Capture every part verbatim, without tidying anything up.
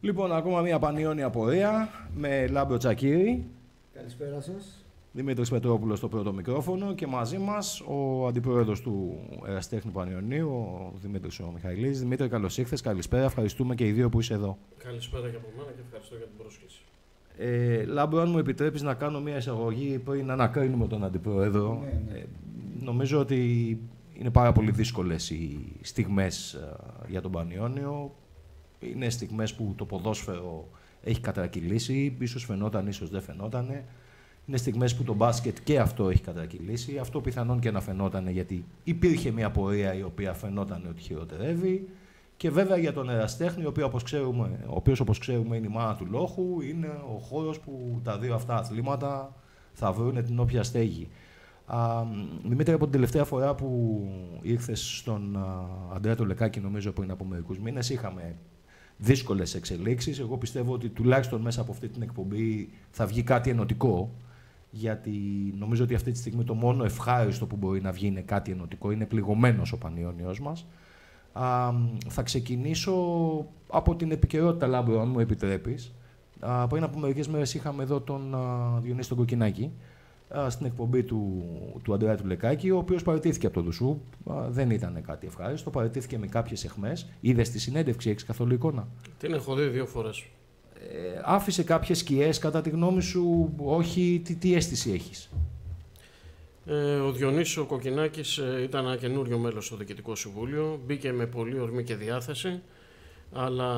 Λοιπόν, ακόμα μια πανιόνια πορεία με Λάμπρο Τσακίρη. Καλησπέρα σας. Δημήτρης Πετρόπουλος στο πρώτο μικρόφωνο και μαζί μας ο αντιπρόεδρος του Ερασιτέχνη Πανιωνίου, ο Δημήτρης ο Μιχαηλίδης. Δημήτρη, καλώς ήρθες. Καλησπέρα. Ευχαριστούμε και οι δύο που είσαι εδώ. Καλησπέρα και από μένα και ευχαριστώ για την πρόσκληση. Ε, Λάμπρο, αν μου επιτρέπεις να κάνω μια εισαγωγή πριν ανακρίνουμε τον αντιπρόεδρο. Ναι, ναι. Ε, νομίζω ότι είναι πάρα πολύ δύσκολες οι στιγμές ε, για τον Πανιώνιο. Είναι στιγμές που το ποδόσφαιρο έχει κατρακυλήσει, ίσως φαινόταν, ίσως δεν φαινόταν. Είναι στιγμές που το μπάσκετ και αυτό έχει κατρακυλήσει. Αυτό πιθανόν και να φαινόταν, γιατί υπήρχε μια πορεία η οποία φαινόταν ότι χειροτερεύει. Και βέβαια για τον ερασιτέχνη, ο οποίος όπως ξέρουμε, ο οποίος, όπως ξέρουμε είναι η μάνα του λόχου, είναι ο χώρος που τα δύο αυτά αθλήματα θα βρουν την όποια στέγη. Α, Δημήτρη, από την τελευταία φορά που ήρθες στον Αντρέα το Λεκάκη, νομίζω πριν από μερικούς μήνες, είχαμε δύσκολες εξελίξεις. Εγώ πιστεύω ότι τουλάχιστον μέσα από αυτή την εκπομπή θα βγει κάτι ενωτικό, γιατί νομίζω ότι αυτή τη στιγμή το μόνο ευχάριστο που μπορεί να βγει είναι κάτι ενωτικό. Είναι πληγωμένος ο Πανιώνιος μας. Α, θα ξεκινήσω από την επικαιρότητα, Λάμπρο, αν μου επιτρέπεις. Α, πριν από μερικές μέρες είχαμε εδώ τον α, Διονύση τον Κοκκινάκη α, στην εκπομπή του, του Αντρέα του Λεκάκη, ο οποίος παραιτήθηκε από το Δουσού. Α, δεν ήταν κάτι ευχάριστο. Παραιτήθηκε με κάποιες αιχμές. Είδες τη συνέντευξη, έχεις καθόλου εικόνα? Την έχω δει δύο φορές. Ε, άφησε κάποιες σκιές, κατά τη γνώμη σου? Όχι, τι, τι αίσθηση έχεις? Ε, ο Διονύσης ο Κοκκινάκης ε, ήταν ένα καινούριο μέλος στο Διοικητικό Συμβούλιο. Μπήκε με πολύ ορμή και διάθεση, αλλά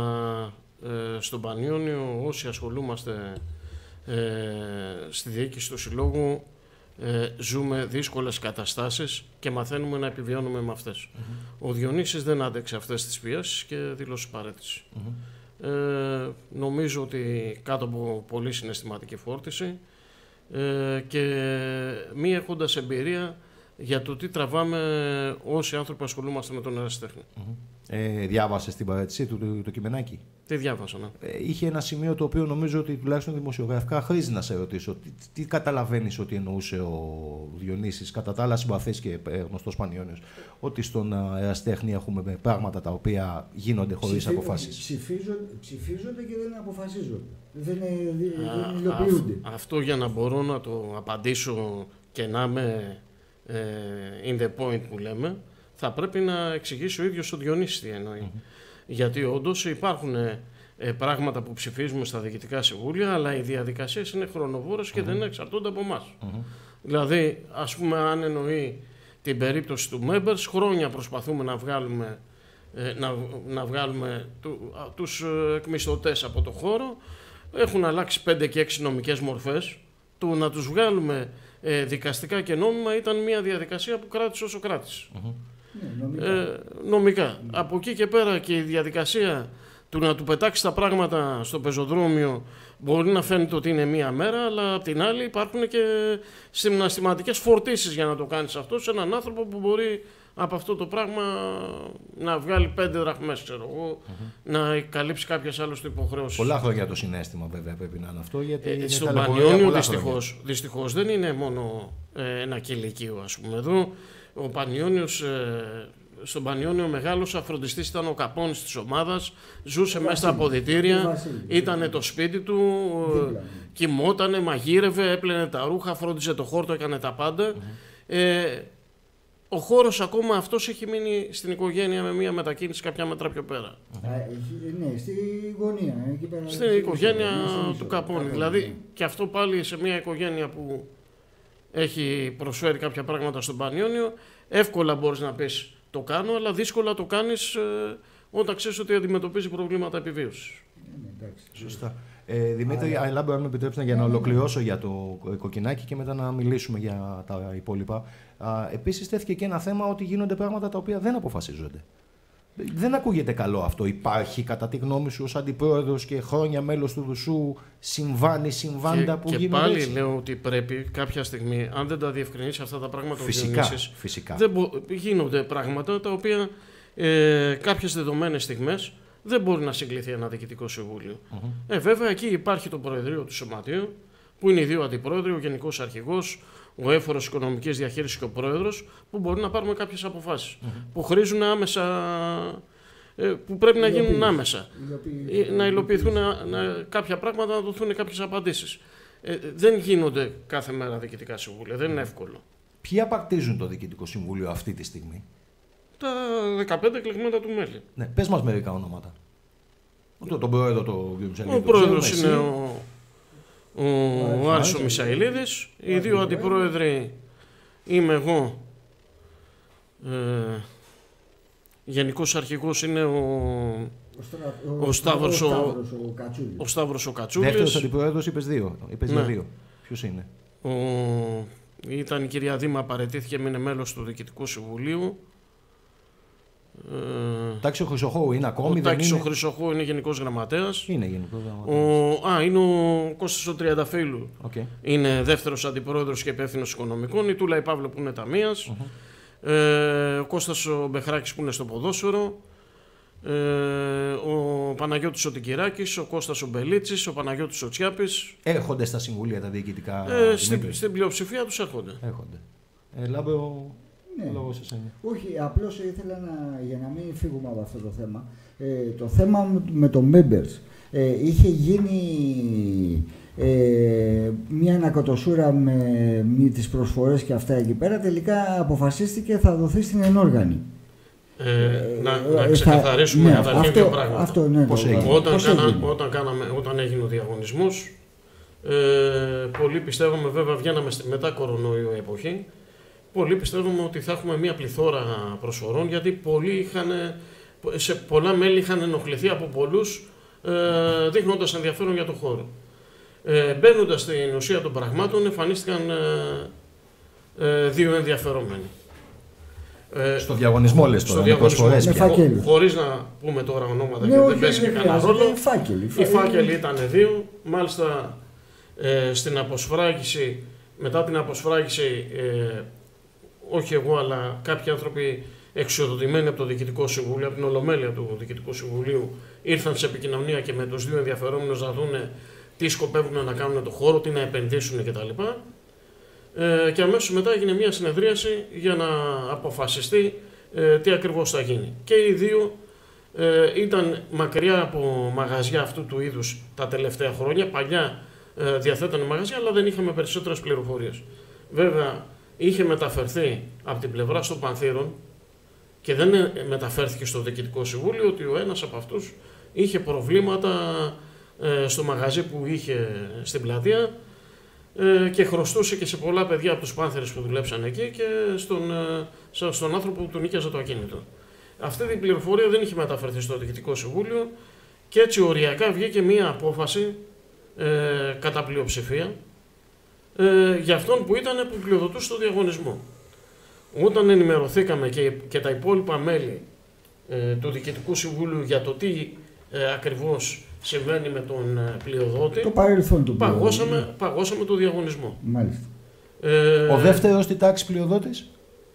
ε, στον Πανιώνιο όσοι ασχολούμαστε ε, στη διοίκηση του Συλλόγου ε, ζούμε δύσκολες καταστάσεις και μαθαίνουμε να επιβιώνουμε με αυτές. Mm-hmm. Ο Διονύσης δεν άντεξε αυτές τις πιέσεις και δήλωσε παραίτηση. Mm-hmm. Ε, νομίζω ότι κάτω από πολύ συναισθηματική φόρτιση ε, και μη έχοντας εμπειρία για το τι τραβάμε όσοι άνθρωποι ασχολούμαστε με τον ερασιτέχνη. Mm-hmm. Ε, διάβασες την παραίτησή του το, το κειμενάκι? Τι διάβασα, ναι. Ε, είχε ένα σημείο το οποίο νομίζω ότι τουλάχιστον δημοσιογραφικά χρήζει να σε ρωτήσω. Τι, τι καταλαβαίνεις ότι εννοούσε ο Διονύσης, κατά τα άλλα συμπαθής και γνωστός Πανιώνιος, ότι στον ερασιτέχνη έχουμε πράγματα τα οποία γίνονται χωρίς Ψηφί, αποφάσεις? Ψηφίζονται, ψηφίζονται και δεν αποφασίζονται. Δεν, δεν υλοποιούνται. Α, αυτό για να μπορώ να το απαντήσω και να είμαι ε, in the point που λέμε, θα πρέπει να εξηγήσει ο ίδιος ο Διονύσης τι εννοεί. Mm-hmm. Γιατί όντως υπάρχουν ε, πράγματα που ψηφίζουμε στα διοικητικά συμβούλια, αλλά οι διαδικασίες είναι χρονοβόρες και mm-hmm. δεν εξαρτώνται από εμάς. Mm-hmm. Δηλαδή, ας πούμε, αν εννοεί την περίπτωση του Members, χρόνια προσπαθούμε να βγάλουμε, ε, να, να βγάλουμε του, α, τους ε, εκμισθωτές από το χώρο. Έχουν αλλάξει πέντε και έξι νομικές μορφές. Το να τους βγάλουμε ε, δικαστικά και νόμιμα ήταν μια διαδικασία που κράτησε όσο κράτησε. Mm-hmm. Ναι, νομικά. Ε, νομικά. Ναι. Από εκεί και πέρα και η διαδικασία του να του πετάξει τα πράγματα στο πεζοδρόμιο μπορεί να φαίνεται ότι είναι μία μέρα, αλλά απ' την άλλη υπάρχουν και συναισθηματικές φορτίσεις για να το κάνεις αυτό σε έναν άνθρωπο που μπορεί από αυτό το πράγμα να βγάλει πέντε δραχμές, ξέρω εγώ, mm-hmm. να καλύψει κάποιες άλλες του υποχρεώσεις. Πολλά χρόνια το συναίσθημα βέβαια πρέπει να είναι αυτό, γιατί ε, στον Πανιώνιο δυστυχώς, δυστυχώς δεν είναι μόνο ε, ένα κηλικείο, ας πούμε. Εδώ ο Πανιώνιος, ε, στον Πανιώνιο μεγάλος αφροντιστής ήταν ο καπώνης της ομάδας, ζούσε μέσα στα αποδυτήρια, ήταν το σπίτι του, ε, κοιμότανε, μαγείρευε, έπλαινε τα ρούχα, φρόντιζε το χόρτο, έκανε τα πάντα. Mm-hmm. Ε, ο χώρος ακόμα αυτός έχει μείνει στην οικογένεια με μια μετακίνηση κάποια μέτρα πιο πέρα. Mm-hmm. Ναι, στη γωνία. Εκεί πέρα, στην οικογένεια του Καπώνη. Δηλαδή και αυτό πάλι σε μια οικογένεια που έχει προσφέρει κάποια πράγματα στον Πανιώνιο, εύκολα μπορείς να πεις το κάνω, αλλά δύσκολα το κάνεις ε, όταν ξέρεις ότι αντιμετωπίζει προβλήματα επιβίωσης. Ε, εντάξει. Σωστά. Ε, Δημήτρη, αλλά... Λάμπρο, αν με επιτρέψεις για να ολοκληρώσω για το Κοκκινάκι και μετά να μιλήσουμε για τα υπόλοιπα. Α, επίσης, τέθηκε και ένα θέμα ότι γίνονται πράγματα τα οποία δεν αποφασίζονται. Δεν ακούγεται καλό αυτό. Υπάρχει, κατά τη γνώμη σου, ως αντιπρόεδρος και χρόνια μέλος του Δουσού, συμβάνει συμβάντα και, που και γίνονται? Και πάλι έτσι. λέω ότι πρέπει κάποια στιγμή, αν δεν τα διευκρινίσει αυτά τα πράγματα, φυσικά, ο Διονύσης, φυσικά. Δεν μπο, γίνονται πράγματα τα οποία ε, κάποιες δεδομένες στιγμές δεν μπορεί να συγκληθεί ένα διοικητικό συμβούλιο. Mm-hmm. Ε, βέβαια, εκεί υπάρχει το Προεδρείο του Σωματείου, που είναι οι δύο αντιπρόεδροι, ο Γενικός Αρχηγός, ο Έφορος Οικονομικής Διαχείρισης και ο Πρόεδρος, που μπορεί να πάρουμε κάποιες αποφάσεις mm-hmm. που χρήζουν άμεσα που πρέπει να γίνουν άμεσα. Να υλοποιηθούν να, κάποια πράγματα, να δοθούν κάποιες απαντήσεις. Ε, δεν γίνονται κάθε μέρα διοικητικά συμβούλια, δεν είναι εύκολο. Ποιοι απαρτίζουν το Διοικητικό Συμβούλιο αυτή τη στιγμή? Τα δεκαπέντε εκλεγμένα του μέλη. Ναι, πες μας μερικά ονόματα. Το, τον πρόεδρο, το κ. Μισαηλίδη. Ο πρόεδρος είναι ο, ο, ο Άρης ο Μισαηλίδης. Οι δύο αντιπρόεδροι είμαι εγώ. Ε, γενικός αρχηγός είναι ο, ο, ο, Σταύρος, ο, ο, Κατσούλης. ο Σταύρος ο Κατσούλης. Δεύτερος αντιπρόεδρος είπες δύο. Είπες ναι. δύο. Ποιος είναι? Ο, ήταν η κυρία Δήμα, παραιτήθηκε, μείνε μέλος του Διοικητικού Συμβουλίου. Ο Τάξης ο Χρυσοχώου είναι ακόμη? Ο Τάξης ο Χρυσοχώου είναι γενικός γραμματέας. Είναι γενικός γραμματέας. Ο, α, είναι ο Κώστας ο Τριανταφύλλου. Okay. Είναι δεύτερος αντιπρόεδρος και υπεύθυνος οικονομικών. Η Τούλα η Παύλο που είναι ταμείας. Uh-huh. Ε, ο Κώστας ο Μπεχράκης που είναι στο ποδόσφαιρο. Ε, ο Παναγιώτης ο Τικυράκης, ο Κώστας ο Μπελίτσης, ο Παναγιώτης ο Τσιάπης. Έρχονται στα συμβούλια τα διοικητικά? Ε, στην, στην πλειοψηφία τους έρχονται. Έρχονται. Ε, Λάμπεο, ναι. λόγος εσένα. Όχι, απλώς ήθελα να, για να μην φύγουμε από αυτό το θέμα. Ε, το θέμα με το members ε, είχε γίνει ε, μια ανακοτοσούρα με, με τις προσφορές και αυτά εκεί πέρα. Τελικά αποφασίστηκε θα δοθεί στην ενόργανη. Ε, να, ε, να ξεκαθαρίσουμε θα, καταρχήν δύο πράγματα. Αυτό, ναι, Πώς έγινε. Όταν, Πώς κάνα, έγινε. Όταν, κάναμε, όταν έγινε ο διαγωνισμός, ε, πολλοί πιστεύαμε, βέβαια βγαίναμε στη μετά κορονοϊό εποχή, πολλοί πιστεύουμε ότι θα έχουμε μια πληθώρα προσφορών, γιατί πολλοί είχαν, σε πολλά μέλη είχαν ενοχληθεί από πολλούς, ε, δείχνοντας ενδιαφέρον για το χώρο. Ε, μπαίνοντας στην ουσία των πραγμάτων, εμφανίστηκαν ε, ε, δύο ενδιαφερόμενοι. Στο διαγωνισμό λες τώρα, με προσφορές πια. Χωρίς να πούμε τώρα ονόματα, ναι, γιατί δεν παίζει και κανένα ρόλο. Οι φάκελοι ήταν δύο, μάλιστα ε, στην αποσφράγηση, μετά την αποσφράγηση, ε, όχι εγώ αλλά κάποιοι άνθρωποι εξοδοτημένοι από το Διοικητικό Συμβούλιο, από την Ολομέλεια του Διοικητικού Συμβουλίου, ήρθαν σε επικοινωνία και με τους δύο ενδιαφερόμενους να δουν τι σκοπεύουν να κάνουν το χώρο, τι να επενδύσουν κτλ. Ε, και αμέσως μετά έγινε μια συνεδρίαση για να αποφασιστεί ε, τι ακριβώς θα γίνει. Και οι δύο ε, ήταν μακριά από μαγαζιά αυτού του είδους τα τελευταία χρόνια. Παλιά ε, διαθέτανε μαγαζιά, αλλά δεν είχαμε περισσότερες πληροφορίες. Βέβαια, είχε μεταφερθεί από την πλευρά των Πανθύρων και δεν μεταφέρθηκε στο Διοικητικό Συμβούλιο ότι ο ένας από αυτούς είχε προβλήματα ε, στο μαγαζί που είχε στην πλατεία και χρωστούσε και σε πολλά παιδιά από τους Πάνθερες που δουλέψαν εκεί και στον, στον άνθρωπο που του νίκιαζε το ακίνητο. Αυτή την πληροφορία δεν είχε μεταφερθεί στο Διοικητικό Συμβούλιο και έτσι οριακά βγήκε μία απόφαση ε, κατά πλειοψηφία ε, για αυτόν που ήταν που πλειοδοτούσε το διαγωνισμό. Όταν ενημερωθήκαμε και, και τα υπόλοιπα μέλη ε, του Διοικητικού Συμβούλου για το τι ε, ακριβώς συμβαίνει με τον πλειοδότη, το παρελθόν του παγώσαμε, παγώσαμε το διαγωνισμό. Μάλιστα. Ε, Ο δεύτερος τι τάξη πλειοδότης?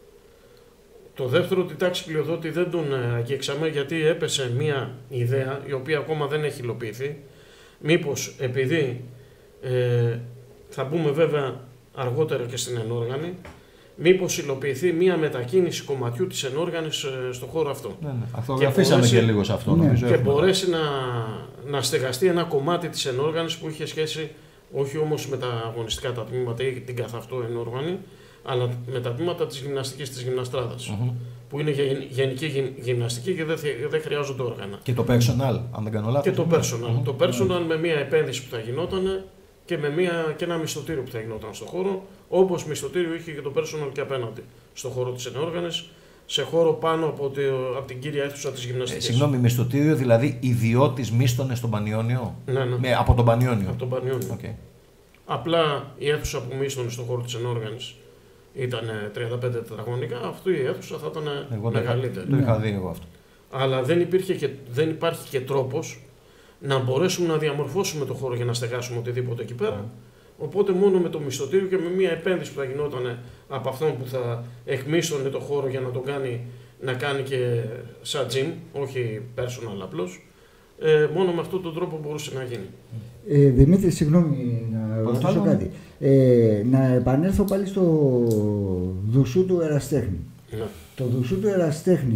Το δεύτερο τι τάξη πλειοδότη δεν τον αγγίξαμε γιατί έπεσε μια ιδέα η οποία ακόμα δεν έχει υλοποιηθεί. Μήπως επειδή, ε, θα μπούμε βέβαια αργότερα και στην ενόργανη, μήπως υλοποιηθεί μια μετακίνηση κομματιού της ενόργανης στον χώρο αυτό. Ναι, ναι. Αυτογραφήσαμε και, και λίγο σε αυτό, ναι. νομίζω. Και μπορέσει να, να στεγαστεί ένα κομμάτι της ενόργανης που είχε σχέση όχι όμως με τα αγωνιστικά τα τμήματα ή την καθ' αυτό ενόργανη, αλλά με τα τμήματα της γυμναστικής της γυμναστράδας. Mm-hmm. Που είναι γενική γυμναστική και δεν, δεν χρειάζονται όργανα. Και το personal, αν δεν κάνω λάθος. Και το personal. Mm-hmm. Το personal mm-hmm. με μια επένδυση που θα γινόταν και με μια, και ένα μισθωτήριο που θα γινόταν στον χώρο, όπως μισθωτήριο είχε και το personal και απέναντι στον χώρο της ενόργανης, σε χώρο πάνω από, τη, από την κύρια αίθουσα της γυμναστικής. Ε, συγγνώμη, μισθωτήριο δηλαδή ιδιώτης μίσθωνε στον Πανιόνιο. Ναι, ναι. Με, από τον Πανιόνιο. Από τον Πανιόνιο. Okay. Απλά η αίθουσα που μίσθωνε στον χώρο της ενόργανης ήταν τριάντα πέντε τετραγωνικά, αυτή η αίθουσα θα ήταν εγώ μεγαλύτερη. Το είχα δει εγώ αυτό. Αλλά δεν, υπήρχε και, δεν υπάρχει και τρόπος να μπορέσουμε να διαμορφώσουμε το χώρο για να στεγάσουμε οτιδήποτε εκεί πέρα. Mm. Οπότε μόνο με το μισθωτήριο και με μια επένδυση που θα γινόταν από αυτόν που θα εκμίσθωνε το χώρο για να τον κάνει να κάνει και σαν gym, όχι personal απλώς, ε, μόνο με αυτόν τον τρόπο μπορούσε να γίνει. Ε, Δημήτρη, συγγνώμη να ρωτήσω κάτι. Ε, να επανέλθω πάλι στο Δουσού του Εραστέχνη. Ναι. Το Δουσού του Εραστέχνη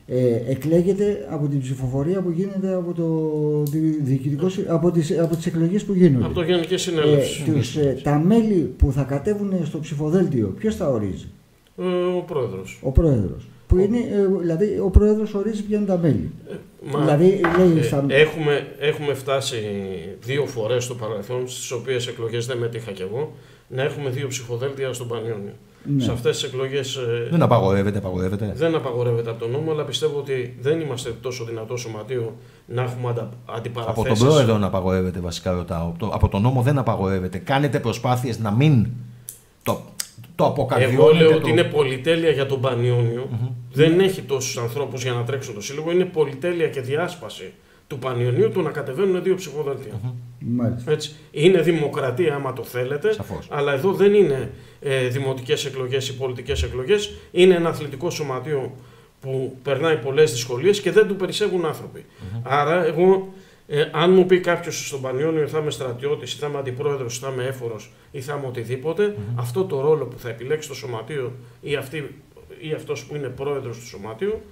Ε, εκλέγεται από την ψηφοφορία που γίνεται από το διοικητικό, από τις, από τις εκλογές που γίνονται. Από το Γενική Συνέλευση. Ε, τους, ε, τα μέλη που θα κατέβουν στο ψηφοδέλτιο, ποιος τα ορίζει? Ε, ο πρόεδρος. Ο πρόεδρος. Που είναι, ε, δηλαδή ο πρόεδρος ορίζει ποια είναι τα μέλη. Ε, μα, δηλαδή, λέει, ε, στα... έχουμε, έχουμε φτάσει δύο φορές στο παρελθόν, στις οποίες εκλογές δεν μετήχα κι εγώ, να έχουμε δύο ψηφοδέλτια στον Πανιόνιο. Ναι. Σε αυτές τις εκλογές. Δεν απαγορεύεται, απαγορεύεται. Δεν απαγορεύεται από τον νόμο, αλλά πιστεύω ότι δεν είμαστε τόσο δυνατό σωματείο να έχουμε αντα, αντιπαραθέσεις. Από τον πρόεδρο να απαγορεύεται, βασικά ρωτάω. Από τον νόμο δεν απαγορεύεται. Κάνετε προσπάθειες να μην το, το αποκαρδιώνετε. Εγώ λέω το... ότι είναι πολυτέλεια για τον Πανιόνιο. Mm-hmm. Δεν έχει τόσους ανθρώπους για να τρέξουν το σύλλογο. Είναι πολυτέλεια και διάσπαση του Πανιωνίου του να κατεβαίνουν δύο ψηφοδέλτια. Mm-hmm. Έτσι. Είναι δημοκρατία, άμα το θέλετε, σαφώς. Αλλά εδώ δεν είναι ε, δημοτικές εκλογές ή πολιτικές εκλογές. Είναι ένα αθλητικό σωματείο που περνάει πολλές δυσκολίες και δεν του περισσεύουν άνθρωποι. Mm-hmm. Άρα, εγώ, ε, αν μου πει κάποιος στον Πανιόνιο θα είμαι στρατιώτης, ή θα είμαι αντιπρόεδρος, ή θα είμαι έφορος, ή θα είμαι οτιδήποτε, mm-hmm. αυτό το ρόλο που θα επιλέξει το σωματείο ή, αυτή, ή αυτός που είναι πρόεδρος του σωματείου,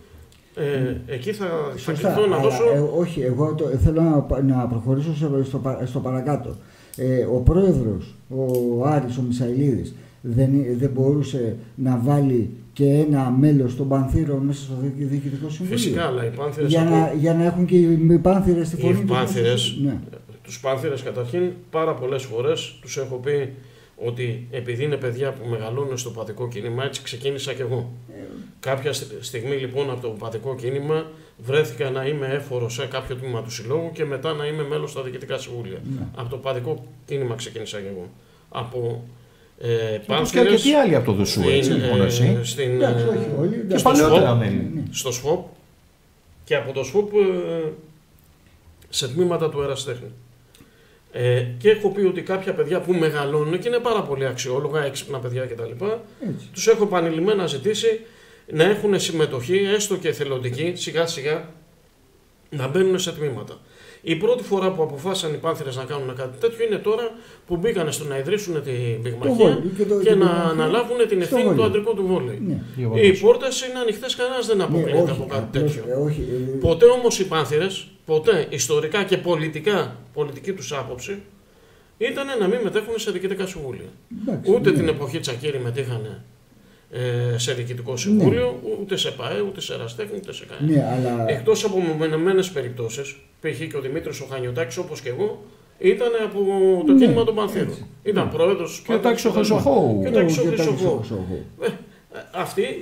Ε, mm. εκεί θα, θα κληθώ να δώσω. Ε, όχι, εγώ το, θέλω να, να προχωρήσω στο, στο, στο παρακάτω. Ε, ο πρόεδρος, ο Άρης, ο Μισαηλίδης, δεν, δεν μπορούσε να βάλει και ένα μέλος των Πανθύρων μέσα στο Διοικητικό Συμβούλιο. Φυσικά, αλλά οι Πάνθυρες. Για, από... να, για να έχουν και οι Πάνθυρες στη φωνή. Οι Πάνθυρες, ναι. Τους Πάνθυρες καταρχήν πάρα πολλές φορές τους έχω πει ότι επειδή είναι παιδιά που μεγαλώνουν στο παδικό κίνημα, έτσι ξεκίνησα κι εγώ. Ε, Κάποια στιγμή λοιπόν από το παδικό κίνημα βρέθηκα να είμαι έφορος σε κάποιο τμήμα του συλλόγου και μετά να είμαι μέλος στα διοικητικά συμβούλια. Ναι. Από το παδικό κίνημα ξεκίνησα κι εγώ. Από ε, Πάνθυρες. Και τι άλλοι από το Δουσού, έτσι, λοιπόν, εσύ. Στην, εντάξει, όχι, όλοι, και παλαιότερα μέλη. Ναι. Στο ΣΦΟΠ και από το ΣΦΟΠ ε, σε τμήματα του Ερασιτέχνη. Ε, και έχω πει ότι κάποια παιδιά που μεγαλώνουν και είναι πάρα πολύ αξιόλογα, έξυπνα παιδιά κτλ. Τους έχω επανειλημμένα ζητήσει να έχουν συμμετοχή, έστω και εθελοντική, σιγά σιγά να μπαίνουν σε τμήματα. Η πρώτη φορά που αποφάσισαν οι Πάνθυρες να κάνουν κάτι τέτοιο είναι τώρα που μπήκαν στο να ιδρύσουν την πυγμαχία και, το, και, και να αναλάβουν την ευθύνη του αντρικού του βόλεϊ. Ναι. Οι πόρτες είναι ανοιχτές, κανένας δεν αποκλείεται ναι, από κάτι τέτοιο. Ε, όχι, ε, ποτέ όμως οι Πάνθυρες, ποτέ ιστορικά και πολιτικά, πολιτική τους άποψη, ήταν να μην μετέχουν σε διοικητικά συμβούλια. Εντάξει, ούτε ναι. την εποχή Τσακίρη μετήχανε ε, σε διοικητικό συμβούλιο, ναι. ούτε σε ΠΑΕ, ούτε σε Ερασιτέχνη, ούτε σε κανένα. Ναι, αλλά... Εκτός από μεμονωμένες περιπτώσεις, π.χ. και ο Δημήτρης ο Χανιωτάκης, όπως και εγώ, ήταν από το ναι, κίνημα των Πανθύρων. Ήταν ναι. πρόεδρος και ο Τάκης ο Χρυσοχώου. Και ο Τάκης ο Χρυσοχώου. Αυτοί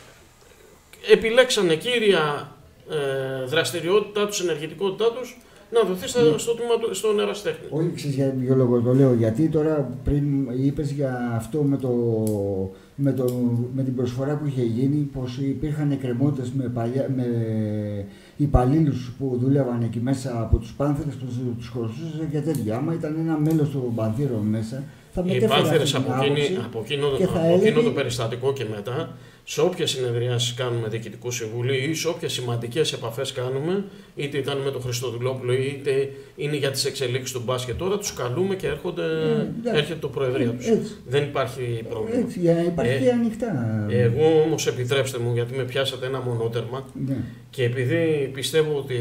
επιλέξανε κύρια ε, δραστηριότητά τους, ενεργητικότητά τους, να δοθεί στο, στο τμήμα στον Ερασιτέχνη. Όχι, ξέρεις για ποιο λόγο το λέω. Γιατί τώρα πριν είπες για αυτό με, το, με, το, με την προσφορά που είχε γίνει, πως υπήρχαν εκκρεμότητες με, με υπαλλήλους που δούλευαν εκεί μέσα από τους Πάνθυρες που τους χρωστούσαν και τέτοια. Άμα ήταν ένα μέλος των Πανθύρων μέσα, θα μετέφερε. Οι Πάνθυρες από, από εκείνο, από εκείνο το περιστατικό και μετά, σε όποιες συνεδριάσεις κάνουμε διοικητικού συμβουλίου ή σε όποιες σημαντικές επαφές κάνουμε, είτε ήταν με τον Χριστοδουλόπουλο είτε είναι για τις εξελίξεις του μπάσκετ τώρα, τους καλούμε και έρχονται, ε, έρχεται το Προεδρείο τους. Έτσι. Δεν υπάρχει πρόβλημα. Έτσι, για να υπάρχει ε, ανοιχτά. Εγώ όμως επιτρέψτε μου, γιατί με πιάσατε ένα μονότερμα ναι. και επειδή πιστεύω ότι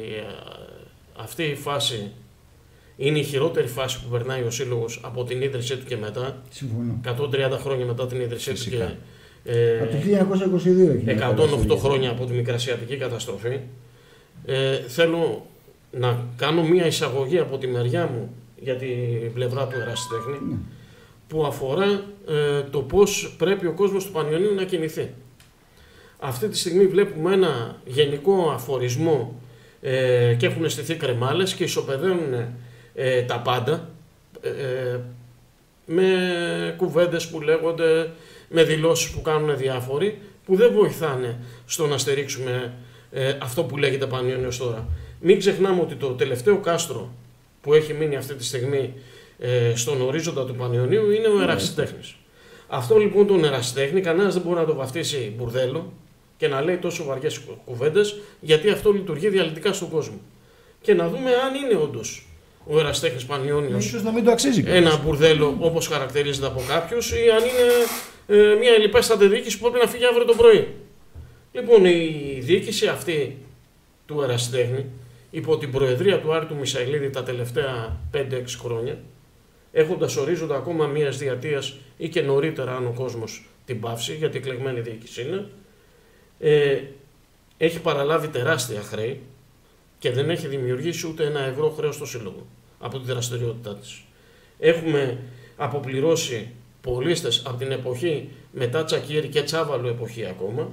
αυτή η φάση είναι η χειρότερη φάση που περνάει ο Σύλλογος από την ίδρυσή του και μετά. Συμφωνώ. εκατόν τριάντα χρόνια μετά την ίδρυσή του και Ε, από το χίλια εννιακόσια είκοσι δύο έχει εκατόν οκτώ χρόνια από τη Μικρασιατική καταστροφή. Ε, θέλω να κάνω μία εισαγωγή από τη μεριά μου για την πλευρά του Ερασιτέχνη ναι. που αφορά ε, το πώς πρέπει ο κόσμος του Πανιωνίου να κινηθεί. Αυτή τη στιγμή βλέπουμε ένα γενικό αφορισμό ε, και έχουν στηθεί κρεμάλες και ισοπεδώνουν ε, τα πάντα ε, με κουβέντες που λέγονται, με δηλώσεις που κάνουν διάφοροι, που δεν βοηθάνε στο να στηρίξουμε ε, αυτό που λέγεται Πανιώνιος τώρα. Μην ξεχνάμε ότι το τελευταίο κάστρο που έχει μείνει αυτή τη στιγμή ε, στον ορίζοντα του Πανιωνίου είναι ο Ερασιτέχνης. Αυτό λοιπόν τον Ερασιτέχνη κανένας δεν μπορεί να το βαφτίσει μπουρδέλο και να λέει τόσο βαριές κουβέντες, γιατί αυτό λειτουργεί διαλυτικά στον κόσμο. Και να δούμε αν είναι όντως ο Ερασιτέχνης Πανιώνιος ίσως να μην το αξίζει ένα μπουρδέλο όπως χαρακτηρίζεται από κάποιους, ή αν είναι ε, μια ελλιπέστατη διοίκηση που πρέπει να φύγει αύριο το πρωί. Λοιπόν, η διοίκηση αυτή του ερασιτέχνη, υπό την προεδρία του Άρη του Μισαηλίδη τα τελευταία πέντε έξι χρόνια, έχοντας ορίζοντα ακόμα μίας διετίας ή και νωρίτερα αν ο κόσμος την πάυσει, γιατί η εκλεγμένη διοίκηση είναι, ε, έχει παραλάβει τεράστια χρέη και δεν έχει δημιουργήσει ούτε ένα ευρώ χρέος στο σύλλογο από τη δραστηριότητά της. Έχουμε αποπληρώσει πολίστες από την εποχή μετά Τσακίρη και Τσάβαλου εποχή ακόμα.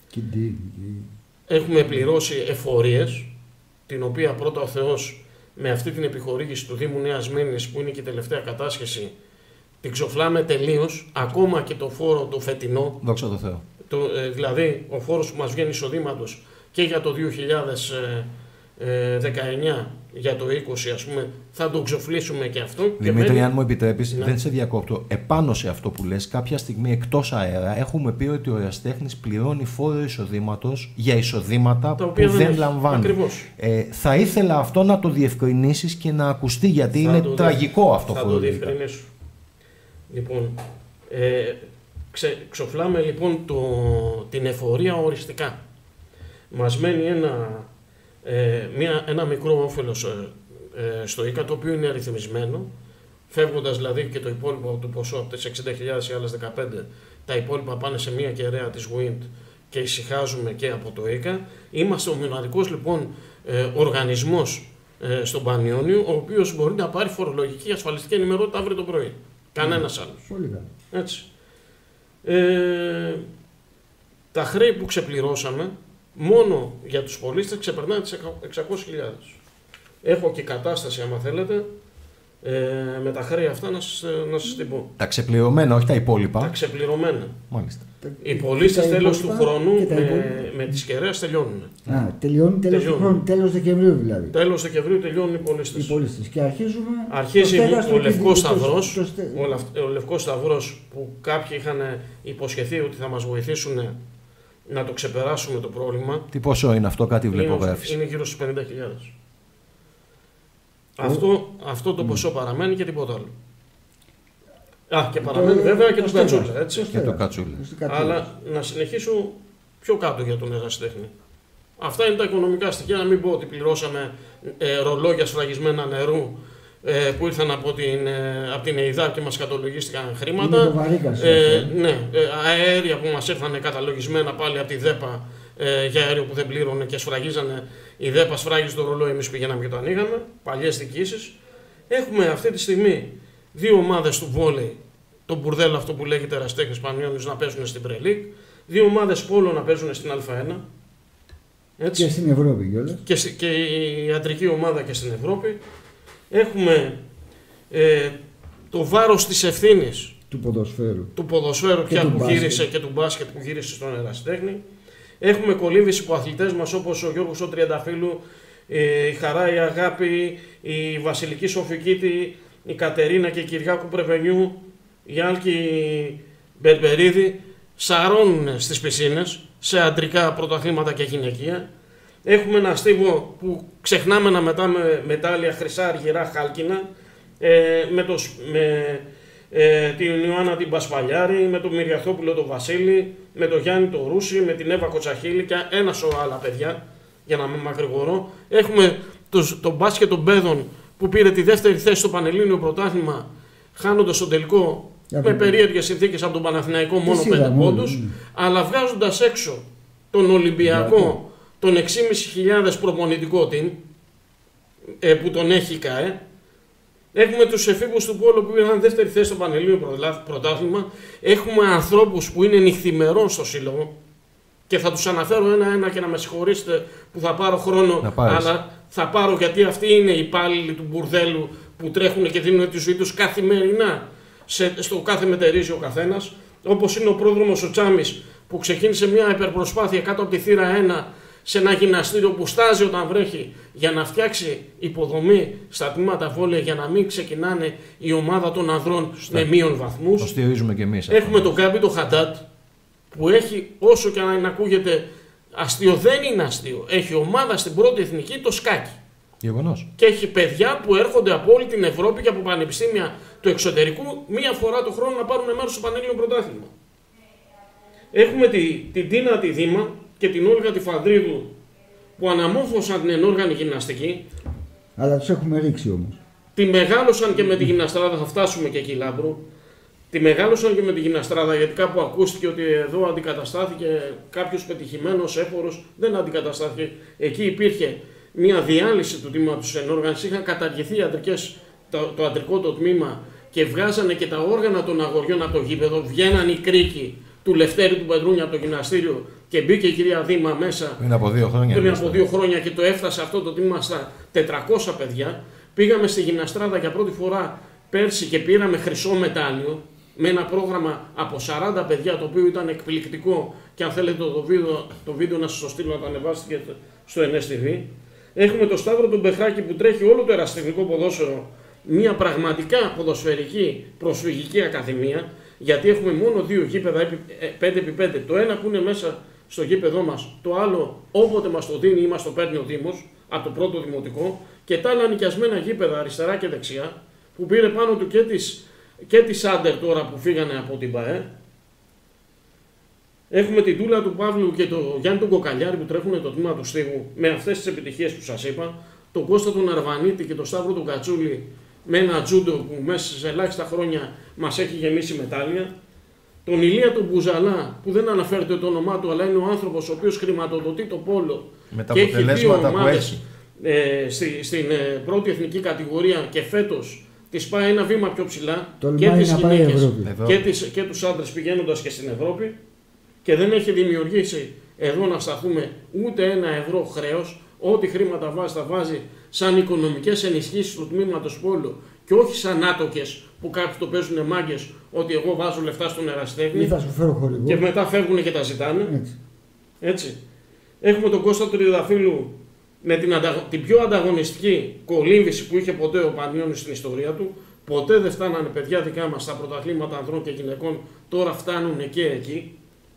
Έχουμε πληρώσει εφορίες, την οποία πρώτα ο Θεός με αυτή την επιχορήγηση του Δήμου Νέας Μήνης, που είναι και η τελευταία κατάσχεση, την ξοφλάμε τελείως, ακόμα και το φόρο το φετινό. Δόξα τω Θεώ. Το, ε, δηλαδή, ο φόρος που μας βγαίνει εισοδήματος και για το δύο χιλιάδες δεκαεννιά, για το είκοσι ας πούμε, θα τον ξοφλήσουμε και αυτό. Δημήτρη, και αν μου επιτρέπεις, ναι. δεν σε διακόπτω. Επάνω σε αυτό που λες, κάποια στιγμή εκτός αέρα έχουμε πει ότι ο ερασιτέχνης πληρώνει φόρο εισοδήματος για εισοδήματα που δεν, δεν λαμβάνει. Ακριβώς. Ε, θα ήθελα αυτό να το διευκρινίσεις και να ακουστεί, γιατί θα είναι το τραγικό διευ... αυτό. Θα το διευκρινίσω. Λοιπόν, ε, ξε, ξοφλάμε λοιπόν το, την εφορία οριστικά. Μας μένει ένα, ε, μια, ένα μικρό όφελος ε, ε, στο ΙΚΑ, το οποίο είναι αριθμισμένο, φεύγοντας δηλαδή και το υπόλοιπο του ποσό από τις εξήντα χιλιάδες ή άλλες δεκαπέντε, τα υπόλοιπα πάνε σε μια κεραία της Wind και ησυχάζουμε και από το ΙΚΑ. Είμαστε ο μοναδικός λοιπόν ε, οργανισμός ε, στον Πανιόνιο, ο οποίος μπορεί να πάρει φορολογική ασφαλιστική ενημερότητα αύριο το πρωί. Κανένας άλλος. Πολύ καλά. Έτσι. Ε, τα χρέη που ξεπληρώσαμε μόνο για τους πολίτες ξεπερνάνε τις εξακόσιες χιλιάδες. Έχω και κατάσταση, άμα θέλετε, ε, με τα χρέη αυτά να σας, να σας την πω. Τα ξεπληρωμένα, όχι τα υπόλοιπα. Τα ξεπληρωμένα. Μάλιστα. Οι πολίτες τέλος του χρόνου με, με τις κεραίες τελειώνουν. Α, τελειώνει τέλος του χρόνου, τέλος Δεκεμβρίου δηλαδή. Τέλος Δεκεμβρίου τελειώνουν οι πολίτες. Οι πολίτες. Και αρχίζουμε. Αρχίζει ο, ο Λευκός Σταυρός, το, το, ο, ο Λευκός Σταυρός που κάποιοι είχαν υποσχεθεί ότι θα μας βοηθήσουν να το ξεπεράσουμε το πρόβλημα. Τι ποσό είναι αυτό, κάτι βλέπω γράφεις. Είναι γύρω στους πενήντα χιλιάδες. Αυτό, αυτό το ποσό παραμένει και τίποτα άλλο. Α, και παραμένει το, βέβαια και το Κατσούλα, έτσι. Και το Κατσούλα. Αλλά να συνεχίσω πιο κάτω για τον ερασιτέχνη. Αυτά είναι τα οικονομικά στοιχεία, να μην πω ότι πληρώσαμε ε, ρολόγια σφραγισμένα νερού ε, που ήρθαν από την, ε, από την ΕΙΔΑ και μας καταλογίστηκαν χρήματα. Είναι το βαρύκας, ε, ναι, ε, αέρια που μας ήρθαν καταλογισμένα πάλι από τη ΔΕΠΑ ε, για αέριο που δεν πλήρωνε και σφραγίζανε. Η ΔΕΠΑ σφράγιζε το ρολόι, εμείς πηγαίναμε και το ανοίγαμε. Παλιές διοικήσεις. Έχουμε αυτή τη στιγμή δύο ομάδες του βόλεϊ, το μπουρδέλο αυτό που λέγεται ερασιτέχνης Πανιόνιος, να παίζουν στην Πρελίκ. Δύο ομάδες πόλο να παίζουν στην Α1. Έτσι. Και στην Ευρώπη κιόλας. Και, και η ιατρική ομάδα και στην Ευρώπη. Έχουμε ε, το βάρος της ευθύνης του ποδοσφαίρου, του ποδοσφαίρου και, του που γύρισε, και του μπάσκετ που γύρισε στον ερασιτέχνη. Έχουμε κολύμβηση από αθλητές μας όπως ο Γιώργος ο Τριανταφύλου, η Χαρά, η Αγάπη, η Βασιλική Σοφικίτη, η Κατερίνα και η Κυριάκου Πρεβενιού, η Άλκη Μπερμπερίδη, σαρώνουν στις πισίνες σε αντρικά πρωταθλήματα και γυναικεία. Έχουμε ένα στίβο που ξεχνάμε να μετάμε μετάλλια χρυσά, αργυρά, χάλκινα, ε, με, το, με ε, την Ιωάννα την Πασπαλιάρη, με τον Μυριαθόπουλο τον Βασίλη, με τον Γιάννη τον Ρούση, με την Εύα Κοτσαχίλη και ένα σωρό άλλα παιδιά, για να μην μακρηγορώ. Έχουμε τον το μπάσκετ των παιδών που πήρε τη δεύτερη θέση στο Πανελλήνιο Πρωτάθλημα, χάνοντας τον τελικό για με περίεργες συνθήκες από τον Παναθηναϊκό μόνο πέντε πόντους, mm. αλλά βγάζοντας έξω τον Ολυμπιακό, yeah. τον έξι χιλιάδες πεντακόσια προπονητικό team, ε, που τον έχει η ΚΑΕ. Έχουμε τους εφήβους του Πόλο που πήραν δεύτερη θέση στο Πανελλήνιο Πρωτάθλημα. Έχουμε ανθρώπους που είναι νυχθημερών στο σύλλογο και θα τους αναφέρω ένα-ένα και να με συγχωρήσετε που θα πάρω χρόνο, αλλά θα πάρω γιατί αυτοί είναι οι υπάλληλοι του μπουρδέλου που τρέχουν και δίνουν τη ζωή τους καθημερινά σε, στο κάθε μετερίζει ο καθένας. Όπως είναι ο πρόδρομος ο Τσάμις που ξεκίνησε μια υπερπροσπάθεια κάτω από τη θύρα ένα σε ένα γυμναστήριο που στάζει όταν βρέχει για να φτιάξει υποδομή στα τμήματα βόλεϊ για να μην ξεκινάνε η ομάδα των ανδρών Στα. με μείον βαθμούς. Το στηρίζουμε και εμείς. Έχουμε τον Γκάμπι το Χαντάτ που έχει, όσο και αν ακούγεται αστείο, δεν είναι αστείο. Έχει ομάδα στην πρώτη εθνική το σκάκι. Γεγονός. Και έχει παιδιά που έρχονται από όλη την Ευρώπη και από πανεπιστήμια του εξωτερικού μία φορά το χρόνο να πάρουν μέρος στο Πανελλήνιο Πρωτάθλημα. Έχουμε τη, την Τίνα τη Δήμα και την Όλγα τη Φανδρίδου που αναμόρφωσαν την ενόργανη γυμναστική. Αλλά τους έχουμε ρίξει όμως. Τη μεγάλωσαν και με τη γυμναστράδα, θα φτάσουμε και εκεί Λάμπρο. Τη μεγάλωσαν και με τη γυμναστράδα, γιατί κάπου ακούστηκε ότι εδώ αντικαταστάθηκε κάποιος πετυχημένος έφορος. Δεν αντικαταστάθηκε. Εκεί υπήρχε μια διάλυση του τμήματος της ενόργανης. Είχαν καταργηθεί ιατρικές, το, το αντρικό το τμήμα και βγάζανε και τα όργανα των αγοριών από το γήπεδο. Βγαίναν οι κρίκοι του Λευτέρη του Πετρούνια από το γυμναστήριο και μπήκε η κυρία Δήμα μέσα πριν από δύο χρόνια, πριν από δύο χρόνια και το έφτασε αυτό το τμήμα στα τετρακόσια παιδιά. Πήγαμε στη γυμναστράδα για πρώτη φορά πέρσι και πήραμε χρυσό μετάλλιο με ένα πρόγραμμα από σαράντα παιδιά, το οποίο ήταν εκπληκτικό και αν θέλετε το βίντεο, το βίντεο να σας το στείλω να το ανεβάσετε στο Εν Ες Τι Βι. Έχουμε το Σταύρο τον Μπεχράκη που τρέχει όλο το ερασιτεχνικό ποδόσφαιρο, μια πραγματικά ποδοσφαιρική προσφυγική ακαδημία, γιατί έχουμε μόνο δύο γήπεδα πέντε επί πέντε, το ένα που είναι μέσα στο γήπεδό μας, το άλλο όποτε μας το δίνει ή μας το παίρνει ο Δήμος από το πρώτο δημοτικό, και τα άλλα νοικιασμένα γήπεδα αριστερά και δεξιά που πήρε πάνω του και τις, και τις Άντερ τώρα που φύγανε από την ΠΑΕ. Έχουμε την Τούλα του Παύλου και το Γιάννη τον Κοκαλιάρη που τρέχουν το τμήμα του Στίγου με αυτές τις επιτυχίες που σας είπα, τον Κώστα τον Αρβανίτη και τον Σταύρο τον Κατσούλη με ένα τζούντο που μέσα σε ελάχιστα χρόνια μας έχει γεμίσει μετάλλια, τον Ηλία τον Μπουζαλά που δεν αναφέρεται το όνομά του, αλλά είναι ο άνθρωπος ο οποίος χρηματοδοτεί το πόλο με τα και έχει δύο ομάδες ε, στη, στην ε, πρώτη εθνική κατηγορία και φέτος τις πάει ένα βήμα πιο ψηλά Τολμάει και τις γυναίκες και, τις, και τους άντρες πηγαίνοντας και στην Ευρώπη, και δεν έχει δημιουργήσει εδώ να σταθούμε ούτε ένα ευρώ χρέος. Ό,τι χρήματα βάζει τα βάζει σαν οικονομικές ενισχύσεις του τμήματος πόλου και όχι σαν άτοκες που κάποιοι το παίζουν μάγκες ότι εγώ βάζω λεφτά στον ερασιτέχνη και μετά φεύγουν και τα ζητάνε. Έτσι. Έτσι. Έχουμε τον Κώστα του Ριδαφύλου με την, ανταγω... την πιο ανταγωνιστική κολύμβηση που είχε ποτέ ο Πανιώνης στην ιστορία του. Ποτέ δεν φτάνανε παιδιά δικά μας στα πρωταθλήματα ανδρών και γυναικών, τώρα φτάνουν και εκεί.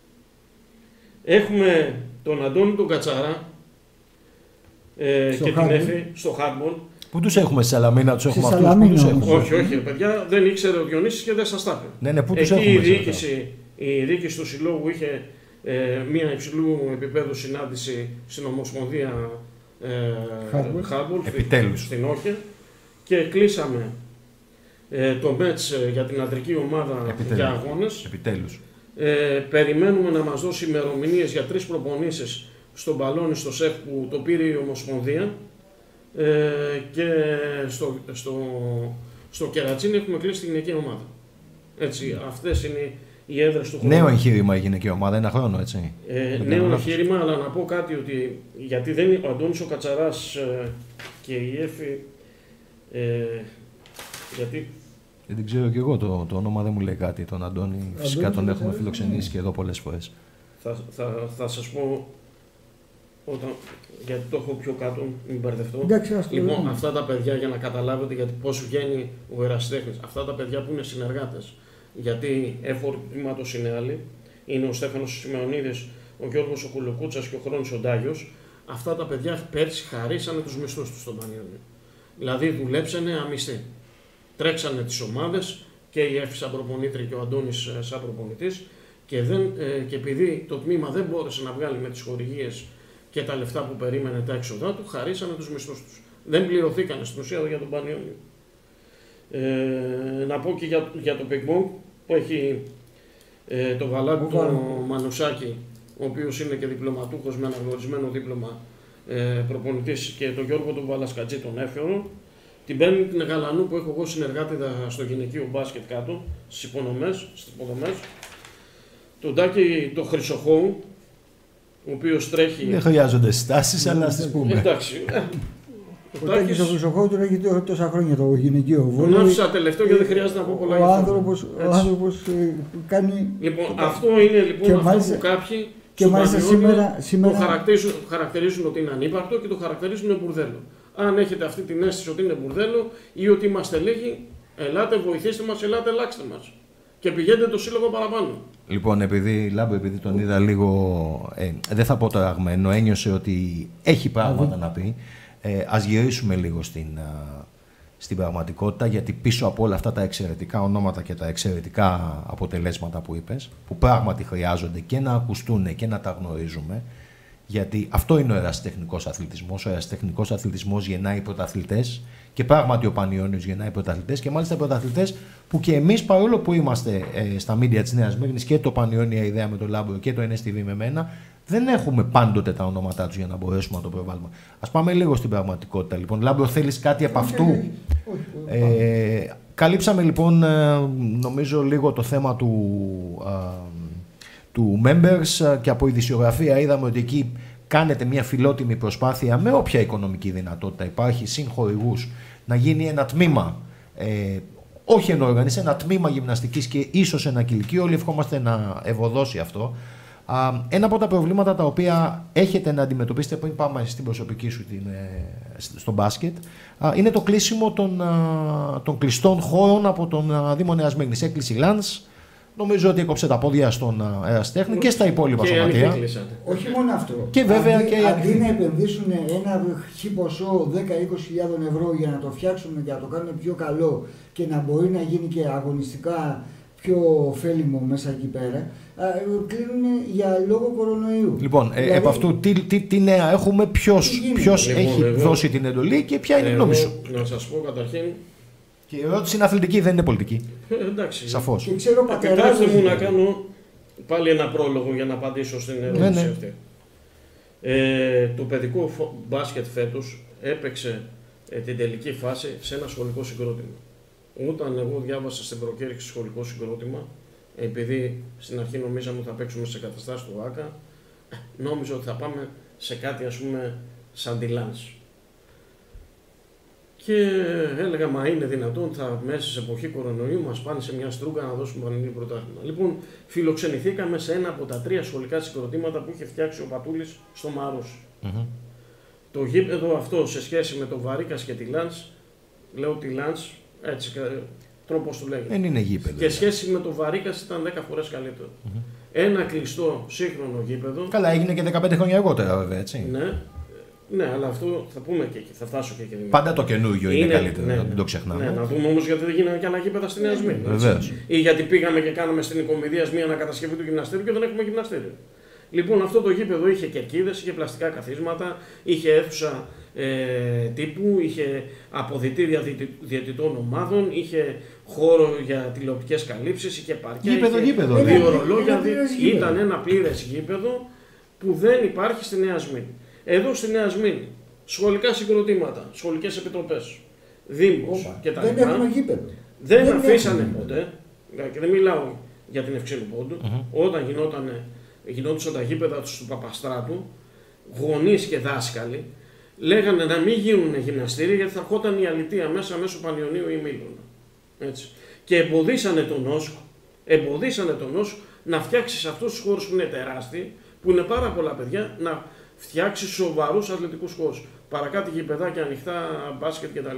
Έχουμε τον Αντώνη τον Κατσαρά ε, και την Έφη στο χάντμπολ. Πού τους έχουμε, στη Σαλαμίνα τους έχουμε αυτούς? Σαλαμίνα, τους έχουμε? Όχι, όχι, παιδιά, δεν ήξερε ο Διονύσης και δεν σας τα είπε. Ναι, ναι, πού τους εκεί έχουμε? Η διοίκηση, η διοίκηση του συλλόγου είχε ε, μια υψηλού επίπεδου συνάντηση στην Ομοσπονδία ε, χάντμπολ στην Όχε και κλείσαμε ε, το μέτς για την αντρική ομάδα Επιτέλους. Για αγώνες. Επιτέλους. Ε, περιμένουμε να μας δώσει ημερομηνίες για τρεις προπονήσεις στον Μπαλόνι, στο ΣΕΦ που το πήρε η Ομοσπονδία, ε, και στο, στο, στο Κερατσίνι έχουμε κλείσει την γυναική ομάδα. Έτσι, αυτές είναι οι έδρες του χρόνου. Νέο εγχείρημα η γυναική ομάδα, ένα χρόνο, έτσι. Ε, νέο εγχείρημα, αλλά να πω κάτι ότι γιατί δεν είναι ο Αντώνης ο Κατσαράς ε, και η Έφη, ε, γιατί... Δεν ξέρω κι εγώ, το, το όνομα δεν μου λέει κάτι, τον Αντώνη. Φυσικά τον έχουμε φιλοξενήσει και εδώ πολλές φορές. Θα, θα, θα σας πω, όταν, γιατί το έχω πιο κάτω, μην μπερδευτώ. Λοιπόν, αυτά τα παιδιά, για να καταλάβετε γιατί πώς βγαίνει ο ερασιτέχνης, αυτά τα παιδιά που είναι συνεργάτες, γιατί έφοροι του τμήματος είναι άλλοι, είναι ο Στέφανος Σιμεωνίδης, ο Γιώργος ο Κουλοκούτσας και ο Χρόνης ο Ντάγιος, αυτά τα παιδιά πέρσι χαρίσανε τους μισθούς τους στον Πανιόνιο. Δηλαδή δουλέψανε αμυστή. Τρέξανε τις ομάδες και η Έφη σαν προπονήτρια και ο Αντώνης σαν προπονητής και, δεν, ε, και επειδή το τμήμα δεν μπόρεσε να βγάλει με τις χορηγίες και τα λεφτά που περίμενε τα έξοδά του, χαρίσανε τους μισθούς τους. Δεν πληρωθήκανε στην ουσία για τον Πανιόνιο. Ε, να πω και για, για το πινκ-πονγκ που έχει ε, το γαλάτι του Μανουσάκη, ο οποίος είναι και διπλωματούχος με αναγνωρισμένο δίπλωμα ε, προπονητής, και τον Γιώργο του Βαλασκατζή τον έφερο. Την παίρνει την Γαλανού που έχω εγώ συνεργάτη στο γυναικείο μπάσκετ κάτω, στις υποδομές, στις υποδομές. Τον Τάκη το Χρυσοχώου, ο οποίος τρέχει... Δεν χρειάζονται στάσεις, αλλά να τις πούμε. Εντάξει. Ο Τάκης το Χρυσοχώου τρέχει τόσα χρόνια το γυναικείο βόλεϊ. Τον άφησα τελευταίο γιατί δεν χρειάζεται να πω πολλά. Ο άνθρωπος, ο άνθρωπος κάνει... Λοιπόν, αυτό είναι λοιπόν αυτό μάλιστα, που κάποιοι και μάλιστα σήμερα, σήμερα... το χαρακτηρίζουν, χαρακτηρίζουν ότι είναι ανύπαρκτο και το χαρακτηρίζουν μπουρδέλο. Αν έχετε αυτή την αίσθηση ότι είναι μπουρδέλο ή ότι είμαστε λίγοι, ελάτε, βοηθήστε μας, ελάτε, ελάξτε μας. Και πηγαίνετε το σύλλογο παραπάνω. Λοιπόν, επειδή, Λάμπο, επειδή τον είδα λίγο, ε, δεν θα πω ταραγμένο, ένιωσε ότι έχει πράγματα να πει. Ε, ας γυρίσουμε λίγο στην, α, στην πραγματικότητα, γιατί πίσω από όλα αυτά τα εξαιρετικά ονόματα και τα εξαιρετικά αποτελέσματα που είπες, που πράγματι χρειάζονται και να ακουστούν και να τα γνωρίζουμε, Γιατί αυτό είναι ο ερασιτεχνικός αθλητισμός. Ο ερασιτεχνικός αθλητισμός γεννάει πρωταθλητές και πράγματι ο Πανιώνιος γεννάει πρωταθλητές και μάλιστα πρωταθλητές που και εμείς, παρόλο που είμαστε ε, στα μίντια της Νέας Μύρνης και το Πανιώνια Ιδέα με το Λάμπρο και το Εν Ες Τι Βι με μένα, δεν έχουμε πάντοτε τα ονόματά τους για να μπορέσουμε να το προβάλλουμε. Ας πάμε λίγο στην πραγματικότητα λοιπόν. Λάμπρο, θέλεις κάτι από αυτού? Ε, καλύψαμε λοιπόν νομίζω λίγο το θέμα του, α, του members και από ειδησιογραφία είδαμε ότι εκεί κάνετε μια φιλότιμη προσπάθεια με όποια οικονομική δυνατότητα υπάρχει, συγχορηγούς, να γίνει ένα τμήμα, ε, όχι ενόργανης, ένα τμήμα γυμναστικής και ίσως ένα κηλικείο. Όλοι ευχόμαστε να ευωδώσει αυτό. Α, ένα από τα προβλήματα τα οποία έχετε να αντιμετωπίσετε πριν πάμε στην προσωπική σου την, ε, στο μπάσκετ α, είναι το κλείσιμο των, α, των κλειστών χώρων από τον α, Δήμο Νέας Μύρνης. Έκλεισε η Λανς, νομίζω ότι έκοψε τα πόδια στον ερασιτέχνη και στα υπόλοιπα σωματεία. Όχι μόνο αυτό. Και βέβαια αντί, και... αντί να επενδύσουν ένα χι ποσό δέκα με είκοσι χιλιάδες ευρώ για να το φτιάξουν και να το κάνουν πιο καλό και να μπορεί να γίνει και αγωνιστικά πιο ωφέλιμο μέσα εκεί πέρα, κλείνουν για λόγω κορονοϊού. Λοιπόν, δηλαδή, ε, επ' αυτού τι, τι, τι νέα έχουμε, ποιος, ποιος λοιπόν, έχει εγώ, δώσει την εντολή και ποια είναι η γνώμη σου? Να σας πω καταρχήν. Και η ερώτηση είναι αθλητική, δεν είναι πολιτική. Ε, εντάξει. Σαφώς. Και ξέρω Επιτρέψτε μου να κάνω πάλι ένα πρόλογο για να απαντήσω στην ερώτηση ναι, ναι. αυτή. Ε, το παιδικό μπάσκετ φέτος έπαιξε ε, την τελική φάση σε ένα σχολικό συγκρότημα. Όταν εγώ διάβασα στην προκήρυξη σχολικό συγκρότημα, επειδή στην αρχή νομίζαμε ότι θα παίξουμε σε καταστάσεις του ΆΚΑ, νόμιζα ότι θα πάμε σε κάτι ας πούμε σαν τη Λανς. Και έλεγα, μα είναι δυνατόν, θα μέσα σε εποχή κορονοϊού μας πάνε σε μια στρούγκα να δώσουμε πανελλήνιο πρωτάθλημα. Λοιπόν, φιλοξενηθήκαμε σε ένα από τα τρία σχολικά συγκροτήματα που είχε φτιάξει ο Πατούλης στο Μαρούσι. Mm-hmm. Το γήπεδο αυτό σε σχέση με το Βαρίκας και τη Λανς, λέω τη Λανς, έτσι τρόπος του λέγεται. Δεν είναι γήπεδο. Και σχέση με το Βαρίκας ήταν δέκα φορές καλύτερο. Mm-hmm. Ένα κλειστό σύγχρονο γήπεδο. Καλά, έγινε και δεκαπέντε χρόνια αργότερα βέβαια, έτσι. Ναι. Ναι, αλλά αυτό θα πούμε και εκεί, θα φτάσω και εκεί. Πάντα το καινούργιο είναι, είναι καλύτερο, ναι, δεν το ξεχνάμε. Ναι, να δούμε όμως γιατί δεν γίνανε και άλλα γήπεδα στη Νέα Σμύρνη. Βεβαίως. Ή γιατί πήγαμε και κάναμε στην Οικομηδίας μία ανακατασκευή του γυμναστήριου και δεν έχουμε γυμναστήριο. Λοιπόν, αυτό το γήπεδο είχε κερκίδες, είχε πλαστικά καθίσματα, είχε αίθουσα ε, τύπου, είχε αποδυτήρια διαιτητών ομάδων, είχε χώρο για τηλεοπτικές καλύψεις, είχε παρκέ, γήπεδο, είχε γήπεδο, δύο ρολόγια. Ήταν ένα πλήρες γήπεδο που δεν υπάρχει στη Νέα Σμύρνη. Εδώ στη Νέα Σμύρνη, σχολικά συγκροτήματα, σχολικές επιτροπές, δήμους κτλ. Δεν έχουμε γήπεδο. Δεν, δεν αφήσανε ποτέ, και δεν μιλάω για την Ευξήνου Πόντου, mm-hmm. όταν γινότανε, γινόντουσαν τα γήπεδα του Παπαστράτου, γονείς και δάσκαλοι, λέγανε να μην γίνουν γυμναστήρια γιατί θα ερχόταν η αλητεία μέσα μέσω Πανιωνίου ή Μήλωνα. Έτσι. Και εμποδίσανε τον ΩΣΚ, εμποδίσανε τον ΩΣΚ να φτιάξει σε αυτούς τους χώρους που είναι τεράστιοι, που είναι πάρα πολλά παιδιά, να φτιάξει σοβαρούς αθλητικούς χώρους. Παρακάτω γηπεδάκια ανοιχτά, μπάσκετ κτλ.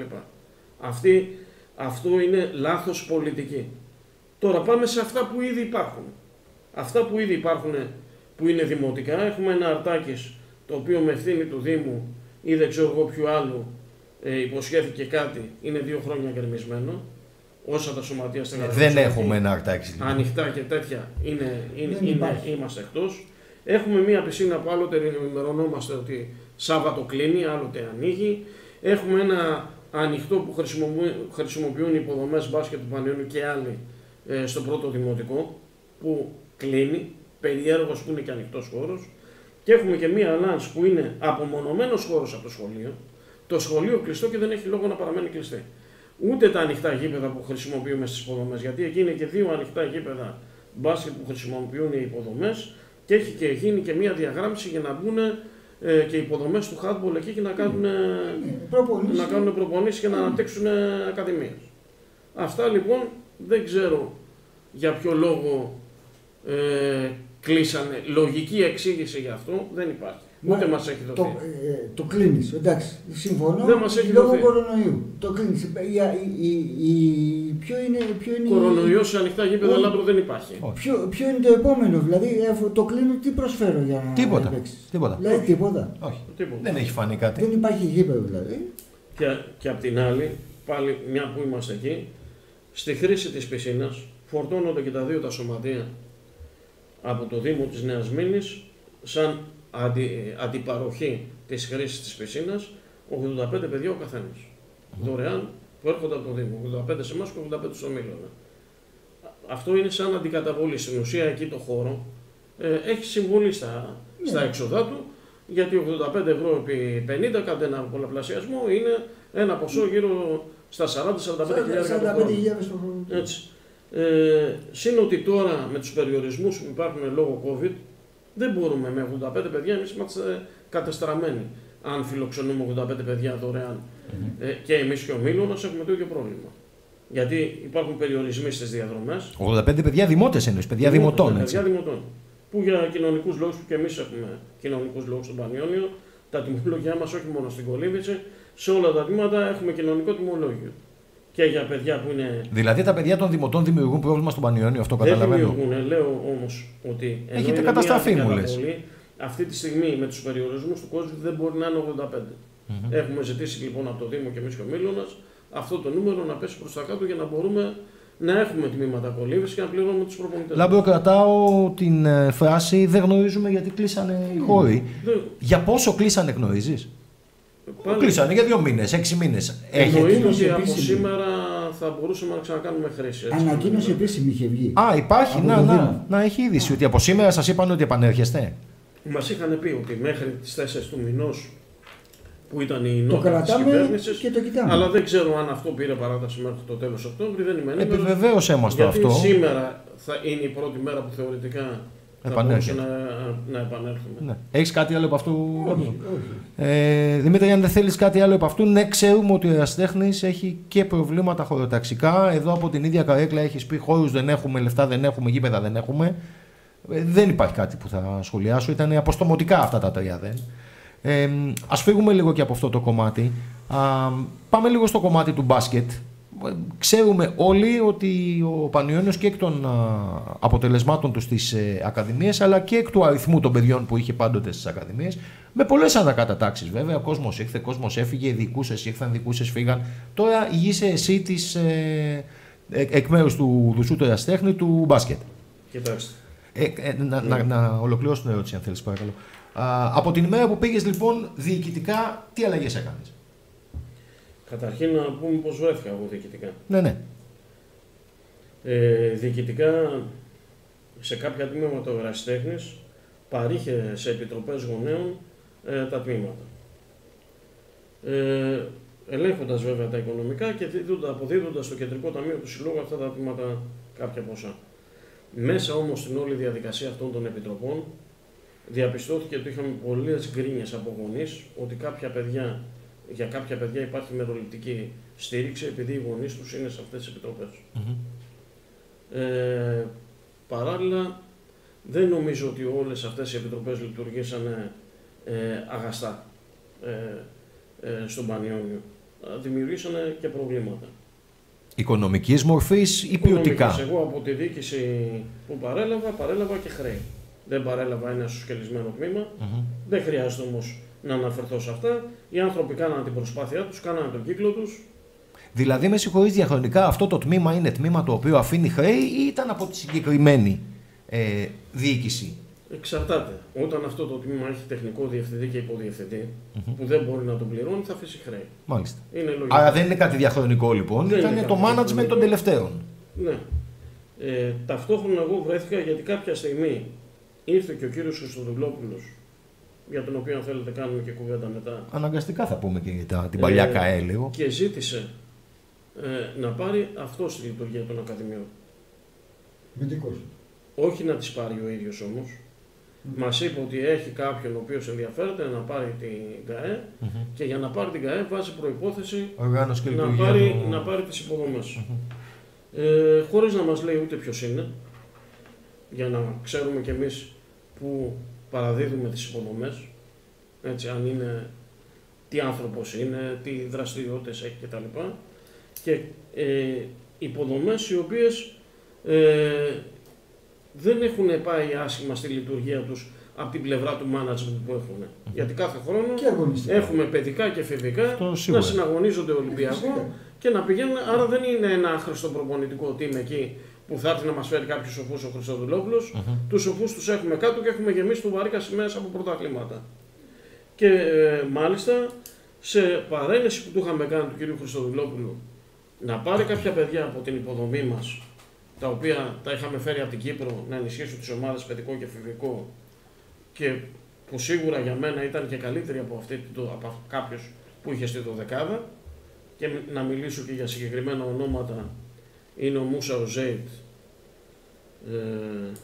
Αυτή, αυτό είναι λάθος πολιτική. Τώρα πάμε σε αυτά που ήδη υπάρχουν. Αυτά που ήδη υπάρχουν που είναι δημοτικά. Έχουμε ένα Αρτάκης το οποίο με ευθύνη του Δήμου ή δεν ξέρω εγώ ποιου άλλου ε, υποσχέθηκε κάτι, είναι δύο χρόνια γκρεμισμένο. Όσα τα σωματεία στην Ελλάδα. Δεν έχουμε ένα Αρτάκη. Ανοιχτά και τέτοια είναι, είναι, είναι, είμαστε εκτός. Έχουμε μία πισίνα που άλλοτε ενημερωνόμαστε ότι Σάββατο κλείνει, άλλοτε ανοίγει. Έχουμε ένα ανοιχτό που χρησιμοποιούν, χρησιμοποιούν οι υποδομές μπάσκετ του Πανιώνιου και άλλοι ε, στο πρώτο δημοτικό που κλείνει, περιέργως που είναι και ανοιχτός χώρος. Και έχουμε και μία Λανς που είναι απομονωμένος χώρος από το σχολείο. Το σχολείο κλειστό και δεν έχει λόγο να παραμένει κλειστή. Ούτε τα ανοιχτά γήπεδα που χρησιμοποιούμε στις υποδομές, γιατί εκεί είναι και δύο ανοιχτά γήπεδα μπάσκετ που χρησιμοποιούν οι υποδομές. Και έχει και γίνει και μία διαγράμμιση για να μπουν ε, και οι υποδομές του handball εκεί και να κάνουν, mm. να κάνουν προπονήσεις και να αναπτύξουν ε, ακαδημίες. Αυτά λοιπόν δεν ξέρω για ποιο λόγο ε, κλείσανε. Λογική εξήγηση για αυτό δεν υπάρχει. Μα, ούτε μας έχει δοθεί. Το, ε, το κλείνεις, εντάξει, συμφωνώ, δεν μας έχει λόγω δοθεί. Κορονοϊού. Το κλείνεις. Η, η, η, η, ποιο είναι, ποιο είναι κορονοϊός σε ανοιχτά γήπεδα Λάμπρο δεν υπάρχει. Ποιο, ποιο είναι το επόμενο, δηλαδή το κλείνω, τι προσφέρω για να τίποτα, παίξεις. Τίποτα. Δηλαδή τίποτα. Όχι, τίποτα. Δεν έχει φανεί κάτι. Δεν υπάρχει γήπεδο δηλαδή. Και, και απ' την άλλη, πάλι μια που είμαστε εκεί, στη χρήση της πισίνας φορτώνονται και τα δύο τα σωματεία από το Δήμο της Νέας Μύρνης σαν αντι, αντιπαροχή της χρήσης της πισίνας, ογδόντα πέντε παιδιά ο καθένας. Mm. Δωρεάν που έρχονται από το Δήμο. ογδόντα πέντε σε εμάς και ογδόντα πέντε στο Μήλωνα. Αυτό είναι σαν αντικαταβολή. Στην ουσία εκεί το χώρο ε, έχει συμβολή στα, yeah. στα έξοδά του, γιατί ογδόντα πέντε ευρώ επί πενήντα, κατά ένα πολλαπλασιασμό, είναι ένα ποσό γύρω στα σαράντα με σαράντα πέντε χιλιάδες το χρόνο. Έτσι. Ε, Συν ότι τώρα με τους περιορισμούς που υπάρχουν λόγω COVID, δεν μπορούμε με ογδόντα πέντε παιδιά, εμείς είμαστε κατεστραμμένοι. Αν φιλοξενούμε ογδόντα πέντε παιδιά δωρεάν mm-hmm. ε, και εμείς και ο Μήλωνας έχουμε το ίδιο πρόβλημα. Γιατί υπάρχουν περιορισμοί στις διαδρομές. ογδόντα πέντε παιδιά δημότες εννοείς, παιδιά δημοτών. Παιδιά δημοτών. Που για κοινωνικούς λόγους, που και εμείς έχουμε κοινωνικούς λόγους στον Πανιόνιο, τα τιμολόγια μας όχι μόνο στην Κολύμβηση, σε όλα τα τμήματα έχουμε κοινωνικό τιμολόγιο. Και για παιδιά που είναι. Δηλαδή τα παιδιά των δημοτών δημιουργούν πρόβλημα στον Πανιόνιο, αυτό καταλαβαίνω. Δεν δημιουργούν. Λέω όμως ότι. Έχετε καταστραφεί, μου λες. Αυτή τη στιγμή με τους περιορισμούς του κόσμου δεν μπορεί να είναι ογδόντα πέντε. Mm-hmm. Έχουμε ζητήσει λοιπόν από το Δήμο και εμείς και ο Μήλωνας αυτό το νούμερο να πέσει προς τα κάτω για να μπορούμε να έχουμε τμήματα κολύμβησης και να πληρώνουμε τους προπονητές. Λάμπρο, κρατάω την ε, φράση «Δεν γνωρίζουμε γιατί κλείσανε οι χώροι». Mm. Για πόσο κλείσανε γνωρίζεις? Πάλι... Κλείσανε για δύο μήνες, έξι μήνες. Εννοείται ότι από σήμερα θα μπορούσαμε να ξανακάνουμε χρήση. Ανακοίνωση επίσημη είχε βγει. Α, υπάρχει, να, να, να, έχει είδηση ότι από σήμερα σας είπαν ότι επανέρχεστε. Μας είχαν πει ότι μέχρι τις τέσσερις του μηνός που ήταν η νότα της κυβέρνησης, και το κοιτάμε. Αλλά δεν ξέρω αν αυτό πήρε παράταση μέχρι το τέλος Οκτώβρη, δεν είμαι ενήμερος. Επιβεβαίωσέ μας το αυτό. Γιατί σήμερα θα είναι η πρώτη μέρα που θεωρητικά θα μπορούσε να, να επανέλθουμε. Ναι. Έχεις κάτι άλλο από αυτού? Όχι, όχι. Ε, Δημήτρη, αν δεν θέλεις κάτι άλλο από αυτού, ναι, ξέρουμε ότι ο Ερασιτέχνης έχει και προβλήματα χωροταξικά. Εδώ από την ίδια καρέκλα έχεις πει χώρους δεν έχουμε, λεφτά δεν έχουμε, γήπεδα δεν έχουμε. Ε, δεν υπάρχει κάτι που θα σχολιάσω. Ήταν αποστομωτικά αυτά τα τρία δεν. Ε, ας φύγουμε λίγο και από αυτό το κομμάτι. Α, πάμε λίγο στο κομμάτι του μπάσκετ. Ξέρουμε όλοι ότι ο Πανιώνιος και εκ των α, αποτελεσμάτων του στις ε, ακαδημίες, αλλά και εκ του αριθμού των παιδιών που είχε πάντοτε στις ακαδημίες, με πολλές ανακατατάξεις βέβαια. Ο κόσμος ήρθε, ο κόσμος έφυγε, δικούσες ήρθαν, δικούσες φύγαν. Τώρα ηγείσαι εσύ της, ε, ε, εκ μέρους του Δουσού του Ερασιτέχνη του μπάσκετ. Κοιτάξτε. Ε, ε, να, mm. να, να ολοκληρώσω την ερώτηση, αν θέλεις, παρακαλώ. Α, από την ημέρα που πήγες λοιπόν διοικητικά, τι αλλαγές έκανες? Καταρχήν να πούμε πώς βρέθηκα εγώ διοικητικά. Ναι, ναι. Ε, διοικητικά σε κάποια τμήματα ο Ερασιτέχνης παρήχε σε επιτροπές γονέων ε, τα τμήματα. Ε, ελέγχοντας βέβαια τα οικονομικά και αποδίδοντας στο κεντρικό ταμείο του Συλλόγου αυτά τα τμήματα κάποια ποσά. Μέσα όμως στην όλη διαδικασία αυτών των επιτροπών διαπιστώθηκε ότι είχαμε πολλές γκρίνιες από γονείς ότι κάποια παιδιά, για κάποια παιδιά υπάρχει μεροληπτική στήριξη επειδή οι γονείς τους είναι σε αυτές τις επιτροπές. Mm-hmm. Ε, παράλληλα, δεν νομίζω ότι όλες αυτές οι επιτροπές λειτουργήσαν ε, αγαστά ε, ε, στον Πανιόνιο. Δημιουργήσαν και προβλήματα. Οικονομικής μορφής ή ποιοτικά? Εγώ από τη διοίκηση που παρέλαβα, παρέλαβα και χρέη. Δεν παρέλαβα ένα σουσκελισμένο τμήμα. Mm-hmm. Δεν χρειάζεται όμως να αναφερθώ σε αυτά. Οι άνθρωποι κάνανε την προσπάθειά τους, κάνανε τον κύκλο τους. Δηλαδή, με συγχωρείς, διαχρονικά αυτό το τμήμα είναι τμήμα το οποίο αφήνει χρέη ή ήταν από τη συγκεκριμένη ε, διοίκηση? Εξαρτάται. Όταν αυτό το τμήμα έχει τεχνικό διευθυντή και υποδιευθυντή mm-hmm. που δεν μπορεί να τον πληρώνει, θα αφήσει χρέη. Μάλιστα. Είναι λογικό. Άρα δεν είναι κάτι διαχρονικό λοιπόν, δεν ήταν το management των τελευταίων. Ναι. Ε, ταυτόχρονα εγώ βρέθηκα γιατί κάποια στιγμή ήρθε και ο κύριος Χριστοδουλόπουλος, για τον οποίο αν θέλετε κάνουμε και κουβέντα μετά. Αναγκαστικά θα πούμε και για την παλιά ε, ΚΑΕ λίγο. Και ζήτησε ε, να πάρει αυτό στη λειτουργία των Ακαδημιών. Μυντικός. Όχι να τις πάρει ο ίδιος όμως. Mm. Μας είπε ότι έχει κάποιον ο οποίος ενδιαφέρεται να πάρει την ΚΑΕ mm-hmm. και για να πάρει την ΚΑΕ βάζει προϋπόθεση να πάρει, το... να πάρει τις υποδομές. Mm-hmm. Ε, χωρίς να μας λέει ούτε ποιος είναι, για να ξέρουμε κι εμείς που παραδίδουμε τις υποδομές, έτσι, αν είναι, τι άνθρωπος είναι, τι δραστηριότητες έχει κτλ. Και ε, υποδομές οι οποίες ε, δεν έχουν πάει άσχημα στη λειτουργία τους από την πλευρά του management που έχουν. Mm-hmm. Γιατί κάθε χρόνο έχουμε παιδικά και εφηβικά να συναγωνίζονται Ολυμπιακό και να πηγαίνουν. Άρα δεν είναι ένα άχρηστο προπονητικό team εκεί που θα έρθει να μας φέρει κάποιους σοφούς ο Χριστοδουλόπουλος. Mm-hmm. Τους σοφούς τους έχουμε κάτω και έχουμε γεμίσει του βαρίκα σημαίες από πρωταθλήματα. Και ε, μάλιστα σε παρένεση που του είχαμε κάνει του κυρίου Χριστοδουλόπουλου να πάρει κάποια παιδιά από την υποδομή μας, τα οποία τα είχαμε φέρει από την Κύπρο να ενισχύσουν τις ομάδες παιδικό και εφηβικό και που σίγουρα για μένα ήταν και καλύτερη από, αυτή, από κάποιους που είχε στη δωδεκάδα, και να μιλήσω και για συγκεκριμένα ονόματα, είναι ο Μούσα ο Ζέιτ, ε,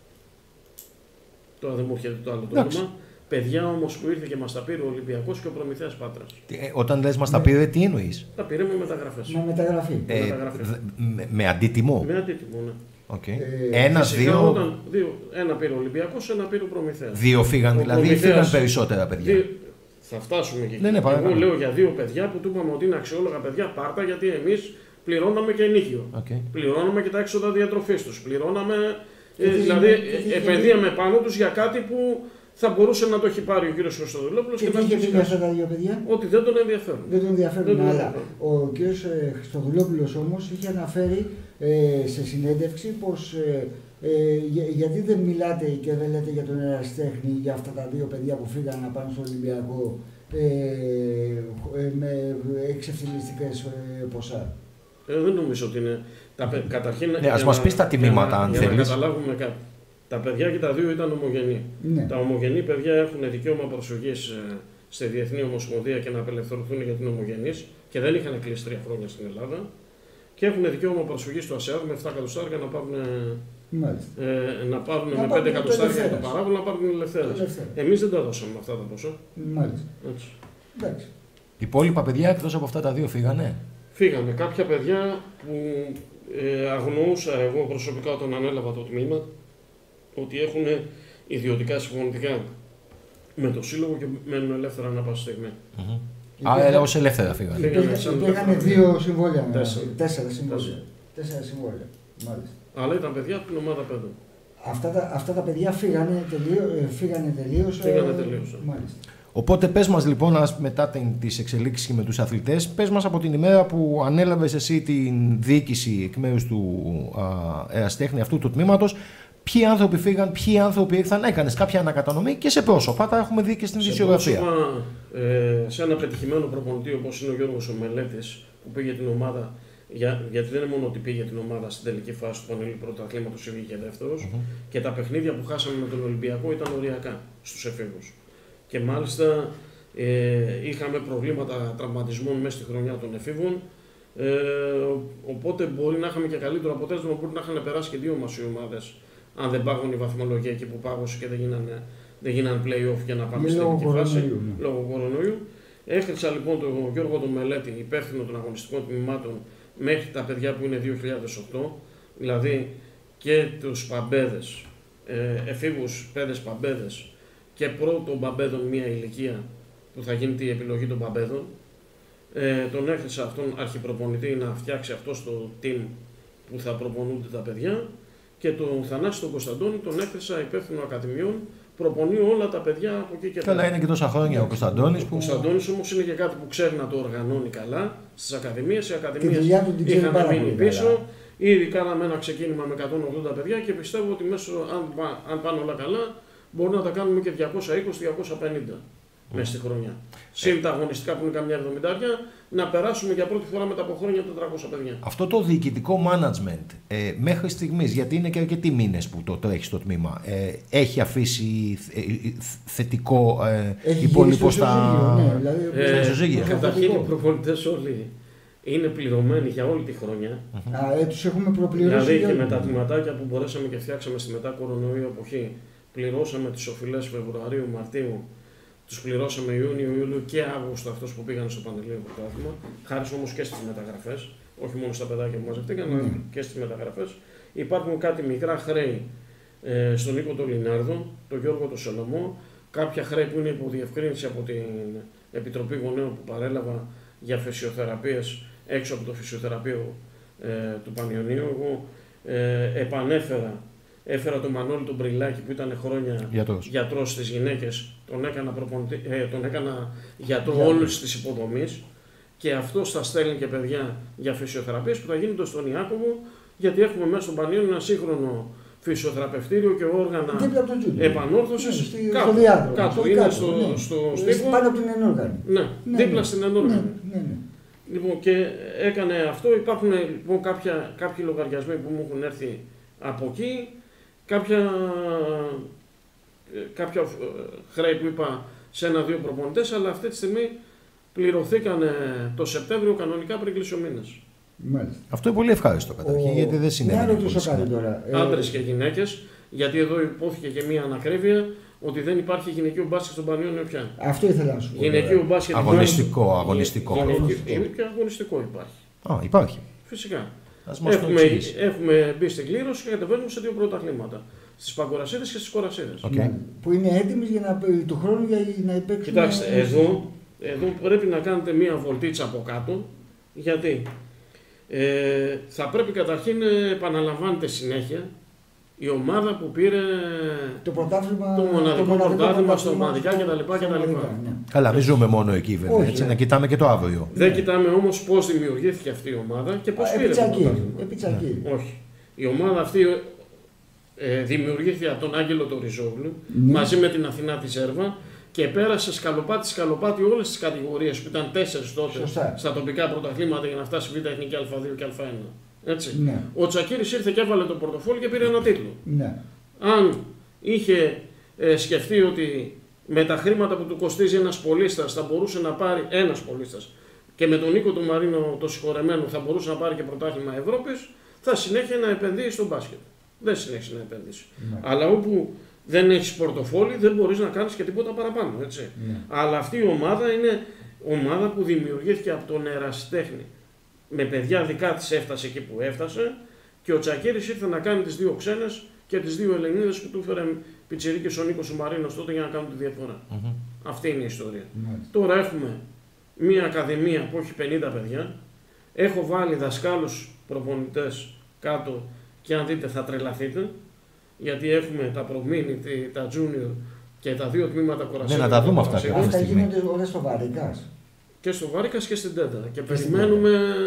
τώρα δεν μου έρχεται το άλλο το όνομα, παιδιά όμως που ήρθε και μας τα πήρε ο Ολυμπιακός και ο Προμηθέας Πάτρας. Ε, όταν λες μας τα πήρε, τι εννοείς? Τα πήρε με μεταγραφές. Με μεταγραφή. Ε, με, μεταγραφές. με, με αντίτιμο. Με αντίτιμο, ναι. Okay. Ε, ένα, δύο... Όταν, δύο... Ένα πήρε ο Ολυμπιακός, ένα πήρε ο Προμηθέας. Δύο φύγαν, δηλαδή, ή φύγαν περισσότερα παιδιά? Δύο... Θα φτάσουμε και εκεί. Ναι, ναι, Εγώ λέω για δύο παιδιά που του είπαμε ότι είναι αξιόλογα παιδιά, πάρτα, γιατί εμείς πληρώναμε και ενίκιο. Okay. Πληρώναμε και τα έξοδα διατροφής τους. Πληρώναμε, ε, δηλαδή ε, επενδύαμε πάνω τους για κάτι που θα μπορούσε να το έχει πάρει ο κύριος Χριστοδουλόπουλος. Και, και τι είχε πει αυτά τα δύο παιδιά? Ότι δεν τον ενδιαφέρουν. Δεν τον ενδιαφέρουν, δεν αλλά ο κύριος ε, Χριστοδουλόπουλος όμως είχε αναφέρει ε, σε συνέντευξη πως ε, ε, για, γιατί δεν μιλάτε και δεν λέτε για τον ερασιτέχνη, για αυτά τα δύο παιδιά που φύγαν να πάνε στο Ολυμπιακό ε, ε, με εξευθυλιστικές ε, ποσά. Ε, δεν νομίζω ότι είναι. Τα, καταρχήν, ναι, ας μας πεις τα τιμήματα, αν για θέλεις. Να καταλάβουμε κάτι. Τα παιδιά και τα δύο ήταν ομογενή. Ναι. Τα ομογενή παιδιά έχουν δικαίωμα προσοχής ε, στη Διεθνή Ομοσπονδία και να απελευθερωθούν για την ομογενής και δεν είχαν κλείσει τρία χρόνια στην Ελλάδα. Και έχουν δικαίωμα προσοχής στο ΑΣΕΑΔ με επτά εκατοστάρια να πάρουν, ε, να πάρουν να με πέντε εκατοστάρια το παράγωγο να πάρουν ελευθέρες. Εμείς δεν τα δώσαμε με αυτά τα ποσά. Μάλιστα. Εντάξει. Οι υπόλοιπα παιδιά εκτός από αυτά τα δύο φύγανε? Φύγανε κάποια παιδιά που ε, αγνοούσα εγώ προσωπικά όταν ανέλαβα το τμήμα, ότι έχουν ιδιωτικά συμφωνητικά με το σύλλογο και μένουν ελεύθερα ανά πάσα στιγμή. Mm-hmm. Α, ως ελεύθερα φύγανε. Υπήρχαν δύο συμβόλαια. Τέσσερα. Τέσσερα συμβόλαια. Τέσσερα συμβόλαια. Μάλιστα. Αλλά ήταν παιδιά από την ομάδα πέντε. Αυτά τα, αυτά τα παιδιά φύγανε τελείω. Φύγανε τελείως. Φύγανε τελείως. Μάλιστα. Οπότε πες μας λοιπόν, μετά τις εξελίξεις και με τους αθλητές, πες μας από την ημέρα που ανέλαβες εσύ την διοίκηση εκ μέρους του ερασιτέχνη αυτού του τμήματος, ποιοι άνθρωποι φύγαν, ποιοι άνθρωποι ήρθαν, έκανες κάποια ανακατανομή και σε πρόσωπα, τα έχουμε δει και στην ειδησιογραφία. Ε, σε ένα πετυχημένο προπονητή όπως είναι ο Γιώργος ο Μελέτης, που πήγε την ομάδα, για, γιατί δεν είναι μόνο ότι πήγε την ομάδα στην τελική φάση του Πανελλήνιου Πρωταθλήματος, βγήκε δεύτερος, mm-hmm. και τα παιχνίδια που χάσαμε με τον Ολυμπιακό ήταν οριακά στους εφήβους. Και μάλιστα ε, είχαμε προβλήματα τραυματισμών μέσα στη χρονιά των εφήβων. Ε, οπότε μπορεί να είχαμε και καλύτερο αποτέλεσμα, μπορεί να είχαν περάσει και δύο μας οι ομάδες, αν δεν πάγουν η βαθμολογία εκεί που πάγωσε και δεν γίνανε, δεν γίνανε play-off για να πάμε στην τελική φάση, ναι. Λόγω κορονοϊού. Έχρισα λοιπόν τον Γιώργο τον Μελέτη, υπεύθυνο των αγωνιστικών τμήματων, μέχρι τα παιδιά που είναι δύο χιλιάδες οκτώ, δηλαδή και τους παμπέδες, ε, εφήβους πέδες παμπέδες, και πρώτων παμπέδων μία ηλικία που θα γίνεται η επιλογή των παμπέδων. Ε, τον έχρισα αυτόν αρχιπροπονητή να φτιάξει αυτό το team που θα προπονούνται τα παιδιά, και τον Θανάση τον Κωνσταντώνη τον έχρισα υπεύθυνο ακαδημιών, προπονεί όλα τα παιδιά από εκεί και πέρα. Καλά, είναι και τόσα χρόνια ο Κωνσταντώνης. Που... Ο Κωνσταντώνης όμως είναι και κάτι που ξέρει να το οργανώνει καλά στις ακαδημίες. Οι ακαδημίες είχαν μείνει πίσω. Καλά. Ήδη κάναμε ένα ξεκίνημα με εκατόν ογδόντα παιδιά και πιστεύω ότι μέσω, αν, αν πάνε όλα καλά, μπορούμε να τα κάνουμε και διακόσια είκοσι με διακόσια πενήντα mm. μέσα στη χρονιά. Συν τα αγωνιστικά που είναι καμιά εβδομηντάρια, να περάσουμε για πρώτη φορά μετά από χρόνια τετρακόσια παιδιά. Αυτό το διοικητικό management ε, μέχρι στιγμής, γιατί είναι και αρκετοί μήνες που το τρέχει στο τμήμα, ε, έχει αφήσει ε, θετικό ε, υπόλοιπο στα ισοζύγια. Καταρχήν οι προπονητές όλοι είναι πληρωμένοι για όλη τη χρονιά. Mm-hmm. Α, τους έχουμε προπληρώσει. Δηλαδή και με τα τμηματάκια που μπορέσαμε και φτιάξαμε στη μετά κορονοϊού εποχή, πληρώσαμε τις οφειλές Φεβρουαρίου, Μαρτίου, τους πληρώσαμε Ιούνιο, Ιούλιο και Αύγουστο αυτός που πήγαν στο Πανελλήνιο Πρωτάθλημα, χάρη όμως και στις μεταγραφές, όχι μόνο στα παιδάκια που μαζευτήκαν, αλλά mm. και στις μεταγραφές. Υπάρχουν κάτι μικρά χρέη ε, στον Νίκο τον Λινάρδο, τον Γιώργο τον Σολομό, κάποια χρέη που είναι υποδιευκρίνηση από την Επιτροπή Γονέων που παρέλαβα για φυσιοθεραπείες έξω από το φυσιοθεραπείο ε, του Πανιωνίου. Εγώ ε, επανέφερα. Έφερα τον Μανώλη τον Μπριλάκη που ήταν χρόνια γιατρός, γιατρός στις γυναίκες, τον έκανα, προπονητή, ε, τον έκανα γιατρό yeah. όλους της υποδομής, και αυτός θα στέλνει και παιδιά για φυσιοθεραπείες που θα γίνονται στον Ιάκωβο γιατί έχουμε μέσα στον Πανιόνιο ένα σύγχρονο φυσιοθεραπευτήριο και όργανα επανόρθωσης. Κάτω, στο διάδρομο. Κάτω, είναι στο, ναι. στο στίβο. Πάνω από την ενόργανη. Ναι, ναι, δίπλα ναι. στην ενόργανη. Ναι, ναι, ναι. Λοιπόν, και έκανε αυτό. Υπάρχουν λοιπόν κάποια, κάποιοι λογαριασμοί που μου έχουν έρθει από εκεί, κάποια, κάποια χρέη που είπα σε ένα-δύο προπονητές, αλλά αυτή τη στιγμή πληρωθήκανε το Σεπτέμβριο κανονικά πριν κλείσει ο μήνας. Μάλιστα. Αυτό είναι πολύ ευχάριστο καταρχήν, ο... γιατί δεν συνέβη. Να ρωτήσω κάτι τώρα. Άντρες και γυναίκες, γιατί εδώ υπόθηκε και μία ανακρίβεια ότι δεν υπάρχει γυναικείο μπάσκετ στον Πανιόνιο πια. Αυτό ήθελα να σου πω. Γυναικείο μπάσκετ αγωνιστικό, υπάρχει. αγωνιστικό. Γυναικείο, και αγωνιστικό υπάρχει. Α, υπάρχει. Φυσικά. Έχουμε, έχουμε μπει στην κλήρωση και κατεβαίνουμε σε δύο πρωταθλήματα. Στις Παγκορασίδες και στις Κορασίδες. Okay. Ναι, που είναι έτοιμοι για να, του χρόνου για να υπέξουν. Κοιτάξτε, εδώ, εδώ πρέπει να κάνετε μία βολτίτσα από κάτω. Γιατί ε, θα πρέπει καταρχήν επαναλαμβάνετε συνέχεια η ομάδα που πήρε το, πρωτάθλημα, το μοναδικό πρωτάθλημα στα ομαδικά κτλ. Ναι. Καλά, μην ζούμε μόνο εκεί βέβαια. Όχι, έτσι, ναι. Να κοιτάμε και το αύριο. Δεν ναι. κοιτάμε όμως πώς δημιουργήθηκε αυτή η ομάδα και πώς πήρε το πρωτάθλημα. Ναι. Όχι. Η ομάδα αυτή ε, δημιουργήθηκε από τον Άγγελο τον Ριζόγλου ναι. μαζί με την Αθηνά τη Ζέρβα και πέρασε σκαλοπάτι σκαλοπάτι όλες τις κατηγορίες που ήταν τέσσερις τότε Σωστά. στα τοπικά πρωταθλήματα για να φτάσει Β' Εθνική Α2 και Α1. Έτσι. Ναι. Ο Τσακίρης ήρθε και έβαλε το πορτοφόλι και πήρε ένα τίτλο. Ναι. Αν είχε ε, σκεφτεί ότι με τα χρήματα που του κοστίζει ένας πολίστας θα μπορούσε να πάρει ένας πολίστας και με τον Νίκο του Μαρίνο το συγχωρεμένο θα μπορούσε να πάρει και πρωτάθλημα Ευρώπης, θα συνέχεια να επενδύει στο μπάσκετ. Δεν συνέχισε να επενδύσει. Ναι. Αλλά όπου δεν έχεις πορτοφόλι δεν μπορείς να κάνεις και τίποτα παραπάνω. Έτσι. Ναι. Αλλά αυτή η ομάδα είναι ομάδα που δημιουργήθηκε από τον ερασιτέχνη. Με παιδιά δικά της έφτασε εκεί που έφτασε και ο Τσακίρης ήρθε να κάνει τις δύο ξένες και τις δύο Ελληνίδες που του έφερε πιτσιρίκες ο Νίκος ο Μαρίνος τότε για να κάνουν τη διαφορά. Mm-hmm. Αυτή είναι η ιστορία. Mm-hmm. Τώρα έχουμε μια ακαδημία που έχει πενήντα παιδιά. Έχω βάλει δασκάλους προπονητές κάτω και αν δείτε θα τρελαθείτε. Γιατί έχουμε τα προμήνη, τα junior και τα δύο τμήματα Κορασίδων. Ναι, να τα δούμε αυτά. Αυτά γίνονται όλα στο Βαρικάς. Και στο Βάρικας και στην Τέτα. Και, και περιμένουμε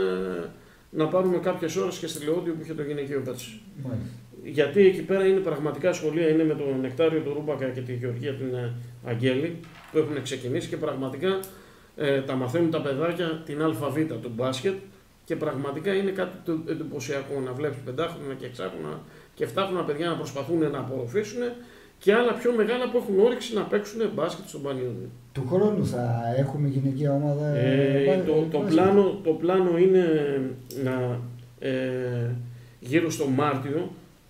να πάρουμε κάποιες ώρες και στη Λεόντιο που είχε το γυναικείο μπάτσι. Γιατί εκεί πέρα είναι πραγματικά σχολεία, είναι με τον Νεκτάριο, τον Ρούμπακα και τη Γεωργία την Αγγέλη που έχουν ξεκινήσει και πραγματικά ε, τα μαθαίνουν τα παιδάκια την ΑΒ του μπάσκετ και πραγματικά είναι κάτι το εντυπωσιακό να βλέπεις πεντάχρονα και εξάχρονα και εφτάχρονα παιδιά να προσπαθούν να απορροφήσουν και άλλα πιο μεγάλα που έχουν όρεξη να παίξουν μπάσκετ στον Πανιόνιο. Του χρόνου θα έχουμε γυναικεία ομάδα. Ε, το, το, πλάνο, το πλάνο είναι να ε, γύρω στο Μάρτιο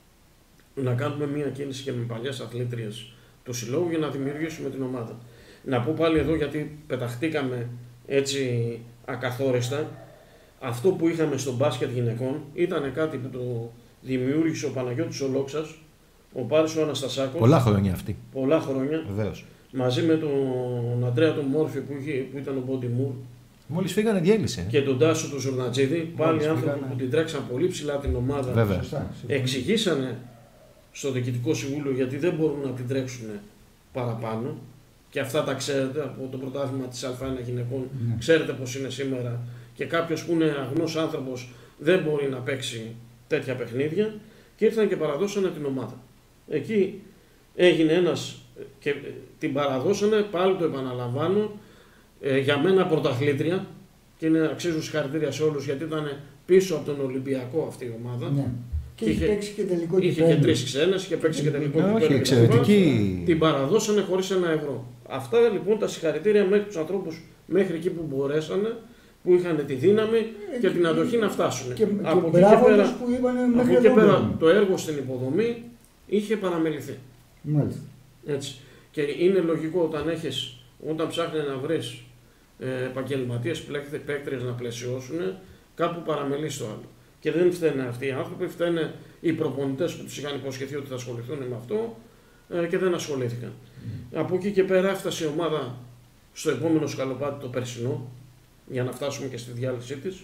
να κάνουμε μία κίνηση και με παλιές αθλήτριες του συλλόγου για να δημιουργήσουμε την ομάδα. Να πω πάλι εδώ γιατί πεταχτήκαμε έτσι ακαθόριστα. Αυτό που είχαμε στο μπάσκετ γυναικών ήταν κάτι που το δημιούργησε ο Παναγιώτης ο Λόξας, ο Πάρης ο Αναστασάκος. Πολλά χρόνια αυτή. Πολλά χρόνια. Βεβαίως. Μαζί με τον Αντρέα τον Μόρφη που, είχε, που ήταν ο Μπόντι Μουρ. Μόλις φύγανε διέλυσε. Και τον Τάσο του Ζορνατζίδη. Πάλι άνθρωποι φύγανε. Που την τρέξαν πολύ ψηλά την ομάδα. Βέβαια. Εξηγήσανε στο Διοικητικό Συμβούλιο γιατί δεν μπορούν να την τρέξουν παραπάνω. Και αυτά τα ξέρετε από το πρωτάθλημα της Α1 γυναικών. Mm. Ξέρετε πώς είναι σήμερα. Και κάποιος που είναι αγνός άνθρωπος δεν μπορεί να παίξει τέτοια παιχνίδια. Και ήρθαν και παραδώσανε την ομάδα. Εκεί έγινε ένας και την παραδώσανε, πάλι το επαναλαμβάνω, ε, για μένα πρωταθλήτρια και είναι, αξίζουν συγχαρητήρια σε όλους γιατί ήταν πίσω από τον Ολυμπιακό αυτή η ομάδα. Ναι. Και, και είχε παίξει και τελικό είχε και τρεις ξένες, είχε παίξει και τελικό κυπέλλο. Όχι, εξαιρετική. Την παραδώσανε χωρίς ένα ευρώ. Αυτά λοιπόν τα συγχαρητήρια μέχρι τους ανθρώπους μέχρι εκεί που μπορέσανε, που είχαν τη δύναμη ε, και, και την αντοχή να φτάσουν. Και, από και εκεί και πέρα, που είπανε από εκεί πέρα το έργο στην υποδομή είχε παραμεληθεί. Μάλιστα. Έτσι. Και είναι λογικό όταν, έχεις, όταν ψάχνει να βρεις ε, επαγγελματίες παίκτριες να πλαισιώσουν, κάπου παραμελείς το άλλο. Και δεν φταίνε αυτοί οι άνθρωποι, φταίνε οι προπονητές που τους είχαν υποσχεθεί ότι θα ασχοληθούν με αυτό ε, και δεν ασχολήθηκαν. Mm. Από εκεί και πέρα έφτασε η ομάδα στο επόμενο σκαλοπάτι το περσινό, για να φτάσουμε και στη διάλυσή της,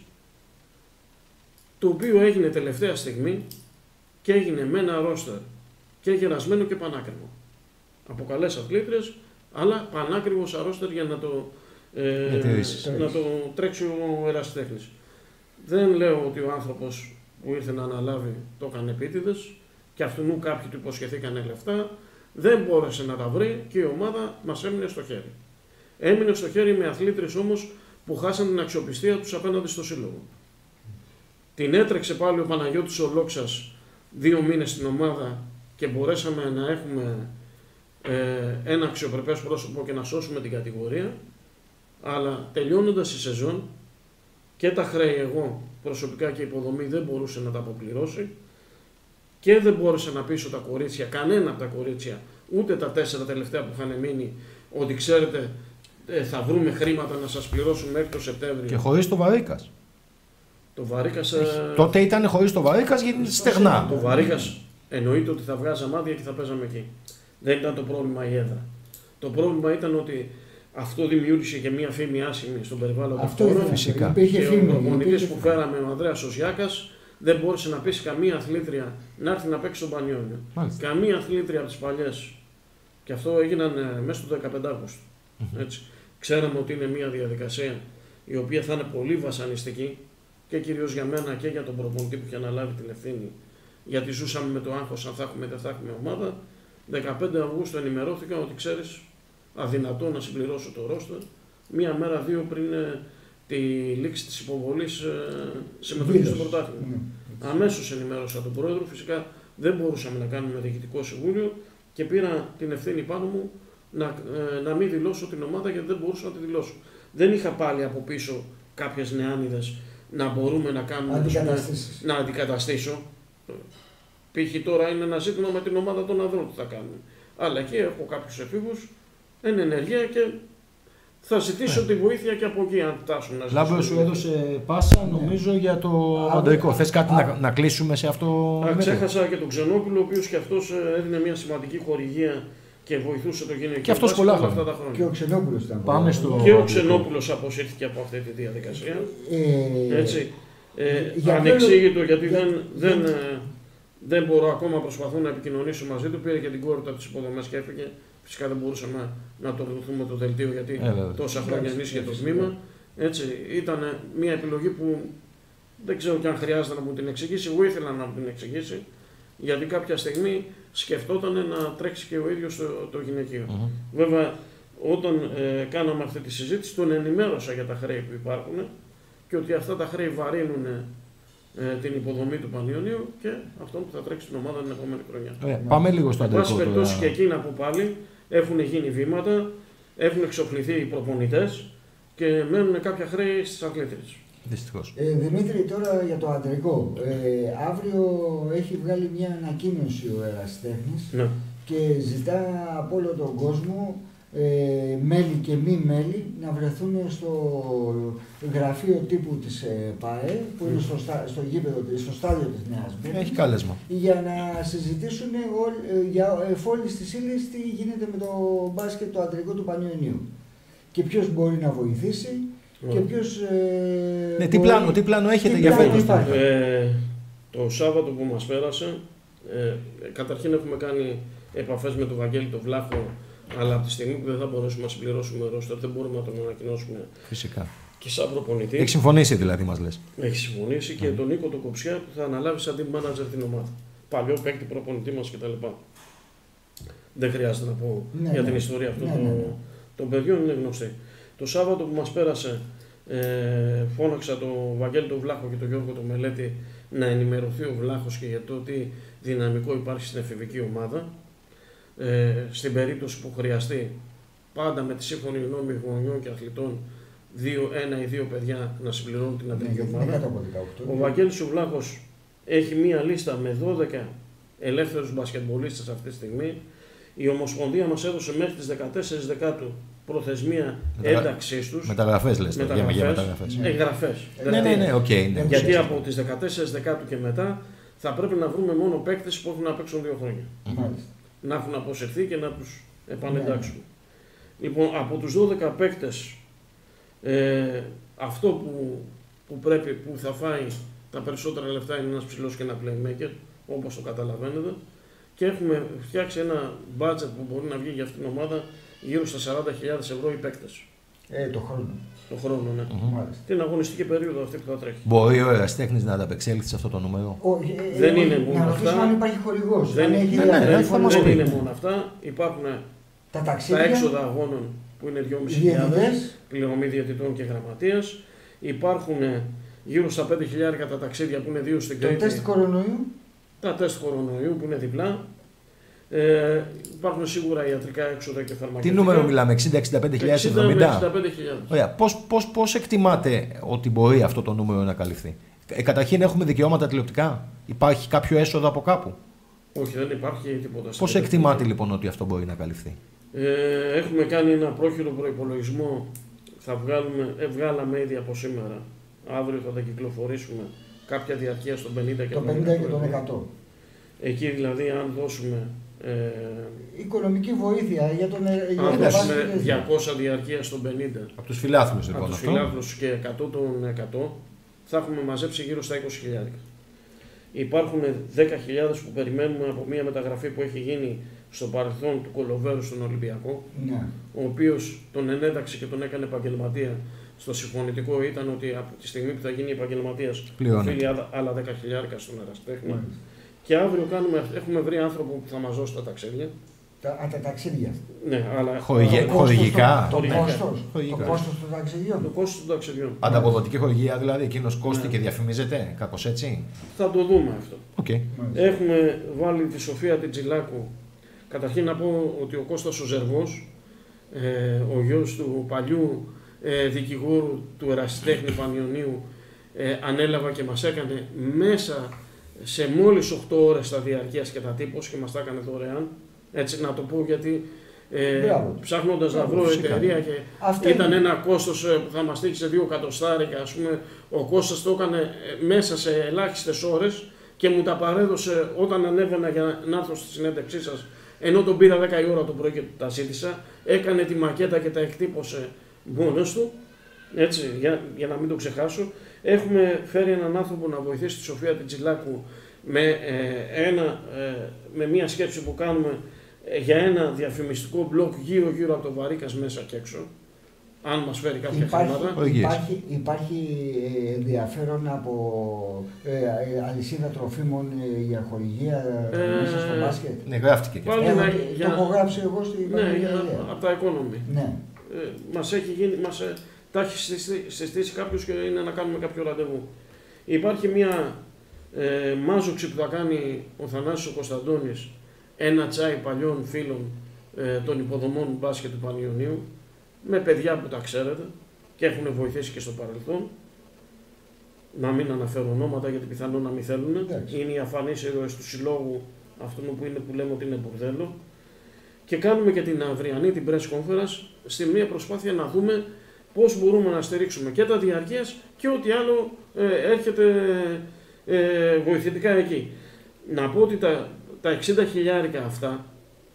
το οποίο έγινε τελευταία στιγμή και έγινε με ένα ρόστερ και γερασμένο και πανάκριβο. Από καλές αθλήτριες, αλλά πανάκριβο σαν ρόστερ για να το, ε, να το τρέξει ο ερασιτέχνης. Δεν λέω ότι ο άνθρωπος που ήρθε να αναλάβει το έκανε επίτηδες και αυτού κάποιοι του υποσχεθήκανε λεφτά, δεν μπόρεσε να τα βρει και η ομάδα μας έμεινε στο χέρι. Έμεινε στο χέρι με αθλήτρες όμως που χάσαν την αξιοπιστία τους απέναντι στο σύλλογο. Την έτρεξε πάλι ο Παναγιώτης ο Λόξας δύο μήνες στην ομάδα και μπορέσαμε να έχουμε ε, ένα αξιοπρεπές πρόσωπο και να σώσουμε την κατηγορία, αλλά τελειώνοντας η σεζόν και τα χρέη εγώ προσωπικά και η υποδομή δεν μπορούσε να τα αποπληρώσει και δεν μπόρεσε να πείσω τα κορίτσια, κανένα από τα κορίτσια, ούτε τα τέσσερα τελευταία που είχαν μείνει, ότι ξέρετε ε, θα βρούμε χρήματα να σας πληρώσουμε μέχρι το Σεπτέμβριο. Και χωρίς το Βαρίκας. Το Βαρίκας... Ε... Τότε ήταν χωρίς το Βαρίκας γιατί στεγνά. Το Βαρίκας εννοείται ότι θα βγάζαμε άδεια και θα παίζαμε εκεί. Δεν ήταν το πρόβλημα η έδρα. Το πρόβλημα ήταν ότι αυτό δημιούργησε και μία φήμη άσημη στον περιβάλλον του χώρου. Φυσικά. Και ο προπονητής που φέραμε, ο Ανδρέας Οζιάκας, δεν μπόρεσε να πείσει καμία αθλήτρια να έρθει να παίξει στον Πανιόνιο. Μάλιστα. Καμία αθλήτρια από τις παλιές. Και αυτό έγιναν μέσα στο δεκαπέντε Αυγούστου. Mm-hmm. Έτσι. Ξέραμε ότι είναι μία διαδικασία η οποία θα είναι πολύ βασανιστική και κυρίως για μένα και για τον προπονητή που είχε αναλάβει την ευθύνη. Γιατί ζούσαμε με το άγχος αν θα έχουμε δεν θα έχουμε ομάδα. δεκαπέντε Αυγούστου ενημερώθηκα ότι ξέρεις, αδυνατό να συμπληρώσω το ρόστερ μία μέρα δύο πριν ε, τη λήξη της υποβολής ε, συμμετοχής στο πρωτάθλημα. Mm. Αμέσως ενημέρωσα τον πρόεδρο, φυσικά δεν μπορούσαμε να κάνουμε διοικητικό συμβούλιο και πήρα την ευθύνη πάνω μου να, ε, να μην δηλώσω την ομάδα γιατί δεν μπορούσα να τη δηλώσω. Δεν είχα πάλι από πίσω κάποιες νεάνιδες να μπορούμε να κάνουμε να αντικαταστήσω. Π.χ. τώρα είναι ένα ζήτημα με την ομάδα των ανδρών τι θα κάνουμε. Αλλά εκεί έχω κάποιους εφήβους εν ενεργεία και θα ζητήσω yeah. τη βοήθεια και από εκεί αν φτάσουν να ζητήσουν. Λάμπρο σου έδωσε πάσα νομίζω yeah. για το αντρικό. Θες κάτι να, να κλείσουμε σε αυτό? Α, ξέχασα και τον Ξενόπουλο, ο οποίος και αυτός έδινε μια σημαντική χορηγία και βοηθούσε το γυναικείο. Και αυτός πολλά αυτά τα χρόνια. Και ο Ξενόπουλος ήταν. Πάμε στο... Και ο Ξενόπουλος αποσύρθηκε από αυτή τη διαδικασία. Ε, Έτσι. Ε, για ανεξήγητο το, γιατί δεν, δεν, δεν, δεν μπορώ ακόμα, προσπαθώ να επικοινωνήσω μαζί του. Πήρε και την κόρη του από τις υποδομές και έφυγε. Φυσικά δεν μπορούσαμε να, να το δοθούμε το δελτίο γιατί ε, τόσα χρόνια ενίσχυε το τμήμα. Έτσι, ήταν μια επιλογή που δεν ξέρω και αν χρειάζεται να μου την εξηγήσει. Εγώ ήθελα να μου την εξηγήσει γιατί κάποια στιγμή σκεφτόταν να τρέξει και ο ίδιος το, το γυναικείο. Mm-hmm. Βέβαια, όταν ε, κάναμε αυτή τη συζήτηση, τον ενημέρωσα για τα χρέη που υπάρχουν και ότι αυτά τα χρέη βαρύνουν ε, την υποδομή του Πανιωνίου και αυτόν που θα τρέξει την ομάδα την επόμενη χρονιά. Ε, πάμε λίγο στο αντρικό. Εν πάση περιπτώσει και εκείνα που πάλι έχουν γίνει βήματα, έχουν εξοφληθεί οι προπονητές και μένουν κάποια χρέη στις αθλήτριες. Δυστυχώς. Ε, Δημήτρη, τώρα για το αντρικό. Ε, αύριο έχει βγάλει μια ανακοίνωση ο Ερασιτέχνης ναι. και ζητά από όλο τον κόσμο ε, μέλη και μη μέλη να βρεθούν στο γραφείο τύπου της ε, ΠΑΕ που είναι στο, στο γήπεδο, στο στάδιο της Νέας Μπέρνης. Έχει κάλεσμα. Για να συζητήσουν όλ, για εφόλης της ύλης τι γίνεται με το μπάσκετ το αντρικό του Πανιωνίου και ποιος μπορεί να βοηθήσει. Και ποιος, ε, ναι, τι, μπορεί... πλάνο, τι πλάνο έχετε τι για φέτος? Ε, το Σάββατο που μας πέρασε, ε, καταρχήν έχουμε κάνει επαφές με τον Βαγγέλη τον Βλάχο, αλλά από τη στιγμή που δεν θα μπορέσουμε να συμπληρώσουμε ρόστερ, δεν μπορούμε να τον ανακοινώσουμε. Φυσικά. Και σαν προπονητή. Έχει συμφωνήσει δηλαδή, μας λες? Έχει συμφωνήσει mm. και τον Νίκο τον Κοψιά που θα αναλάβει σαν team manager την ομάδα. Παλιό παίκτη προπονητή μας κτλ. Δεν χρειάζεται να πω ναι, για την ναι. ιστορία αυτών ναι, των, ναι, ναι. των παιδιών, είναι γνωστή. Το Σάββατο που μας πέρασε ε, φώναξα τον Βαγγέλη τον Βλάχο και τον Γιώργο τον Μελέτη να ενημερωθεί ο Βλάχος και για το τι δυναμικό υπάρχει στην εφηβική ομάδα. Ε, στην περίπτωση που χρειαστεί, πάντα με τη σύμφωνη γνώμη γονιών και αθλητών, δύο, ένα ή δύο παιδιά να συμπληρώνουν την αντρική ναι, ομάδα. Ο Βαγγέλης ο Βλάχος έχει μία λίστα με δώδεκα ελεύθερους μπασκετμπολίστες αυτή τη στιγμή. Η Ομοσπονδία μας έδωσε μέχρι τις δεκατέσσερις Δεκάτου προθεσμία Μεταγρα... ένταξής τους. Μεταγραφές λες, μεταγραφές. Για μεταγραφές. Ναι. Εγγραφές. Ναι, ναι, ναι, ναι, okay, ναι. Γιατί από τις δεκατέσσερις Δεκάτου και μετά θα πρέπει να βρούμε μόνο παίκτες που έχουν να παίξουν δύο χρόνια. Mm-hmm. Να έχουν αποσυρθεί και να τους επανεντάξουν. Mm-hmm. Λοιπόν, από τους δώδεκα παίκτες, ε, αυτό που, που, πρέπει, που θα φάει τα περισσότερα λεφτά είναι ένας ψηλός και ένα playmaker, όπως το καταλαβαίνετε. Και έχουμε φτιάξει ένα budget που μπορεί να βγει για αυτήν την ομάδα γύρω στα σαράντα χιλιάδες ευρώ οι παίκτες. Ε, το χρόνο. Το χρόνο, ναι. Mm-hmm. Την αγωνιστική περίοδο αυτή που θα τρέχει. Μπορεί ο ερασιτέχνης να ανταπεξέλθει σε αυτό το νούμερο. Ο, ε, δεν ε, είναι να μόνο αυτά. αν υπάρχει χορηγός. Δεν, έχει ναι, ναι, ναι, ναι, δεν, δεν είναι μόνο αυτά. Υπάρχουν τα, τα έξοδα αγώνων που είναι δυόμισι χιλιάδες, πληρωμή διαιτητών και γραμματείας. Υπάρχουν γύρω στα πέντε χιλιάδες τα ταξίδια που είναι δύο στην Κρήτη. Τα τεστ κορονοϊού. Τα τεστ κορονοϊού που είναι διπλά. Ε, υπάρχουν σίγουρα ιατρικά έξοδα και φαρμακευτικά. Τι νούμερο μιλάμε, εξήντα με εξήντα πέντε χιλιάδες, εβδομήντα. Ωραία. Πώς, πώς, πώς εκτιμάτε ότι μπορεί αυτό το νούμερο να καλυφθεί? Ε, καταρχήν έχουμε δικαιώματα τηλεοπτικά. Υπάρχει κάποιο έσοδο από κάπου? Όχι, δεν υπάρχει τίποτα. Πώς εκτιμάτε λοιπόν ότι αυτό μπορεί να καλυφθεί? Ε, έχουμε κάνει ένα πρόχειρο προϋπολογισμό. Θα βγάλουμε, ε, βγάλαμε ήδη από σήμερα. Αύριο θα τα κυκλοφορήσουμε. Κάποια διαρκεία στον πενήντα και το πενήντα και τον εκατό. Εκεί δηλαδή, αν δώσουμε. Ε, οικονομική βοήθεια για τον Ελλάδα. Αν δώσουμε διακόσια διαρκεία στον πενήντα. Από τους φιλάθλους λοιπόν. Από τους φιλάθλους και εκατό τον εκατό θα έχουμε μαζέψει γύρω στα είκοσι χιλιάδες. Υπάρχουν δέκα χιλιάδες που περιμένουμε από μια μεταγραφή που έχει γίνει στο παρελθόν του Κολοβέρου στον Ολυμπιακό. Ναι. Ο οποίος τον ενέταξε και τον έκανε επαγγελματία. Στο συμφωνητικό ήταν ότι από τη στιγμή που θα γίνει επαγγελματίας οφείλει άλλα δέκα χιλιάδες στον ερασιτέχνη. Mm. Και αύριο κάνουμε, έχουμε βρει άνθρωπο που θα μας δώσει τα ταξίδια. Τα, α, τα ταξίδια. Ναι, αλλά. Χορηγικά. Χορηγικά. Το ναι. κόστος των ταξιδιών. Το κόστος των ταξιδιών. Ανταποδοτική χορηγία δηλαδή, εκείνος κόστη ναι. και διαφημίζεται, κάπως έτσι. Θα το δούμε αυτό. Okay. Έχουμε βάλει τη Σοφία την Τζιλάκου. Καταρχήν να πω ότι ο Κώστας ο Ζεργός, ε, ο γιος του παλιού ε, δικηγόρου του ερασιτέχνη Πανιωνίου, ε, ανέλαβα και μας έκανε μέσα σε μόλις οκτώ ώρες τα διαρκείας και τα τύπος και μας τα έκανε δωρεάν. Έτσι να το πω γιατί ε, ψάχνοντας να βρω εταιρεία και Αυτή ήταν είναι. ένα κόστος που θα μας τύχει δύο εκατοστάρικα, ας πούμε, ο Κώστας το έκανε μέσα σε ελάχιστες ώρες και μου τα παρέδωσε όταν ανέβαινα για να έρθω στη συνέντευξή σας, ενώ τον πήρα δέκα η ώρα το πρωί και τα ζήτησα, έκανε τη μακέτα και τα εκτύπωσε μόνος του, έτσι, για, για να μην το ξεχάσω. Έχουμε φέρει έναν άνθρωπο να βοηθήσει τη Σοφία την Τζιλάκου με, ε, ένα, ε, με μια σκέψη που κάνουμε ε, για ένα διαφημιστικό μπλοκ γύρω-γύρω από το Βαρύκας μέσα και έξω, αν μας φέρει κάποια υπάρχει, χρήματα. Υπάρχει, υπάρχει ενδιαφέρον από ε, ε, αλυσίδα τροφίμων ε, για χορηγία ε, μέσα στο μπάσκετ. Ναι, γράφτηκε και αυτό. Ε, για... Το έχω γράψει εγώ στην ναι, για, από τα Economy. Ναι. Ε, μας έχει γίνει, μας, ε, τα έχει συστήσει κάποιος και είναι να κάνουμε κάποιο ραντεβού. Υπάρχει μια ε, μάζοξη που θα κάνει ο Θανάσης ο Κωνσταντώνης, ένα τσάι παλιών φίλων ε, των υποδομών μπάσκετ του Πανιωνίου, με παιδιά που τα ξέρετε και έχουν βοηθήσει και στο παρελθόν. Να μην αναφέρω ονόματα γιατί πιθανόν να μην θέλουν. Εντάξει. Είναι οι αφανείς ήρωες του συλλόγου, αυτόν που, είναι, που λέμε ότι είναι μπουρδέλο. Και κάνουμε και την αυριανή, την press conference, στη μία προσπάθεια να δούμε πώς μπορούμε να στηρίξουμε και τα διαρκείας και ό,τι άλλο ε, έρχεται ε, βοηθητικά εκεί. Να πω ότι τα, τα εξήντα χιλιάρικα αυτά,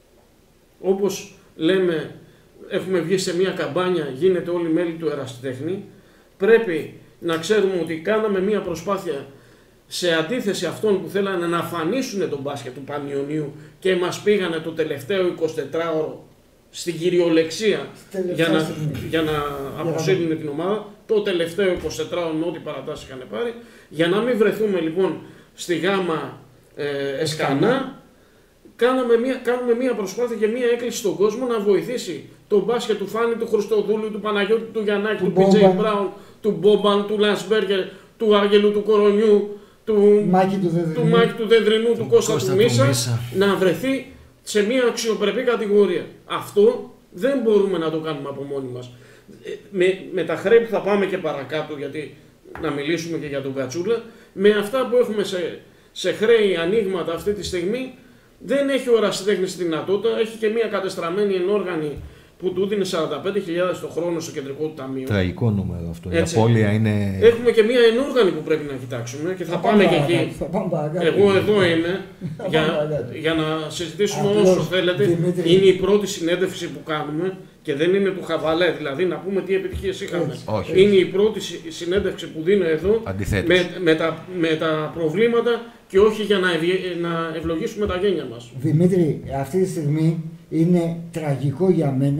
όπως λέμε, έχουμε βγει σε μια καμπάνια, γίνεται όλοι μέλη του ερασιτέχνη, πρέπει να ξέρουμε ότι κάναμε μια προσπάθεια σε αντίθεση αυτών που θέλανε να αφανίσουν τον μπάσκετ του Πανιωνίου και μας πήγανε το τελευταίο εικοσιτετράωρο στην κυριολεξία για να, για να αποσύρουν την ομάδα, το τελευταίο εικοσιτετράωρο ό,τι παρατάσεις είχαν πάρει, για να μην βρεθούμε λοιπόν στη γάμα ε, Εσκανά, κάναμε μια, κάνουμε μια προσπάθεια και μια έκκληση στον κόσμο να βοηθήσει τον μπάσκετ του Φάνη, του Χριστοδούλου, του Παναγιώτη, του Γιαννάκη, του Πι Τζέι Μπράουν, του Μπόμπαν, του Λανσμπέργκερ, του Άγγελου, του Κορονιού, του Μάκη του Δεδρινού, του, Μάκη του, Δεδρινού, του Κώστα, Κώστα του Μίσα, Μίσα, να βρεθεί σε μια αξιοπρεπή κατηγορία. Αυτό δεν μπορούμε να το κάνουμε από μόνοι μας. Με, με τα χρέη που θα πάμε και παρακάτω, γιατί να μιλήσουμε και για τον Κατσούλα, με αυτά που έχουμε σε, σε χρέη ανοίγματα αυτή τη στιγμή, δεν έχει ο ερασιτέχνης τη δυνατότητα, έχει και μια κατεστραμμένη ενόργανη που του δίνει σαράντα πέντε χιλιάδες το χρόνο στο κεντρικό του ταμείο. Τραγικό νούμερο αυτό. Η απώλεια είναι. Έχουμε και μια ενόργανη που πρέπει να κοιτάξουμε και θα, θα πάμε, πάμε και εκεί. Εγώ εδώ είμαι για, για να συζητήσουμε Απλώς, όσο θέλετε. Δημήτρη. Είναι η πρώτη συνέντευξη που κάνουμε και δεν είναι του χαβαλέ, δηλαδή να πούμε τι επιτυχίες είχαμε. Όχι. Είναι η πρώτη συνέντευξη που δίνω εδώ με, με, τα, με τα προβλήματα και όχι για να, ευγε, να ευλογήσουμε τα γένια μας. Δημήτρη, αυτή τη στιγμή είναι τραγικό για μένα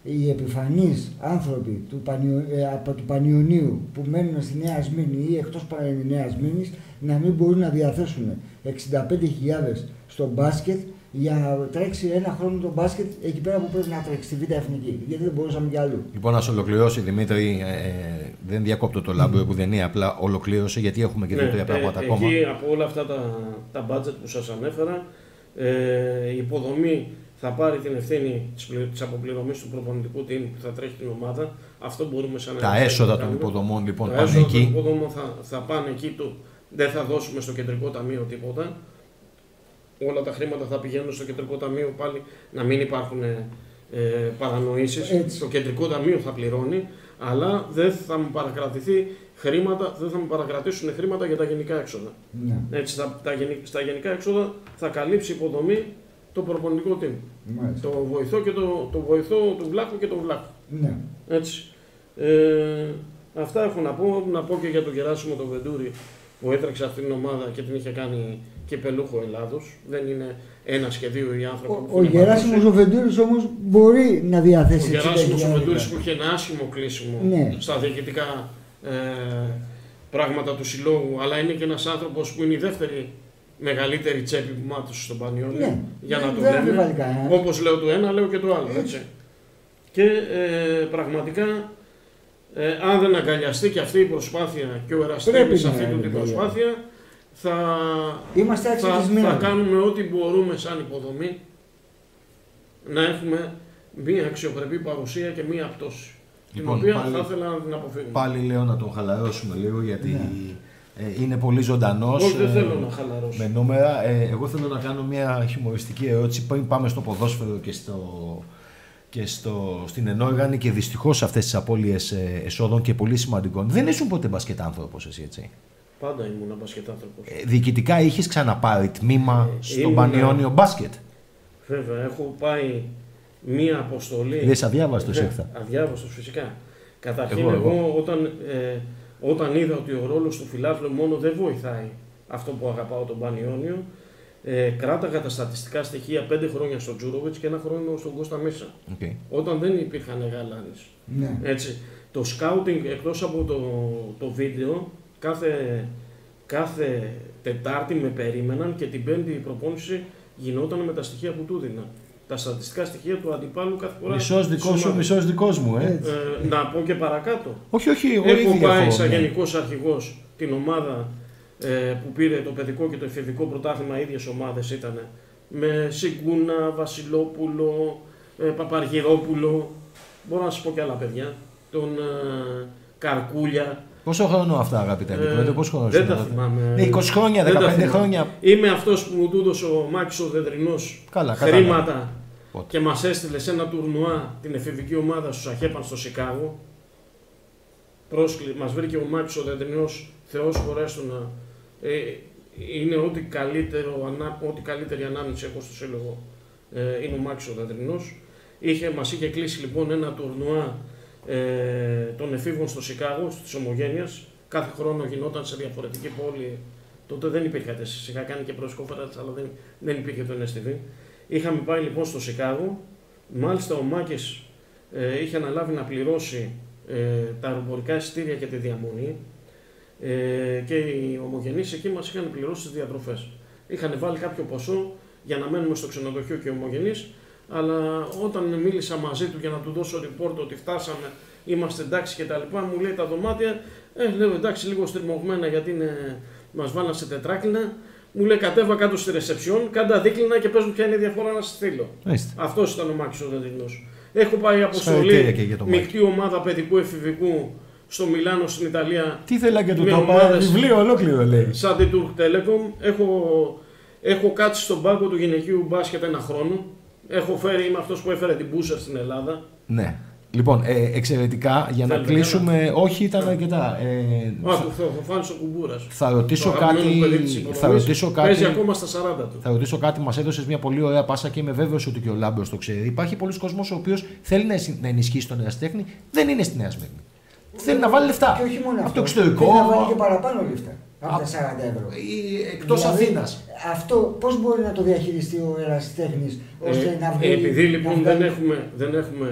οι επιφανείς άνθρωποι του Πανιω... από του Πανιωνίου που μένουν στη Νέα Σμύρνη ή εκτός Νέας Σμύρνης να μην μπορούν να διαθέσουν εξήντα πέντε χιλιάδες στο μπάσκετ για να τρέξει ένα χρόνο το μπάσκετ εκεί πέρα που πρέπει να τρέξει στη Β' Εθνική. Γιατί δεν μπορούσαμε κι αλλού. Λοιπόν, να σε ολοκληρώσει Δημήτρη, ε, δεν διακόπτω το Λάμπρο που δεν είναι, απλά ολοκλήρωσε γιατί έχουμε και δύο-τρία ναι, πράγματα ε, ακόμα. Εκεί από όλα αυτά τα, τα budget που σας ανέφερα, ε, η υποδομή θα πάρει την ευθύνη της αποπληρωμής του προπονητικού team που θα τρέχει την ομάδα. Αυτό μπορούμε σαν τα έσοδα των υποδομών λοιπόν τα πάνε έσοδα εκεί. των υποδομών θα, θα πάνε εκεί, του, δεν θα δώσουμε στο κεντρικό ταμείο τίποτα. Όλα τα χρήματα θα πηγαίνουν στο κεντρικό ταμείο πάλι, να μην υπάρχουν ε, παρανοήσεις. Έτσι. Το κεντρικό ταμείο θα πληρώνει, αλλά δεν θα μου παρακρατηθεί χρήματα, δεν θα μου παρακρατήσουν χρήματα για τα γενικά έξοδα. Ναι. Έτσι, τα, τα, στα γενικά έξοδα θα καλύψει υποδομή το προπονητικό team. Μάλιστα. Το βοηθό και το, το βοηθό του Βλάχου και τον Βλάχου. Ναι. Έτσι. Ε, αυτά έχω να πω. Να πω και για τον Γεράσιμο τον Βεντούρη που έτρεξε αυτήν την ομάδα και την είχε κάνει κυπελούχο Ελλάδος. Δεν είναι ένας και δύο οι άνθρωποι ο, που Ο Γεράσιμος ο Βεντούρης όμως μπορεί να διαθέσει. Ο Γεράσιμος ο Βεντούρης που είχε ένα άσχημο κλείσιμο ναι. στα διοικητικά ε, πράγματα του συλλόγου, αλλά είναι και ένας άνθρωπος που είναι η δεύτερη μεγαλύτερη τσέπη που μάτωσε στον Πανιόνιο. Ναι. Για να ναι, το λέμε. Ε. Όπως λέω το ένα, λέω και το άλλο. Έτσι. Και ε, πραγματικά, ε, αν δεν αγκαλιαστεί και αυτή η προσπάθεια και ο Εραστέχνης αυτή την προσπάθεια, θα, θα, θα κάνουμε ό,τι μπορούμε σαν υποδομή να έχουμε μία αξιοπρεπή παρουσία και μία πτώση. Λοιπόν, την οποία πάλι, θα ήθελα να την αποφύγουμε. Πάλι λέω να τον χαλαρώσουμε λίγο γιατί ναι. ε, είναι πολύ ζωντανός. Όχι, δεν θέλω να χαλαρώσω. Με νούμερα. Ε, εγώ θέλω να κάνω μια χιουμοριστική ερώτηση πριν πάμε στο ποδόσφαιρο και, στο, και στο, στην ενόργανη και δυστυχώς αυτές τις απώλειες εσόδων και πολύ σημαντικών. Δεν ήσουν ποτέ μπασκετάνθρωπος εσύ, έτσι? Πάντα ήμουν μπασκετάνθρωπος. Ε, διοικητικά είχες ξαναπάρει τμήμα ε, στον ήμουν... Πανιόνιο μπάσκετ? Βέβαια, έχω πάει μία αποστολή. Δεν αδιάβαστος ήρθα. Αδιάβαστος φυσικά. Καταρχήν εγώ, εγώ, εγώ όταν, ε, όταν είδα ότι ο ρόλος του φιλάθλου μόνο δεν βοηθάει αυτό που αγαπάω τον Πανιόνιο, ε, κράταγα τα στατιστικά στοιχεία πέντε χρόνια στον Τζούροβιτς και ένα χρόνο στον Κώστα Μίσα. Okay. Όταν δεν υπήρχαν γαλάνες. Ναι. Έτσι, το σκάουτινγκ εκτός από το, το βίντεο, κάθε, κάθε Τετάρτη με περίμεναν και την Πέμπτη η προπόνηση γινόταν με τα στοιχεία που του έδινα. Τα στατιστικά στοιχεία του αντιπάλου κάθε φορά. Μισός δικός σου, μισός δικός μου, ε. ε. Να πω και παρακάτω. Όχι, όχι, εγώ έχω πάει έχω, σαν ναι. γενικός αρχηγός την ομάδα ε, που πήρε το παιδικό και το εφηβικό πρωτάθλημα, οι ίδιες ομάδες ήταν. Με Σιγκούνα, Βασιλόπουλο, ε, Παπαργυρόπουλο, μπορώ να σας πω και άλλα παιδιά. Τον ε, Καρκούλια. Πόσο χρόνο αυτά, αγαπητέ Μικρότε, ε, πόσο χρόνο? Δεν τα θυμάμαι. Ναι, είκοσι χρόνια, δεκαπέντε χρόνια. Είμαι αυτός που μου του έδωσε ο Μάκης ο Δεδρινός χρήματα Πότε. Και μας έστειλε σε ένα τουρνουά την εφηβική ομάδα στους Αχέπαν στο Σικάγο. Πρόσκλη, μας βρήκε ο Μάκης ο Δεδρινός, Θεός χωρέστο να. Ε, είναι ό,τι, καλύτερο, ό,τι καλύτερη ανάμνηση έχω στο σύλλογο. Ε, είναι ο Μάκης ο Δεδρινός. Είχε, μας είχε κλείσει λοιπόν ένα τουρνουά ε, των εφήβων στο Σικάγο, της Ομογένειας. Κάθε χρόνο γινόταν σε διαφορετική πόλη. Τότε δεν υπήρχε τέσσερις. Είχα κάνει και προσκόφερα, αλλά δεν, δεν υπήρχε το Ν Ες Τι Βι. Είχαμε πάει λοιπόν στο Σικάγο. Μάλιστα ο Μάκης ε, είχε αναλάβει να πληρώσει ε, τα αεροπορικά εισιτήρια και τη διαμονή. Ε, και οι ομογενείς εκεί μας είχαν πληρώσει τις διατροφές. Είχαν βάλει κάποιο ποσό για να μένουμε στο ξενοδοχείο και οι ομογενείς. Αλλά όταν μίλησα μαζί του για να του δώσω report ότι φτάσαμε, είμαστε εντάξει κτλ., μου λέει τα δωμάτια, ε, λέω εντάξει, λίγο στριμωγμένα γιατί είναι, μας βάλαν σε τετράκλινα. Μου λέει κατέβα κάτω στη ρεσεψιόν, κάντα δίκλινα και πες μου ποια είναι η διαφορά να σας στείλω. Αυτός ήταν ο Μάκης ο Δεδρινός. Έχω πάει αποστολή, μεικτή ομάδα παιδικού εφηβικού στο Μιλάνο στην Ιταλία. Τι θέλα και του το πάρει, βιβλίο ολόκληρο λέει. Σαν την Turk Telecom. Έχω, έχω κάτσει στον πάγκο του γυναικείου μπάσκετ ένα χρόνο. Έχω φέρει, είμαι αυτός που έφερε την Booster στην Ελλάδα. Ναι. Λοιπόν, ε, εξαιρετικά, για να Θέλετε κλείσουμε, ένα. όχι ήταν αρκετά. Ε, Α, θα, θα φάνεις ο Κουμπούρας. Θα ρωτήσω κάτι, θα ρωτήσω κάτι, παίζει ακόμα στα σαράντα του. Θα ρωτήσω κάτι, μας έδωσες μια πολύ ωραία πάσα και είμαι βέβαιος ότι και ο Λάμπρος το ξέρει. Υπάρχει πολλοί κόσμος ο οποίος θέλει να ενισχύσει τον ερασιτέχνη, δεν είναι στη Νέα Σμύρνη. Θέλει να βάλει λεφτά. Και όχι μόνο αυτό. Από το εξωτερικό. Θέλει να βάλει και παραπάνω λεφτά. Από τα σαράντα ευρώ. Εκτός δηλαδή, Αθήνας. Αυτό πώς μπορεί να το διαχειριστεί ο ερασιτέχνης ώστε ε, να βγει. Επειδή λοιπόν να δεν, έχουμε, δεν έχουμε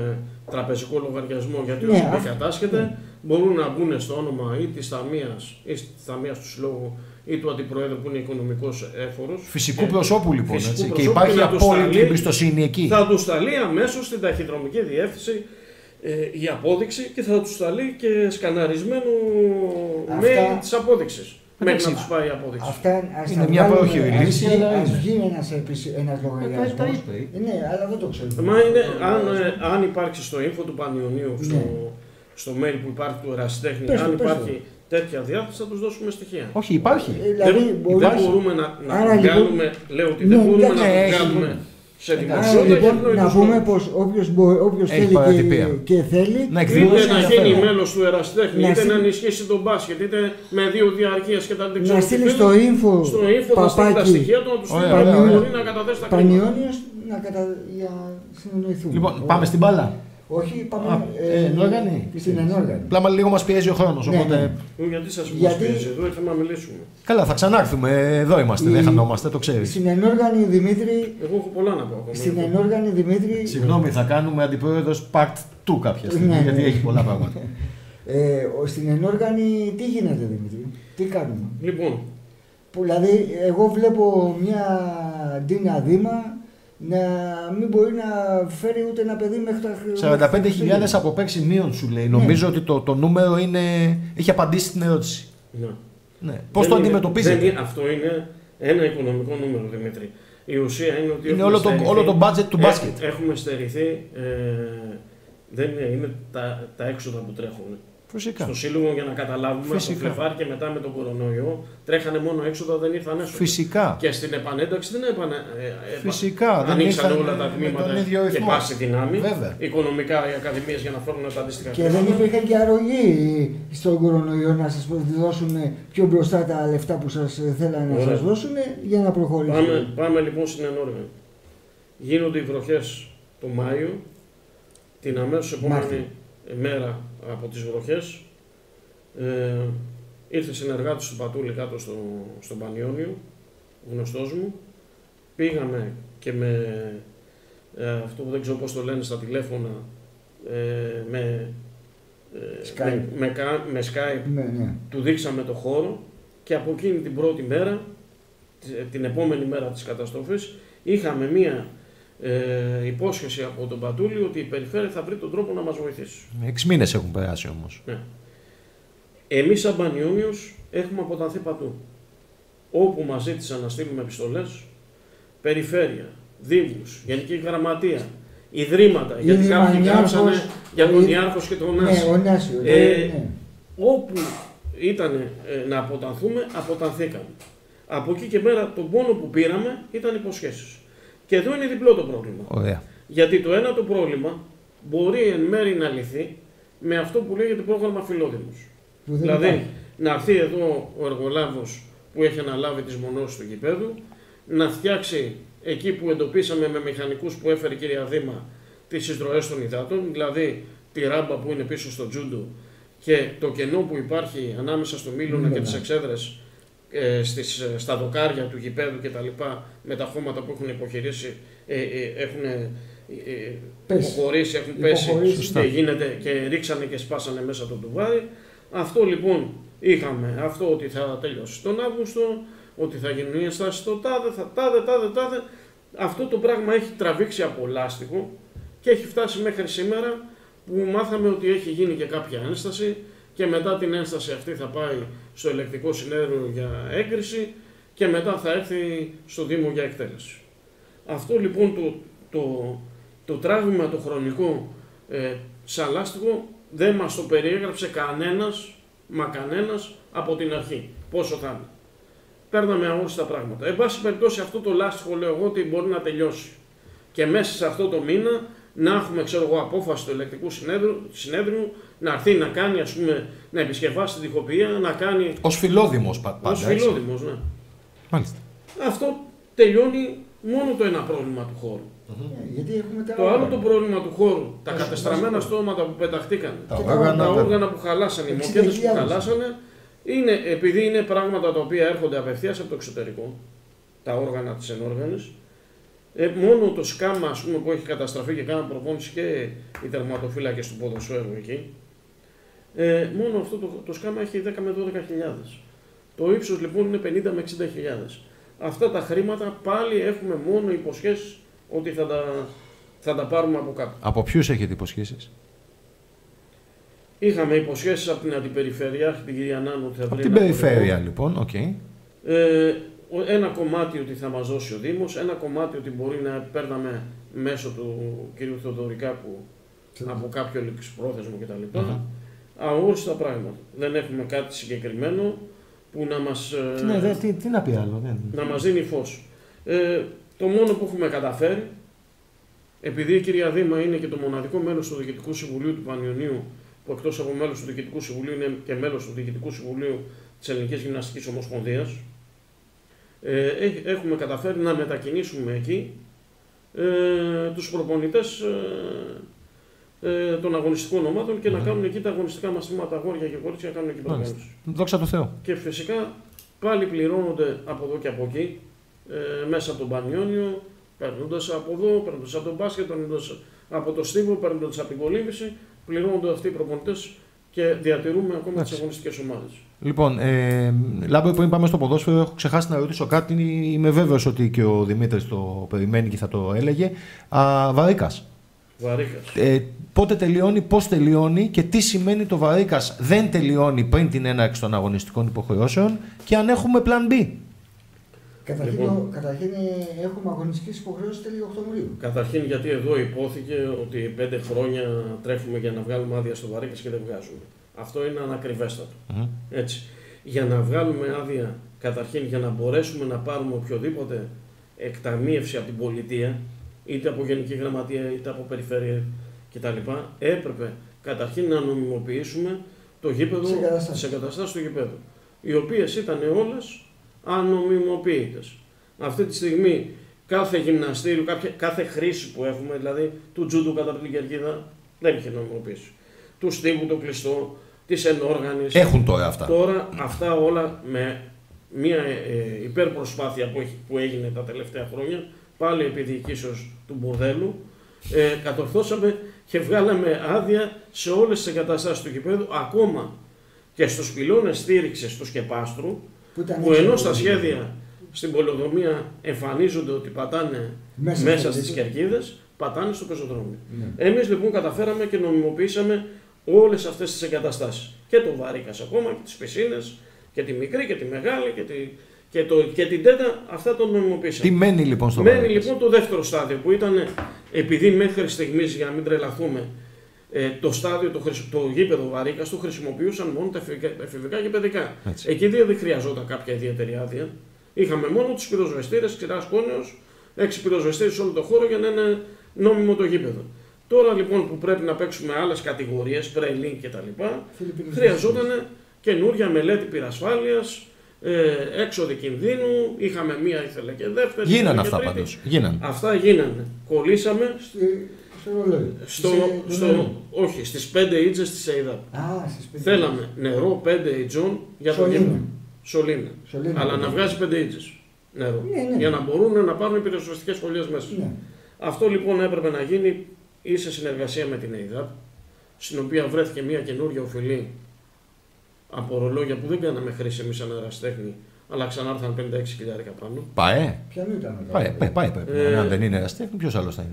τραπεζικό λογαριασμό, γιατί ναι, όσοι αυ... μη κατάσχεται ναι. μπορούν να μπουν στο όνομα ή της ταμείας ή της ταμείας του συλλόγου ή του αντιπροέδρου που είναι οικονομικός έφορος. Φυσικού και, προσώπου λοιπόν. Φυσικού Έτσι, προσώπου, και υπάρχει και απόλυτη εμπιστοσύνη εκεί. Θα του σταλεί αμέσως στην ταχυδρομική διεύθυνση ε, η απόδειξη και θα του σταλεί και σκαναρισμένο Αυτά... mail της απόδειξης. Μέχρι να τους πάει η απόδειξη. Αυτά ας είναι μια πρόχειρη λύση. Ας βγει ένας, ένας λογαριασμός. Ναι, αλλά δεν το ξέρω. Μα είναι, αν, αν υπάρξει στο info του Πανιωνίου, στο, ναι. στο mail που υπάρχει του ερασιτέχνη, πες, αν πες, υπάρχει πες. τέτοια διάθεση θα τους δώσουμε στοιχεία. Όχι, υπάρχει. Ε, δηλαδή, δεν, μπορεί... δεν μπορούμε να, να Άρα, βγάλουμε, λοιπόν... λέω ότι ναι, δεν μπορούμε ναι, να ναι, βγάλουμε ναι. σε δημοσιότητα. Λοιπόν, να πούμε πως όποιος, όποιος θέλει και, και θέλει να είτε να γίνει μέλος του ερασιτέχνη, είτε να ενισχύσει τον μπάσκετ, είτε με δύο διαρκείες και τα αντεξιότητα. Να στείλει στο info, στο info θα στείλει τα στοιχεία του, να του στείλει μπορεί να καταθέσει τα χρήματα. Πανιώνιος να κατα... για συνεννοηθούμε. Λοιπόν, πάμε στην μπάλα. Όχι, πάμε Α, ε, ενόργανη. Στην ενόργανη. Πλάμα λίγο μας πιέζει ο χρόνος, ναι, οπότε... Ναι. Γιατί σας Γιατί... πιέζει, εδώ ήρθαμε να μιλήσουμε. Καλά, θα ξανάρθουμε, εδώ είμαστε, η... δεν χανόμαστε, το ξέρεις. Στην ενόργανη Δημήτρη... Εγώ έχω πολλά να πω ακόμα. Στην ενόργανη Δημήτρη... Συγγνώμη, θα κάνουμε αντιπρόεδρος part δύο κάποια στιγμή, ναι, γιατί ναι. έχει πολλά πράγματα. ε, στην ενόργανη τι γίνεται Δημήτρη, τι κάνουμε. Λοιπόν. Που, δηλαδή, εγώ βλέπω μια Ντίνα Δήμα να μην μπορεί να φέρει ούτε ένα παιδί μέχρι τα σαράντα πέντε χιλιάδες από πέρσι μείον σου λέει. Ναι. Νομίζω ότι το, το νούμερο είναι, έχει απαντήσει στην ερώτηση. Ναι. Ναι. Πώς το αντιμετωπίζετε? Είναι, αυτό είναι ένα οικονομικό νούμερο, Δημήτρη. Η ουσία είναι ότι είναι όλο το, όλο το budget του μπάσκετ. Έχουμε στερηθεί, ε, δεν είναι, είναι τα, τα έξοδα που τρέχουν. Φυσικά. Στο σύλλογο για να καταλάβουμε, από το Φλεβάρι και μετά με τον κορονοϊό, τρέχανε μόνο έξοδα, δεν ήρθαν έσοδα. Φυσικά. Και στην επανένταξη δεν έπανε. Φυσικά. Ανοίξαν όλα τα τμήματα και πάση δυνάμει. Βέβαια. Οικονομικά οι ακαδημίες για να φέρουν τα αντίστοιχα. Και δεν υπήρχε και αρρωγή στον κορονοϊό να σας δώσουν πιο μπροστά τα λεφτά που σας θέλανε να σας δώσουν για να προχωρήσουν. Πάμε, πάμε λοιπόν στην ενόργανη. Γίνονται οι βροχές το Μάιο, την αμέσως επόμενη μέρα από τις βροχές ε, ήρθε συνεργάτης του Πατούλη κάτω στο, στον Πανιώνιο, γνωστός μου. Πήγαμε και με ε, αυτό που δεν ξέρω πώς το λένε στα τηλέφωνα, ε, με, ε, Skype. με, με, με Skype, ναι, ναι. του δείξαμε το χώρο και από εκείνη την πρώτη μέρα, την επόμενη μέρα της καταστροφής, είχαμε μία Ε, υπόσχεση από τον Πατούλη ότι η περιφέρεια θα βρει τον τρόπο να μας βοηθήσει. Έξι μήνες έχουν περάσει όμως. Ναι. Εμείς σαν Πανιώνιος έχουμε αποτανθεί πατού. Όπου μας ζήτησαν να στείλουμε επιστολές, περιφέρεια, δήμους, γενική γραμματεία, ιδρύματα, η γιατί κάποιοι γράψανε για τον η... Ιάρχος και τον ναι, Νάση. Νάσιο, ε, ναι. Όπου ήταν ε, να αποτανθούμε, αποτανθήκαμε. Από εκεί και πέρα τον πόνο που πήραμε ήταν υποσχέσεις. Και εδώ είναι διπλό το πρόβλημα. Ωραία. Γιατί το ένα το πρόβλημα μπορεί εν μέρει να λυθεί με αυτό που λέγεται πρόγραμμα Φιλόδημος. Δηλαδή υπάρχει. Να έρθει εδώ ο εργολάβος που έχει αναλάβει τις μονώσεις του γηπέδου, να φτιάξει εκεί που εντοπίσαμε με μηχανικούς που έφερε η κυρία Δήμα τις εισρωές των υδάτων, δηλαδή τη ράμπα που είναι πίσω στο τζούντο και το κενό που υπάρχει ανάμεσα στο Μήλωνα mm, και τις εξέδρες ε, στις, στα δοκάρια του γηπέδου κτλ. Με τα χώματα που έχουν υποχειρήσει, ε, ε, έχουν ε, ε, υποχωρήσει, έχουν πέσει και, γίνεται, και ρίξανε και σπάσανε μέσα το ντουβάρι. Αυτό λοιπόν είχαμε, αυτό ότι θα τελειώσει τον Αύγουστο, ότι θα γίνουν οι ενστάσεις το τάδε, θα τάδε, τάδε, τάδε. Αυτό το πράγμα έχει τραβήξει από λάστιχο και έχει φτάσει μέχρι σήμερα που μάθαμε ότι έχει γίνει και κάποια ένσταση και μετά την ένσταση αυτή θα πάει στο ελεκτικό συνέδριο για έγκριση και μετά θα έρθει στο Δήμο για εκτέλεση. Αυτό λοιπόν το, το, το τράβημα το χρονικό ε, σαν λάστιχο δεν μας το περιέγραψε κανένας, μα κανένας από την αρχή. Πόσο θα είναι. Παίρναμε αγώριστα πράγματα. Εν πάση περιπτώσει αυτό το λάστιχο λέω εγώ ότι μπορεί να τελειώσει. Και μέσα σε αυτό το μήνα να έχουμε ξέρω εγώ, απόφαση του ελεκτικού συνέδριου, συνέδριου να έρθει να κάνει, ας πούμε, να επισκευάσει την τοιχοποιία, να κάνει... Ως φιλόδημος πάντα. Ως φιλόδημος, ναι. Μάλιστα. Αυτό τελειώνει μόνο το ένα πρόβλημα του χώρου. Mm-hmm. Γιατί έχουμε τα το άλλο το πρόβλημα του χώρου, τα κατεστραμμένα στόματα που πεταχτήκαν, τα, τα, όργανα, τα όργανα που χαλάσανε, οι μοκέτες που χαλάσανε, είναι, επειδή είναι πράγματα τα οποία έρχονται απευθείας από το εξωτερικό, τα όργανα της ενόργανης, Ε, μόνο το σκάμα, ας πούμε, που έχει καταστραφεί και κάναν προπόνηση και οι τερματοφύλακες του ποδοσφαίρου εκεί, ε, μόνο αυτό το, το σκάμα έχει δέκα με δώδεκα χιλιάδες. Το ύψος λοιπόν είναι πενήντα με εξήντα χιλιάδες. Αυτά τα χρήματα πάλι έχουμε μόνο υποσχέσεις ότι θα τα, θα τα πάρουμε από κάπου. Από ποιους έχετε υποσχέσεις? Είχαμε υποσχέσεις από την Αντιπεριφέρεια, την κυρία Νάνου. Από την Περιφέρεια λοιπόν, οκ. Okay. Ε, ένα κομμάτι ότι θα μας δώσει ο Δήμος, ένα κομμάτι ότι μπορεί να παίρναμε μέσω του κυρίου Θεοδωρικάκου από κάποιο ληξιπρόθεσμο κτλ. Mm-hmm. Αόριστα πράγματα. Δεν έχουμε κάτι συγκεκριμένο που να μας, ναι, δε, τι, τι να πει άλλο, δεν. να μας δίνει φως. Ε, το μόνο που έχουμε καταφέρει, επειδή η κυρία Δήμα είναι και το μοναδικό μέλος του Διοικητικού Συμβουλίου του Πανιωνίου, που εκτός από μέλος του Διοικητικού Συμβουλίου είναι και μέλος του Διοικητικού Συμβουλίου της Ελληνικής Γυμναστικής Ομοσπονδίας, ε, έχουμε καταφέρει να μετακινήσουμε εκεί ε, τους προπονητές ε, ε, των αγωνιστικών ομάδων και mm. να κάνουν εκεί τα αγωνιστικά μας τμήματα, αγόρια και κορίτσια, να κάνουν εκεί προπονήσεις. Δόξα τω Θεώ. Και φυσικά πάλι πληρώνονται από εδώ και από εκεί, ε, μέσα από τον Πανιόνιο, παίρνοντας από εδώ, παίρνοντας από τον μπάσκετ, παίρνοντας από το στίβο, παίρνοντας από την κολύμβηση, πληρώνονται αυτοί οι προπονητές και διατηρούμε ακόμα τις αγωνιστικές ομάδες. Λοιπόν, ε, Λάμπρο, πριν πάμε στο ποδόσφαιρο, έχω ξεχάσει να ρωτήσω κάτι. Είμαι βέβαιος ότι και ο Δημήτρης το περιμένει και θα το έλεγε. Α, Βαρύκας. Βαρύκας. Ε, πότε τελειώνει, πώς τελειώνει και τι σημαίνει το Βαρύκας δεν τελειώνει πριν την έναρξη των αγωνιστικών υποχρεώσεων και αν έχουμε plan B. Καταρχήν, λοιπόν, καταρχήν έχουμε αγωνιστικές υποχρεώσεις τέλη Οκτωβρίου. Καταρχήν γιατί εδώ υπόθηκε ότι πέντε χρόνια τρέχουμε για να βγάλουμε άδεια στο Βαρύκας και δεν βγάζουμε. Αυτό είναι ανακριβέστατο. Mm-hmm. Έτσι. Για να βγάλουμε άδεια, καταρχήν για να μπορέσουμε να πάρουμε οποιοδήποτε εκταμείευση από την πολιτεία, είτε από Γενική Γραμματεία είτε από Περιφέρεια κτλ., έπρεπε καταρχήν να νομιμοποιήσουμε το γήπεδο, τις εγκαταστάσεις του γήπεδου, οι οποίες ήταν όλες ανομιμοποιητές. Αυτή τη στιγμή κάθε γυμναστήριο, κάποια, κάθε χρήση που έχουμε, δηλαδή του τζούντου κατά την κερκίδα, δεν είχε νομιμοποίηση. Του στίβου το κλειστό, της ενόργανης. Έχουν τώρα αυτά. Τώρα αυτά όλα με μια ε, υπερπροσπάθεια που, έχει, που έγινε τα τελευταία χρόνια, πάλι επί διοικήσεως του μπουρδέλου, ε, κατορθώσαμε και βγάλαμε άδεια σε όλες τις εγκαταστάσεις του γηπέδου, ακόμα και στους πυλώνες στήριξης του Σκεπάστρου, που, που ενώ στα σχέδια στην πολεοδομία εμφανίζονται ότι πατάνε μέσα, μέσα στις κερκίδες, πατάνε στο πεζοδρόμιο. Ναι. Εμείς λοιπόν καταφέραμε και νομιμοποιήσαμε όλες αυτές τις εγκαταστάσεις. Και το Βαρύκας ακόμα, και τις πισίνες, και τη μικρή και τη μεγάλη και, τη, και, το, και την τέτα, αυτά το νομιμοποιήσαμε. Τι μένει λοιπόν στο Μένει Βαρύκας? λοιπόν το δεύτερο στάδιο που ήταν, επειδή μέχρι στιγμής, για να μην τρελαθούμε, ε, το στάδιο, το, το γήπεδο Βαρύκας το χρησιμοποιούσαν μόνο τα εφηβικά και παιδικά. Έτσι. Εκεί δεν χρειαζόταν κάποια ιδιαίτερη άδεια. Είχαμε μόνο τους πυροσβεστήρες ξηράς κόνεως, έξι πυροσβεστήρες σε όλο το χώρο για να είναι νόμιμο το γήπεδο. Τώρα λοιπόν που πρέπει να παίξουμε άλλες κατηγορίες, pre-link κτλ., χρειαζόταν καινούρια μελέτη πυρασφάλειας, ε, έξοδοι κινδύνου, είχαμε μία ήθελε και δεύτερη. Γίνανε αυτά πάντως. Γίνανε. Αυτά γίνανε. Κολλήσαμε στο, στο, στο, όχι, στις πέντε ίτσες της ΕΙΔΑΠ. Θέλαμε νερό πέντε ιτζών για το γήπεδο. Σωλήνα. Σωλήνα. Αλλά να βγάζει πέντε ίτσες νερό. Ναι, ναι. Για να μπορούν να πάρουν οι πυροσβεστικές σχολείες μέσα. Ναι. Αυτό λοιπόν έπρεπε να γίνει ή σε συνεργασία με την ΕΙΔΑΠ, στην οποία βρέθηκε μια καινούργια οφειλή από ρολόγια που δεν κάναμε χρήση εμείς σαν αεραστέχνη, αλλά ξανάρθαν πενήντα έξι χιλιάδες πάνω. Πάει. Ποια ήταν αυτό? Πάει, πάει, πάει, πάει. Ε, Αν δεν είναι αεραστέχνη, ποιος άλλος θα είναι?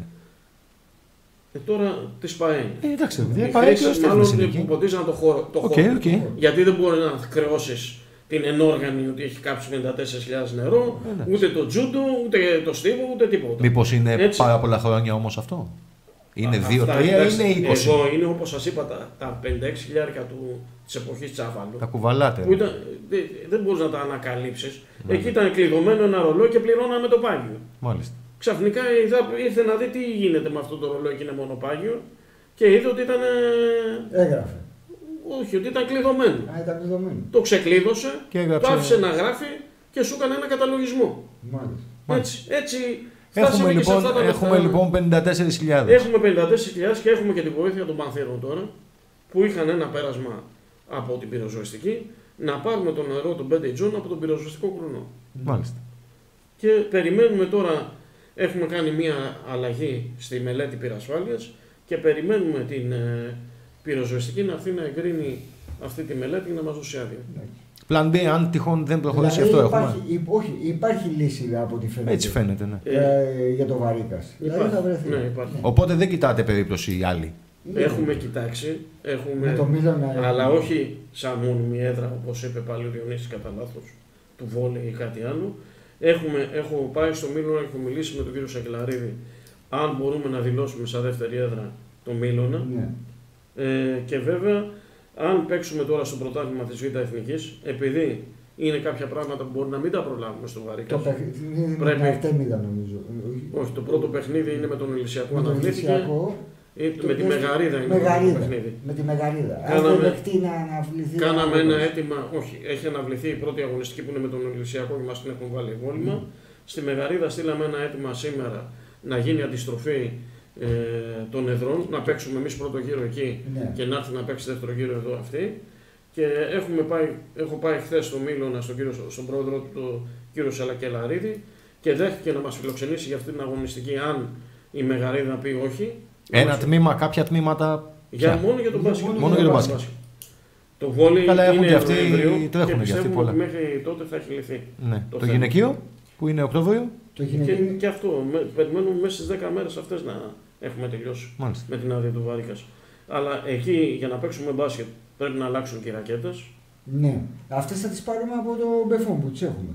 Ε, τώρα της ΠΑΕ. Ε, εντάξει, δεν πάει και μάλλον που ποτίζαν το χώρο. Το okay, χώρο. Okay. Γιατί δεν μπορεί να χρεώσεις την ενόργανη ότι έχει κάψει πενήντα τέσσερις χιλιάδες νερό, ε, ούτε το τζούντο, ούτε το στίβο, ούτε τίποτα. Μήπως είναι έτσι πάρα πολλά χρόνια όμως αυτό? Είναι δύο τρία ή είναι είκοσι? Εγώ είναι όπως σας είπα τα, τα πενήντα έξι χιλιάδες του, της εποχής Τσάβαλου. Τα κουβαλάτε. Που ήταν, δεν, δεν μπορείς να τα ανακαλύψεις. Ναι. Εκεί ήταν κλειδωμένο ένα ρολόι και πληρώναμε το πάγιο. Μάλιστα. Ξαφνικά ήρθε να δει τι γίνεται με αυτό το ρολόι και είναι μονοπάγιο και είδε ότι ήταν. Έγραφε. Όχι, ότι ήταν κλειδωμένο. Α, ήταν κλειδωμένο. Το ξεκλείδωσε, και έγραψε... το άφησε να γράφει και σου έκανε ένα καταλογισμό. Μάλιστα. Έτσι. έτσι Έχουμε, λοιπόν, έχουμε λοιπόν πενήντα τέσσερις χιλιάδες. Έχουμε πενήντα τέσσερις χιλιάδες και έχουμε και την βοήθεια των Πανθήρων τώρα, που είχαν ένα πέρασμα από την πυροσβεστική, να πάρουμε το νερό των πέντε ιτζών από τον πυροσβεστικό κρουνό. Μάλιστα. Και περιμένουμε τώρα Έχουμε κάνει μία αλλαγή στη μελέτη πυρασφάλειας και περιμένουμε την ε, πυροσβεστική να έρθει να εγκρίνει αυτή τη μελέτη και να μας δώσει άδεια. Πλαν B, αν τυχόν δεν προχωρήσει Δηλαδή αυτό, υπάρχει, έχουμε. υ, όχι, υπάρχει λύση από ό,τι φαίνεται. Έτσι φαίνεται, ναι. Ε, για το Βαρίκας. Δηλαδή θα βρεθεί. Ναι, υπάρχει. Οπότε δεν κοιτάτε περίπτωση άλλη. Έχουμε κοιτάξει, έχουμε, Με το Μίλωνα, αλλά έχουμε. όχι σαν μόνιμη έδρα, όπως είπε πάλι ο Διονύσης κατά λάθος, του βόλεϊ ή κάτι άλλο. Έχουμε, έχω πάει στο Μίλωνα, έχω μιλήσει με τον κύριο Σακελαρίδη, αν μπορούμε να δηλώσουμε σαν δεύτερη έδρα το Μίλωνα. Ναι. Ε, και βέβαια, αν παίξουμε τώρα στο πρωτάθλημα της Β' Εθνικής, επειδή είναι κάποια πράγματα που μπορεί να μην τα προλάβουμε στο Βαρίκας. Το παιχνίδι είναι Πρέπει- με Αρτέμιδα νομίζω. Όχι, το πρώτο παιχνίδι είναι με τον Ελυσιακό, Με τον αναβλήθηκε. Ελυσιακό, Ή το με τη δεύτερο- Μεγαρίδα είναι το Μεγαρίδα. πρώτο παιχνίδι. Με τη Μεγαρίδα. Αν Κάναμε- δεν δεχτεί να αναβληθεί. Κάναμε ο ένα αγώνας. αίτημα, όχι, έχει αναβληθεί η πρώτη αγωνιστική που είναι με τον Ελυσιακό και μας την έχουν βάλει εμβόλυμα. Στη Μεγαρίδα στείλαμε ένα αίτημα σήμερα να γίνει αντιστροφή ε, των εδρών, να παίξουμε εμείς πρώτο γύρο εκεί Ναι. και να έρθει να παίξει δεύτερο γύρο εδώ αυτή. Και έχουμε πάει, έχω πάει χθε στο Μίλωνα στον, κύριο, στον πρόεδρο του, τον κύριο Σαλακελαρίδη, και δέχτηκε να μας φιλοξενήσει για αυτή την αγωνιστική, αν η Μεγαρίδα πει όχι. Ένα Μας- τμήμα, κάποια τμήματα. Για, ποια? μόνο για τον Για- μπάσκετ. μόνο για τον μπάσκετ. Το βόλεϊ Καλά, έχουν είναι και αυτοί, Νοέμβριο τρέχουν και και αυτοί πιστεύουμε πολλά. ότι μέχρι τότε θα έχει λυθεί. Ναι. Το Το, θέμα. γυναικείο που είναι Οκτώβριο. Το Και, γυναικείο. και αυτό, με, περιμένουμε μέσα στις δέκα μέρες αυτές να έχουμε τελειώσει Μάλιστα. με την άδεια του Βάρικας. Αλλά εκεί για να παίξουμε μπάσκετ πρέπει να αλλάξουν και οι ρακέτες. Ναι. Αυτές θα τις πάρουμε από το Μπεφόν που τις έχουμε.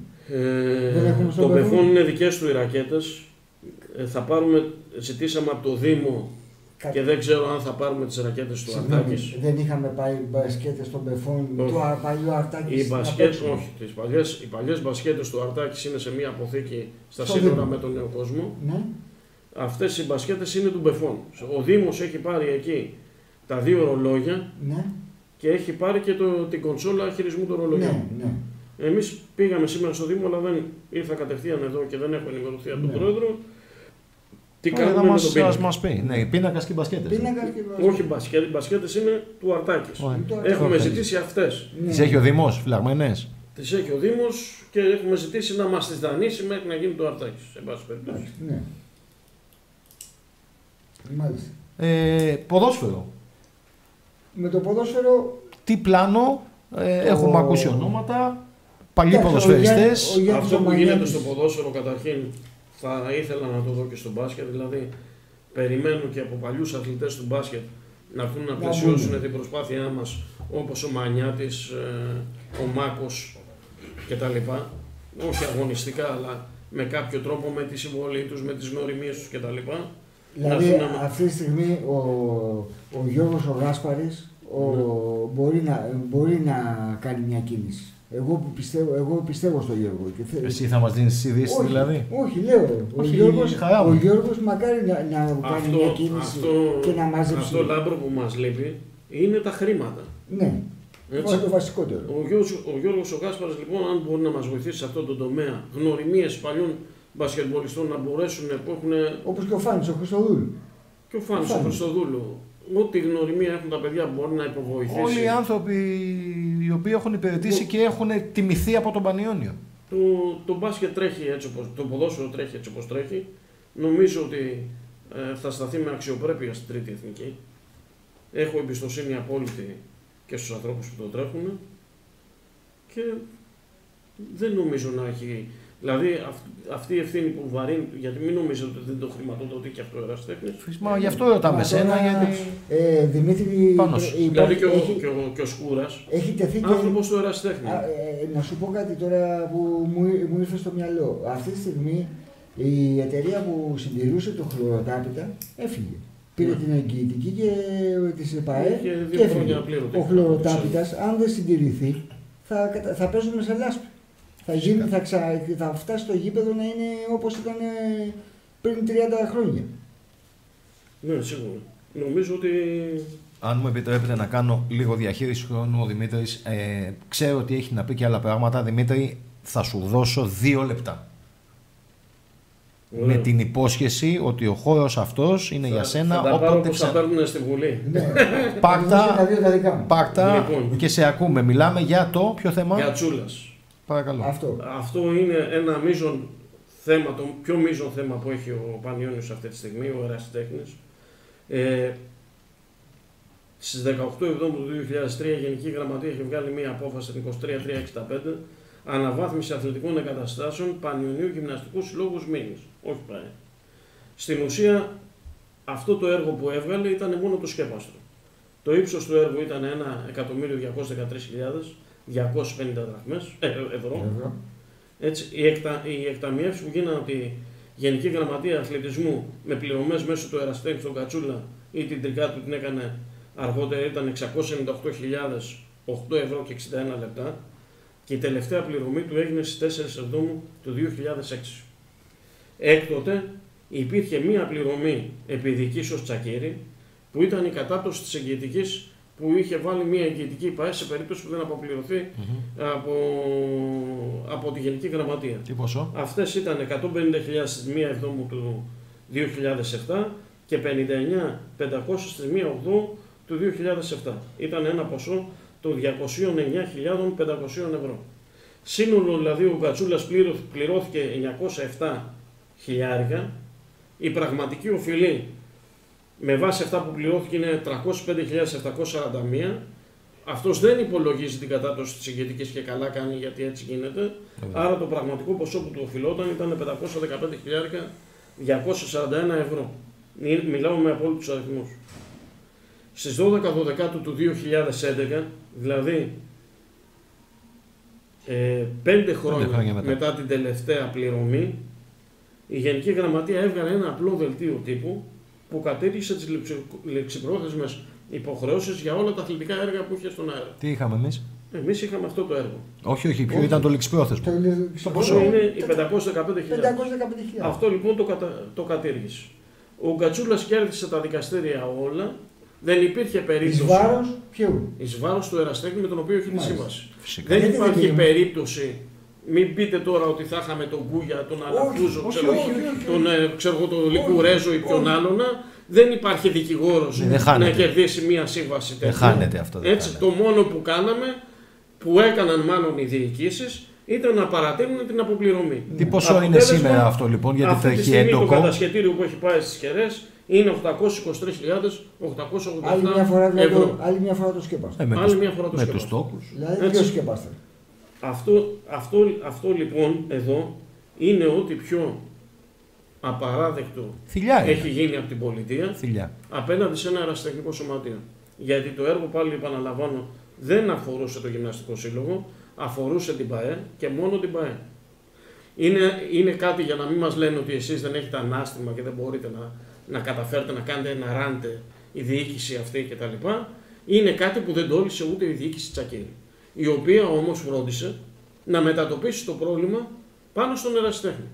Ε, Δεν έχουμε το στον Μπεφόν. Μπεφόν είναι δικές του οι ρακέτες. Ε, θα πάρουμε, ζητήσαμε από το Δήμο Κα- και δεν ξέρω αν θα πάρουμε τις ρακέτες του Συγγνώμη, Αρτάκης. δεν είχαμε πάει μπασκέτες στον Μπεφόν Όχι. του α- παλιού Αρτάκη. Οι μπασκέτες, όχι, τις παλιές, οι παλιές μπασκέτες του Αρτάκης είναι σε μια αποθήκη στα Στο σύνορα Δήμο. με τον Νέο Κόσμο. Ναι. Αυτές οι μπασκέτες είναι του Μπεφόν. Ο Δήμος έχει πάρει εκεί τα δύο ρολόγια Ναι. και έχει πάρει και το, την κονσόλα χειρισμού των ρολογιών. Ναι. Ναι. Εμείς πήγαμε σήμερα στο Δήμο, αλλά δεν ήρθα κατευθείαν εδώ και δεν έχω ενημερωθεί από τον Ναι. πρόεδρο. Τι Ωραία, κάνουμε να με μας, τον ας πίνακα. μας πει. Ναι, πίνακας και μπασκέτες. Πίνακας και μπασκέτες. Όχι μπασκέτες, μπασκέτες είναι του Αρτάκης. Ωραία. Το Έχουμε Αρτάκης. ζητήσει αυτές. Ναι. Τις έχει ο Δήμος, φυλαγμένες. Τις έχει ο Δήμος και έχουμε ζητήσει να μας τις δανείσει μέχρι να γίνει το Αρτάκης. Σε πάση περιπτώσει. Εντάξει, ναι. Μάλιστα. Ε, ποδόσφαιρο. Με το ποδόσφαιρο. Τι πλάνο, ε, Το- έχουμε ακούσει ονόματα, παλιοί Εντάξει, ο ποδοσφαιριστές. Γιάννης- ο Γιάννης Αυτό ο που Μανιάτης. γίνεται στο ποδόσφαιρο καταρχήν θα ήθελα να το δω και στο μπάσκετ. Δηλαδή, περιμένω και από παλιούς αθλητές του μπάσκετ να έρθουν να Να πλαισιώσουν μπουν. την προσπάθειά μας, όπως ο Μανιάτης, ε, ο Μάκος κτλ. Όχι αγωνιστικά, αλλά με κάποιο τρόπο, με τη συμβολή τους, με τις γνωριμίες τους κτλ. Δηλαδή Να έρθουν να- αυτή τη στιγμή ο, ο Γιώργος ο Γάσπαρης ο, μπορεί, να, μπορεί να κάνει μια κίνηση. Εγώ, που πιστεύω, εγώ πιστεύω στον Γιώργο. Και θε- Εσύ θα μας δίνεις τις ειδήσεις όχι, δηλαδή. όχι, λέω. Ο Όχι, Γιώργος, χαρά μου. ο Γιώργος μακάρι να, να κάνει Αυτό, μια κίνηση αυτό, και να μαζέψει. αυτό λάμπρο που μας λείπει είναι τα χρήματα. Ναι, Έτσι. αυτό είναι το βασικότερο. Ο Γιώργος ο, Γιώργος ο Γάσπαρας λοιπόν, αν μπορεί να μας βοηθήσει σε αυτό το τομέα, γνωριμίες παλιών μπασκετμπολιστών να μπορέσουν που έχουν. Όπως και ο Φάνης, ο Χριστοδούλου. Και ο Φάνης, ο Φάνης. Χριστοδούλου, ό,τι γνωριμία έχουν τα παιδιά που μπορεί να υποβοηθήσει. Όλοι οι άνθρωποι οι οποίοι έχουν υπηρετήσει και έχουν τιμηθεί από τον Πανιόνιο. Το, το μπάσκετ τρέχει έτσι όπως, το ποδόσφαιρο τρέχει έτσι όπως τρέχει. Νομίζω ότι ε, θα σταθεί με αξιοπρέπεια στην τρίτη εθνική. Έχω εμπιστοσύνη απόλυτη και στους ανθρώπους που το τρέχουν και δεν νομίζω να έχει. Δηλαδή αυ- αυτή η ευθύνη που βαρύνει, γιατί μην νομίζετε ότι δεν το χρηματοδοτεί και αυτό ο ερασιτέχνης. Μα γι' αυτό ρωτάμε Μα εσένα, τώρα, γιατί. Ε, Δημήτρη, Πάνω σου. υπάρχει- Δηλαδή και ο, έχει, και ο, και ο Σκούρας, έχει τεθεί και... άνθρωπος του ερασιτέχνη. Α, ε, να σου πω κάτι τώρα που μου, μου ήρθε στο μυαλό. Αυτή τη στιγμή η εταιρεία που συντηρούσε το χλωροτάπητα έφυγε. Πήρε Ναι. την εγγυητική και τη ΕΠΑΕ Είχε και δύο χρόνια έφυγε. απλήρωτη. Ο χλωροτάπητας, αν δεν συντηρηθεί, θα, κατα- θα παίζουμε σε λάσπη. Θα, γίνει, θα, ξα, θα φτάσει το γήπεδο να είναι όπως ήταν ε, πριν τριάντα χρόνια. Ναι, σίγουρα. Νομίζω ότι Αν μου επιτρέπετε να κάνω λίγο διαχείριση χρόνου, ο Δημήτρης ε, ξέρω ότι έχει να πει και άλλα πράγματα. Δημήτρη, θα σου δώσω δύο λεπτά. Ωραία. Με την υπόσχεση ότι ο χώρος αυτός είναι θα, για σένα. θα τα πάρω Όποτε όπως θα ξα... παίρνουν στη Βουλή. Ναι. Πάρτα, τα δύο τα δικά μου. πάρτα Λοιπόν. και σε ακούμε. Μιλάμε για το ποιο θέμα. Για Τσούλας. Παρακαλώ. Αυτό. Αυτό είναι ένα μείζον θέμα, το πιο μείζον θέμα που έχει ο Πανιώνιος αυτή τη στιγμή, ο ερασιτέχνης. Ε, στις δεκαοκτώ Εβδόμου του δύο χιλιάδες τρία η Γενική Γραμματεία έχει βγάλει μία απόφαση την είκοσι τρία χιλιάδες τριακόσια εξήντα πέντε αναβάθμιση αθλητικών εγκαταστάσεων Πανιωνίου Γυμναστικού Συλλόγου Μήνης. Όχι πάει. Στην ουσία αυτό το έργο που έβγαλε ήταν μόνο το σκέπαστρο. Το ύψος του έργου ήταν ένα εκατομμύριο διακόσιες δεκατρείς χιλιάδες διακόσιες πενήντα δραχμές, ε, ευρώ. ευρώ. Έτσι, οι, εκτα, οι εκταμιεύσεις που γίνανε από τη Γενική Γραμματεία Αθλητισμού με πληρωμές μέσω του ερασιτέχνη στον Κατσούλα ή την τρικά του την έκανε αργότερα ήταν εξακόσιες ενενήντα οκτώ χιλιάδες οκτώ ευρώ και εξήντα ένα λεπτά και η τελευταία πληρωμή του έγινε στις τέσσερις Εβδόμου του δύο χιλιάδες έξι. Έκτοτε υπήρχε μία πληρωμή επί διοικήσεως Τσακίρη που ήταν η κατάπτωση της εγγυητικής που είχε βάλει μία εγγυητική ΠΑΕ σε περίπτωση που δεν αποπληρωθεί mm-hmm. από, από τη Γενική Γραμματεία. Τι ποσό? Αυτές ήταν εκατόν πενήντα χιλιάδες στις μία Εβδόμου του δύο χιλιάδες επτά και πενήντα εννέα χιλιάδες πεντακόσια στις μία Ογδόου του δύο χιλιάδες επτά. Ήταν ένα ποσό των διακόσιες εννέα χιλιάδες πεντακόσια ευρώ. Σύνολο δηλαδή ο Γκατσούλας πληρώθηκε εννιακόσια επτά χιλιάρικα. Η πραγματική οφειλή με βάση αυτά που πληρώθηκε είναι τριακόσιες πέντε χιλιάδες επτακόσια σαράντα μία. Αυτός δεν υπολογίζει την κατάπτωση της εγγυητικής και καλά κάνει γιατί έτσι γίνεται. Mm. Άρα το πραγματικό ποσό που του οφειλόταν ήταν πεντακόσια δεκαπέντε χιλιάδες διακόσια σαράντα ένα ευρώ. Μιλάμε με απόλυτους αριθμούς. Στις δώδεκα Δωδεκάτου του δύο χιλιάδες έντεκα, δηλαδή ε, πέντε χρόνια, χρόνια μετά. μετά την τελευταία πληρωμή, η Γενική Γραμματεία έβγαλε ένα απλό δελτίο τύπου που κατήργησε τις ληξιπρόθεσμες υποχρεώσεις για όλα τα αθλητικά έργα που είχε στον αέρα. Τι είχαμε εμείς? Εμείς είχαμε αυτό το έργο. Όχι, όχι, ποιο όχι. Ήταν το ληξιπρόθεσμο? Το ποσό είναι οι πεντακόσιες δεκαπέντε χιλιάδες. Αυτό λοιπόν το, κατα... το κατήργησε. Ο Γκατσούλας κέρδισε τα δικαστήρια όλα. Δεν υπήρχε περίπτωση. Εις βάρος ποιου? Εις βάρος του ερασιτέχνη με τον οποίο έχει τη σύμβαση. Δεν Γιατί υπάρχει δεν περίπτωση. Μην πείτε τώρα ότι θα είχαμε τον Κούγια, τον Αλαφούζο, ξέρω, τον, ξέρω, τον Λικουρέζο ή ποιον άλλον. Δεν υπάρχει δικηγόρος να κερδίσει μία σύμβαση τέτοια. Δεν χάνεται αυτό. Δεν Έτσι, χάνεται. το μόνο που κάναμε, που έκαναν μάλλον οι διοικήσεις, ήταν να παρατείνουν την αποπληρωμή. Τι ποσό είναι σήμερα αυτό λοιπόν, γιατί θα έχει έντοκο? Το κατασχετήριο που έχει πάει στις Κερές είναι οκτακόσιες είκοσι τρεις χιλιάδες οκτακόσια ογδόντα επτά ευρώ. Άλλη μια φορά το σκέπαστε. Ε, με άλλη τους, μια φορά το με σκέπαστε. τους τόκους. Δηλαδή δύο σκέπαστε. Αυτό, αυτό, αυτό λοιπόν εδώ είναι ό,τι πιο απαράδεκτο Θηλιά έχει γίνει από την πολιτεία Θηλιά. απέναντι σε ένα ερασιτεχνικό σωματείο. Γιατί το έργο, πάλι επαναλαμβάνω, δεν αφορούσε το Γυμναστικό Σύλλογο, αφορούσε την ΠΑΕ και μόνο την ΠΑΕ. Είναι, είναι κάτι για να μην μας λένε ότι εσείς δεν έχετε ανάστημα και δεν μπορείτε να, να καταφέρετε να κάνετε ένα ράντε η διοίκηση αυτή κτλ. Είναι κάτι που δεν τόλισε ούτε η διοίκηση Τσακίρη, η οποία όμως φρόντισε να μετατοπίσει το πρόβλημα πάνω στον ερασιτέχνη.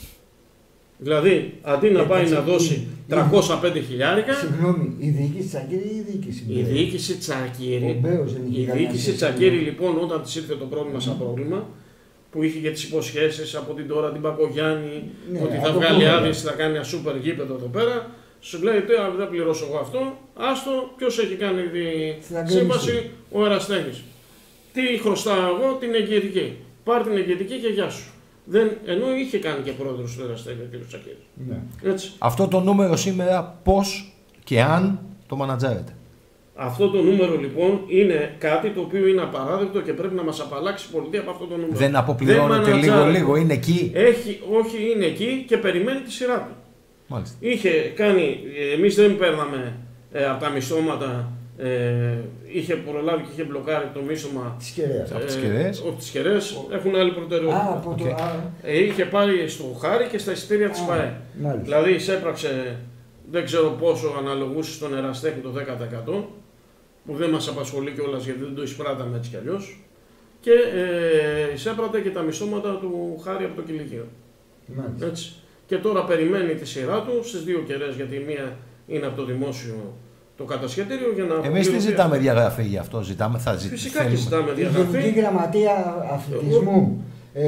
Δηλαδή, αντί να πάει να δώσει τριακόσια πέντε χιλιάρικα. Συγγνώμη, η διοίκηση Τσακίρη ή η διοίκηση Η διοίκηση Τσακίρη. Η διοίκηση Τσακίρη, λοιπόν, όταν της ήρθε το πρόβλημα σαν πρόβλημα, που είχε και τις υποσχέσεις από την τώρα την Πακογιάννη, ναι, ότι θα βγάλει άδειες, θα κάνει ένα σούπερ γήπεδο εδώ πέρα. Σου λέει, αν δεν πληρώσω εγώ αυτό, άστο, ποιος έχει κάνει τη σύμβαση? Ο ερασιτέχνης. Τι χρωστάω εγώ? Την εγγυητική. Πάρ' την εγγυητική και γεια σου. Δεν, ενώ είχε κάνει και πρόεδρος του ερασιτέχνη, ο κ. Τσακίρη. Ναι. Έτσι. Αυτό το νούμερο σήμερα πώς και αν το μανατζάρετε? Αυτό το νούμερο λοιπόν είναι κάτι το οποίο είναι απαράδεκτο και πρέπει να μας απαλλάξει η πολιτεία από αυτό το νούμερο. Δεν αποπληρώνεται λίγο-λίγο, είναι εκεί? Έχει, όχι, είναι εκεί και περιμένει τη σειρά του. Μάλιστα. Είχε κάνει, εμείς δεν παίρναμε ε, από τα μισθώματα, ε, είχε προλάβει και είχε μπλοκάρει το μίσθωμα της Κεραίας. Ε, από τις Κεραίες. Όχι τις Κεραίες, έχουν άλλη προτεραιότητα. Α, από το, okay. ε, είχε πάρει στο Χάρι και στα εισιτήρια της ΠΑΕ. Δηλαδή εισέπραξε, δεν ξέρω πόσο αναλογούσε στον ερασιτέχνη το δέκα τοις εκατό, που δεν μας απασχολεί κιόλας γιατί δεν το εισπράταμε έτσι κι αλλιώς, και ε, εισέπρατε και τα μισθώματα του Χάρη από το κηλικείο. Έτσι. Και τώρα περιμένει τη σειρά του στις δύο Κεραίες, γιατί η μία είναι από το δημόσιο το κατασχετήριο για να. Εμείς τι ζητάμε διαγραφή γι' αυτό? Ζητάμε, θα ζητάμε. Φυσικά και ζητάμε διαγραφή. Η Γενική Γραμματεία Αθλητισμού, ε,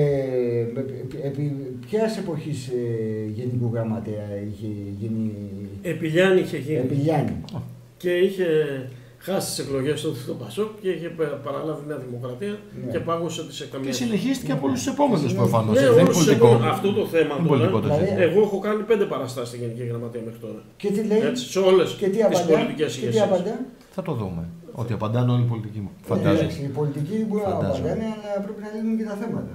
επί ποιας εποχής ε, Γενικού Γραμματέα είχε γίνει? Επί Λιάννη είχε γίνει. Επί Λιάννη. Και είχε χάσει τις εκλογές τότε στο Πασόκ και είχε παραλάβει η Νέα Δημοκρατία ναι. και πάγωσε τις εκταμιεύσεις. Και συνεχίστηκε από όλους τους επόμενους προφανώς. Ναι, δεν είναι πολιτικό. Αυτό το θέμα τώρα. Δηλαδή, εγώ έχω κάνει πέντε παραστάσεις στη Γενική Γραμματεία μέχρι τώρα. Και τι λέει, έτσι, σε όλες τις πολιτικές και τι απαντά. Θα το δούμε. Ότι απαντάνε όλοι οι πολιτικοί μου. Φαντάζομαι. Οι πολιτικοί μπορεί να απαντάνε, αλλά πρέπει να λύνουν και τα θέματα.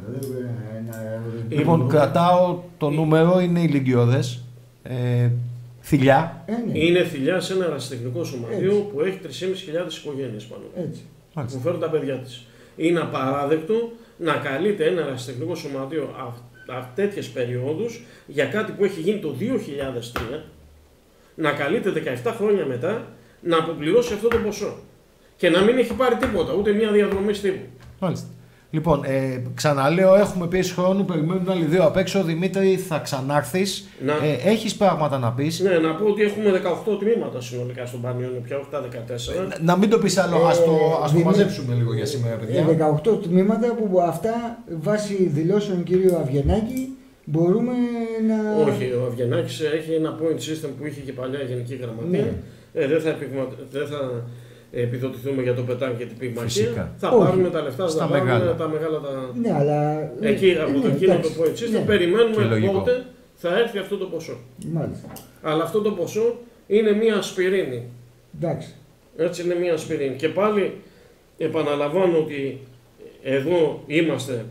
Λοιπόν, κρατάω το νούμερο, είναι ηλικιώδες. Ε, θηλιά. Ε, ναι. Είναι θηλιά σε ένα ερασιτεχνικό σωματείο έτσι. που έχει τρεις χιλιάδες πεντακόσιες οικογένειες πάνω. Έτσι. Που φέρουν τα παιδιά της. Είναι απαράδεκτο να καλείται ένα ερασιτεχνικό σωματείο αυτές τέτοιες περιόδους για κάτι που έχει γίνει το δύο χιλιάδες τρία, να καλείται δεκαεπτά χρόνια μετά να αποπληρώσει αυτό το ποσό. Και να μην έχει πάρει τίποτα, ούτε μια διαδρομή τύπου. Μάλιστα. Λοιπόν, ε, ξαναλέω, έχουμε πίεση χρόνου, περιμένουν άλλοι δύο απ' έξω. Δημήτρη, θα ξανάρθεις. Να... Ε, έχεις πράγματα να πεις. Ναι, να πω ότι έχουμε δεκαοκτώ τμήματα συνολικά στον Πανιόνιο, πια όχι τα δεκατέσσερα. Ε, να μην το πεις άλλο, Ε, ας το, ας το Δημή... μαζέψουμε λίγο για σήμερα, παιδιά. δεκαοκτώ τμήματα που αυτά βάσει δηλώσεων κύριου Αυγενάκη μπορούμε να. Όχι, ο Αυγενάκης έχει ένα point system που είχε και παλιά η Γενική Γραμματεία. Ναι. Ε, δεν θα, επιγμα... δεν θα επιδοτηθούμε για το πετάν και την πυγμαχία. Θα Όχι. πάρουμε τα λεφτά, Στα θα πάρουμε μεγάλα. τα μεγάλα. Τα... Ναι, αλλά. Εκεί από ναι, το εκείνο το εντάξει, point system ναι. περιμένουμε πότε θα έρθει αυτό το ποσό. Μάλιστα. Αλλά αυτό το ποσό είναι μία ασπιρίνη. Εντάξει. Έτσι είναι μία ασπιρίνη. Και πάλι επαναλαμβάνω ότι εδώ είμαστε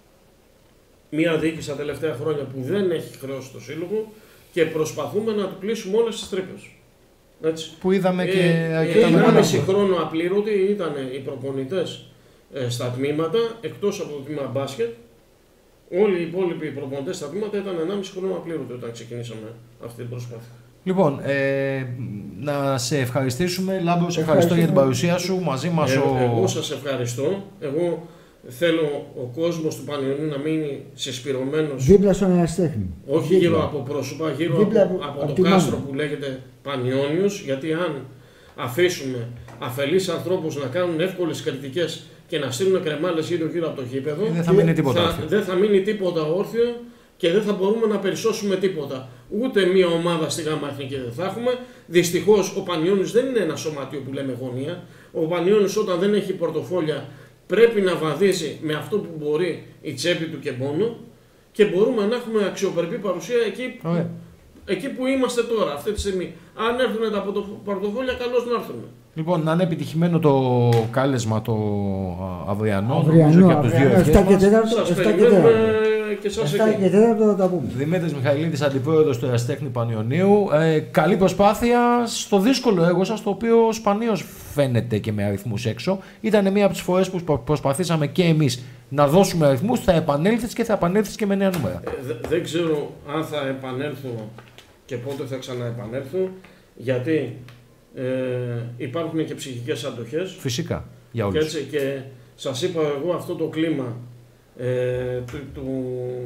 μία διοίκηση τα τελευταία χρόνια που δεν έχει χρεώσει το σύλλογο και προσπαθούμε να του κλείσουμε όλες τις τρύπες. Έτσι. Που είδαμε και, ε, και τα ε, μεγάλα. ενάμιση χρόνο απλήρωτοι ήταν οι προπονητές ε, στα τμήματα, εκτός από το τμήμα μπάσκετ. Όλοι οι υπόλοιποι προπονητές στα τμήματα ήταν ενάμιση χρόνο απλήρωτοι όταν ξεκινήσαμε αυτή την προσπάθεια. Λοιπόν, ε, να σε ευχαριστήσουμε. Λάμπρο, σε ευχαριστώ για την παρουσία σου. Μαζί μας ε, ο... Εγώ σας ευχαριστώ. Εγώ θέλω ο κόσμος του Πανιωνίου να μείνει συσπηρωμένος. Δίπλα στον ερασιτέχνη. Όχι Δίπλα. γύρω από πρόσωπα, γύρω Δίπλα από, από- από, από το τη κάστρο μάνα. που λέγεται Πανιώνιος, γιατί αν αφήσουμε αφελείς ανθρώπους να κάνουν εύκολες κριτικές και να στείλουν κρεμάλες γύρω γύρω από το γήπεδο, δεν θα μείνει τίποτα. θα, όρθιο. δεν θα μείνει τίποτα όρθιο και δεν θα μπορούμε να περισσώσουμε τίποτα. Ούτε μία ομάδα στη ΓΑΜΑ Εθνική δεν θα έχουμε. Δυστυχώς ο Πανιώνιος δεν είναι ένα σωματείο που λέμε γωνία. Ο Πανιώνιος όταν δεν έχει πορτοφόλια πρέπει να βαδίζει με αυτό που μπορεί η τσέπη του και μόνο και μπορούμε να έχουμε αξιοπρεπή παρουσία εκεί που, Ωραία. εκεί που είμαστε τώρα, αυτή τη στιγμή. Αν έρθουν τα πορτοφόλια, καλώς να έρθουν. Λοιπόν, να είναι επιτυχημένο το κάλεσμα το α, αυριανό, Αυριανό, νομίζω και από τους δύο αυριανό, ευχές εφτά και μας. τέταρτο, Σας εφτά και περιμένουμε τέταρτο. και σας εφτά εκεί. και τέταρτο θα τα πούμε. Δημήτρης Μιχαηλίδης, αντιπρόεδρος του Ερασιτέχνη Πανιωνίου. Ε, καλή προσπάθεια στο δύσκολο έργο σας, το οποίο σπανίως φαίνεται και με αριθμούς έξω. Ήταν μία από τις φορές που προσπαθήσαμε και εμείς να δώσουμε αριθμούς. Θα επανέλθεις και θα επανέλθεις και με νέα νούμερα. Ε, δε- δεν ξέρω αν θα επανέλθω και πότε θα ξαναεπανέλθω, γιατί ε, υπάρχουν και ψυχικές αντοχές. Φυσικά, για Και, όλους. έτσι, και σας είπα εγώ αυτό το κλίμα ε, του, του,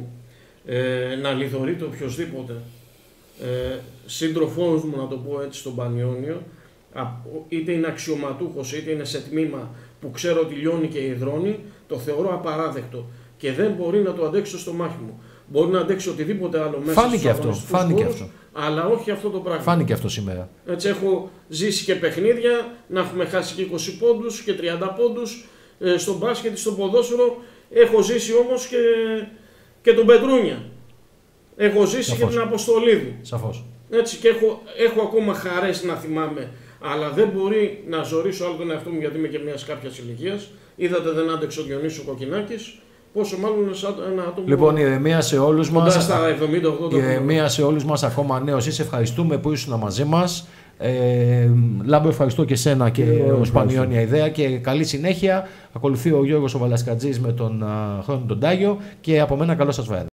ε, να λιδωρείται οποιοδήποτε ε, σύντροφός μου, να το πω έτσι, στον Πανιώνιο, α, είτε είναι αξιωματούχος είτε είναι σε τμήμα που ξέρω ότι λιώνει και υδρώνει, το θεωρώ απαράδεκτο και δεν μπορεί να το αντέξω στο μάχη μου. Μπορεί να αντέξει οτιδήποτε άλλο μέσα Φάνηκε στους αυτό, αγωνιστικούς φάνηκε χώρους, αυτό. αλλά όχι αυτό το πράγμα. Φάνηκε αυτό σήμερα. Έτσι έχω ζήσει και παιχνίδια, να έχουμε χάσει και είκοσι πόντους και τριάντα πόντους ε, στο μπάσκετ, στο ποδόσφαιρο. Έχω ζήσει όμως και, και τον Πετρούνια. Έχω ζήσει Σαφώς. και την Αποστολίδη. Σαφώς. Έτσι και έχω, έχω ακόμα χαρές να θυμάμαι. Αλλά δεν μπορεί να ζωρίσω άλλο τον εαυτό μου γιατί είμαι και μιας κάποιας ηλικίας. Είδατε δεν άντεξε ο Διονύσης ο Κοκκινάκης. Πόσο μάλλον ένα άτομο Λοιπόν, ηρεμία σε όλους κοντά μας. στα εβδομήντα ογδόντα. Ηρεμία σε όλους μας, ακόμα νέος είσαι. Ευχαριστούμε που ήσουν μαζί μας. Ε, Λάμπρο, ευχαριστώ και σένα και Εγώ ο Σπανιόνια Ιδέα και καλή συνέχεια. Ακολουθεί ο Γιώργος ο Βαλασκατζής με τον α, Χρόνο τον Τάγιο και από μένα καλό σας βράδυ.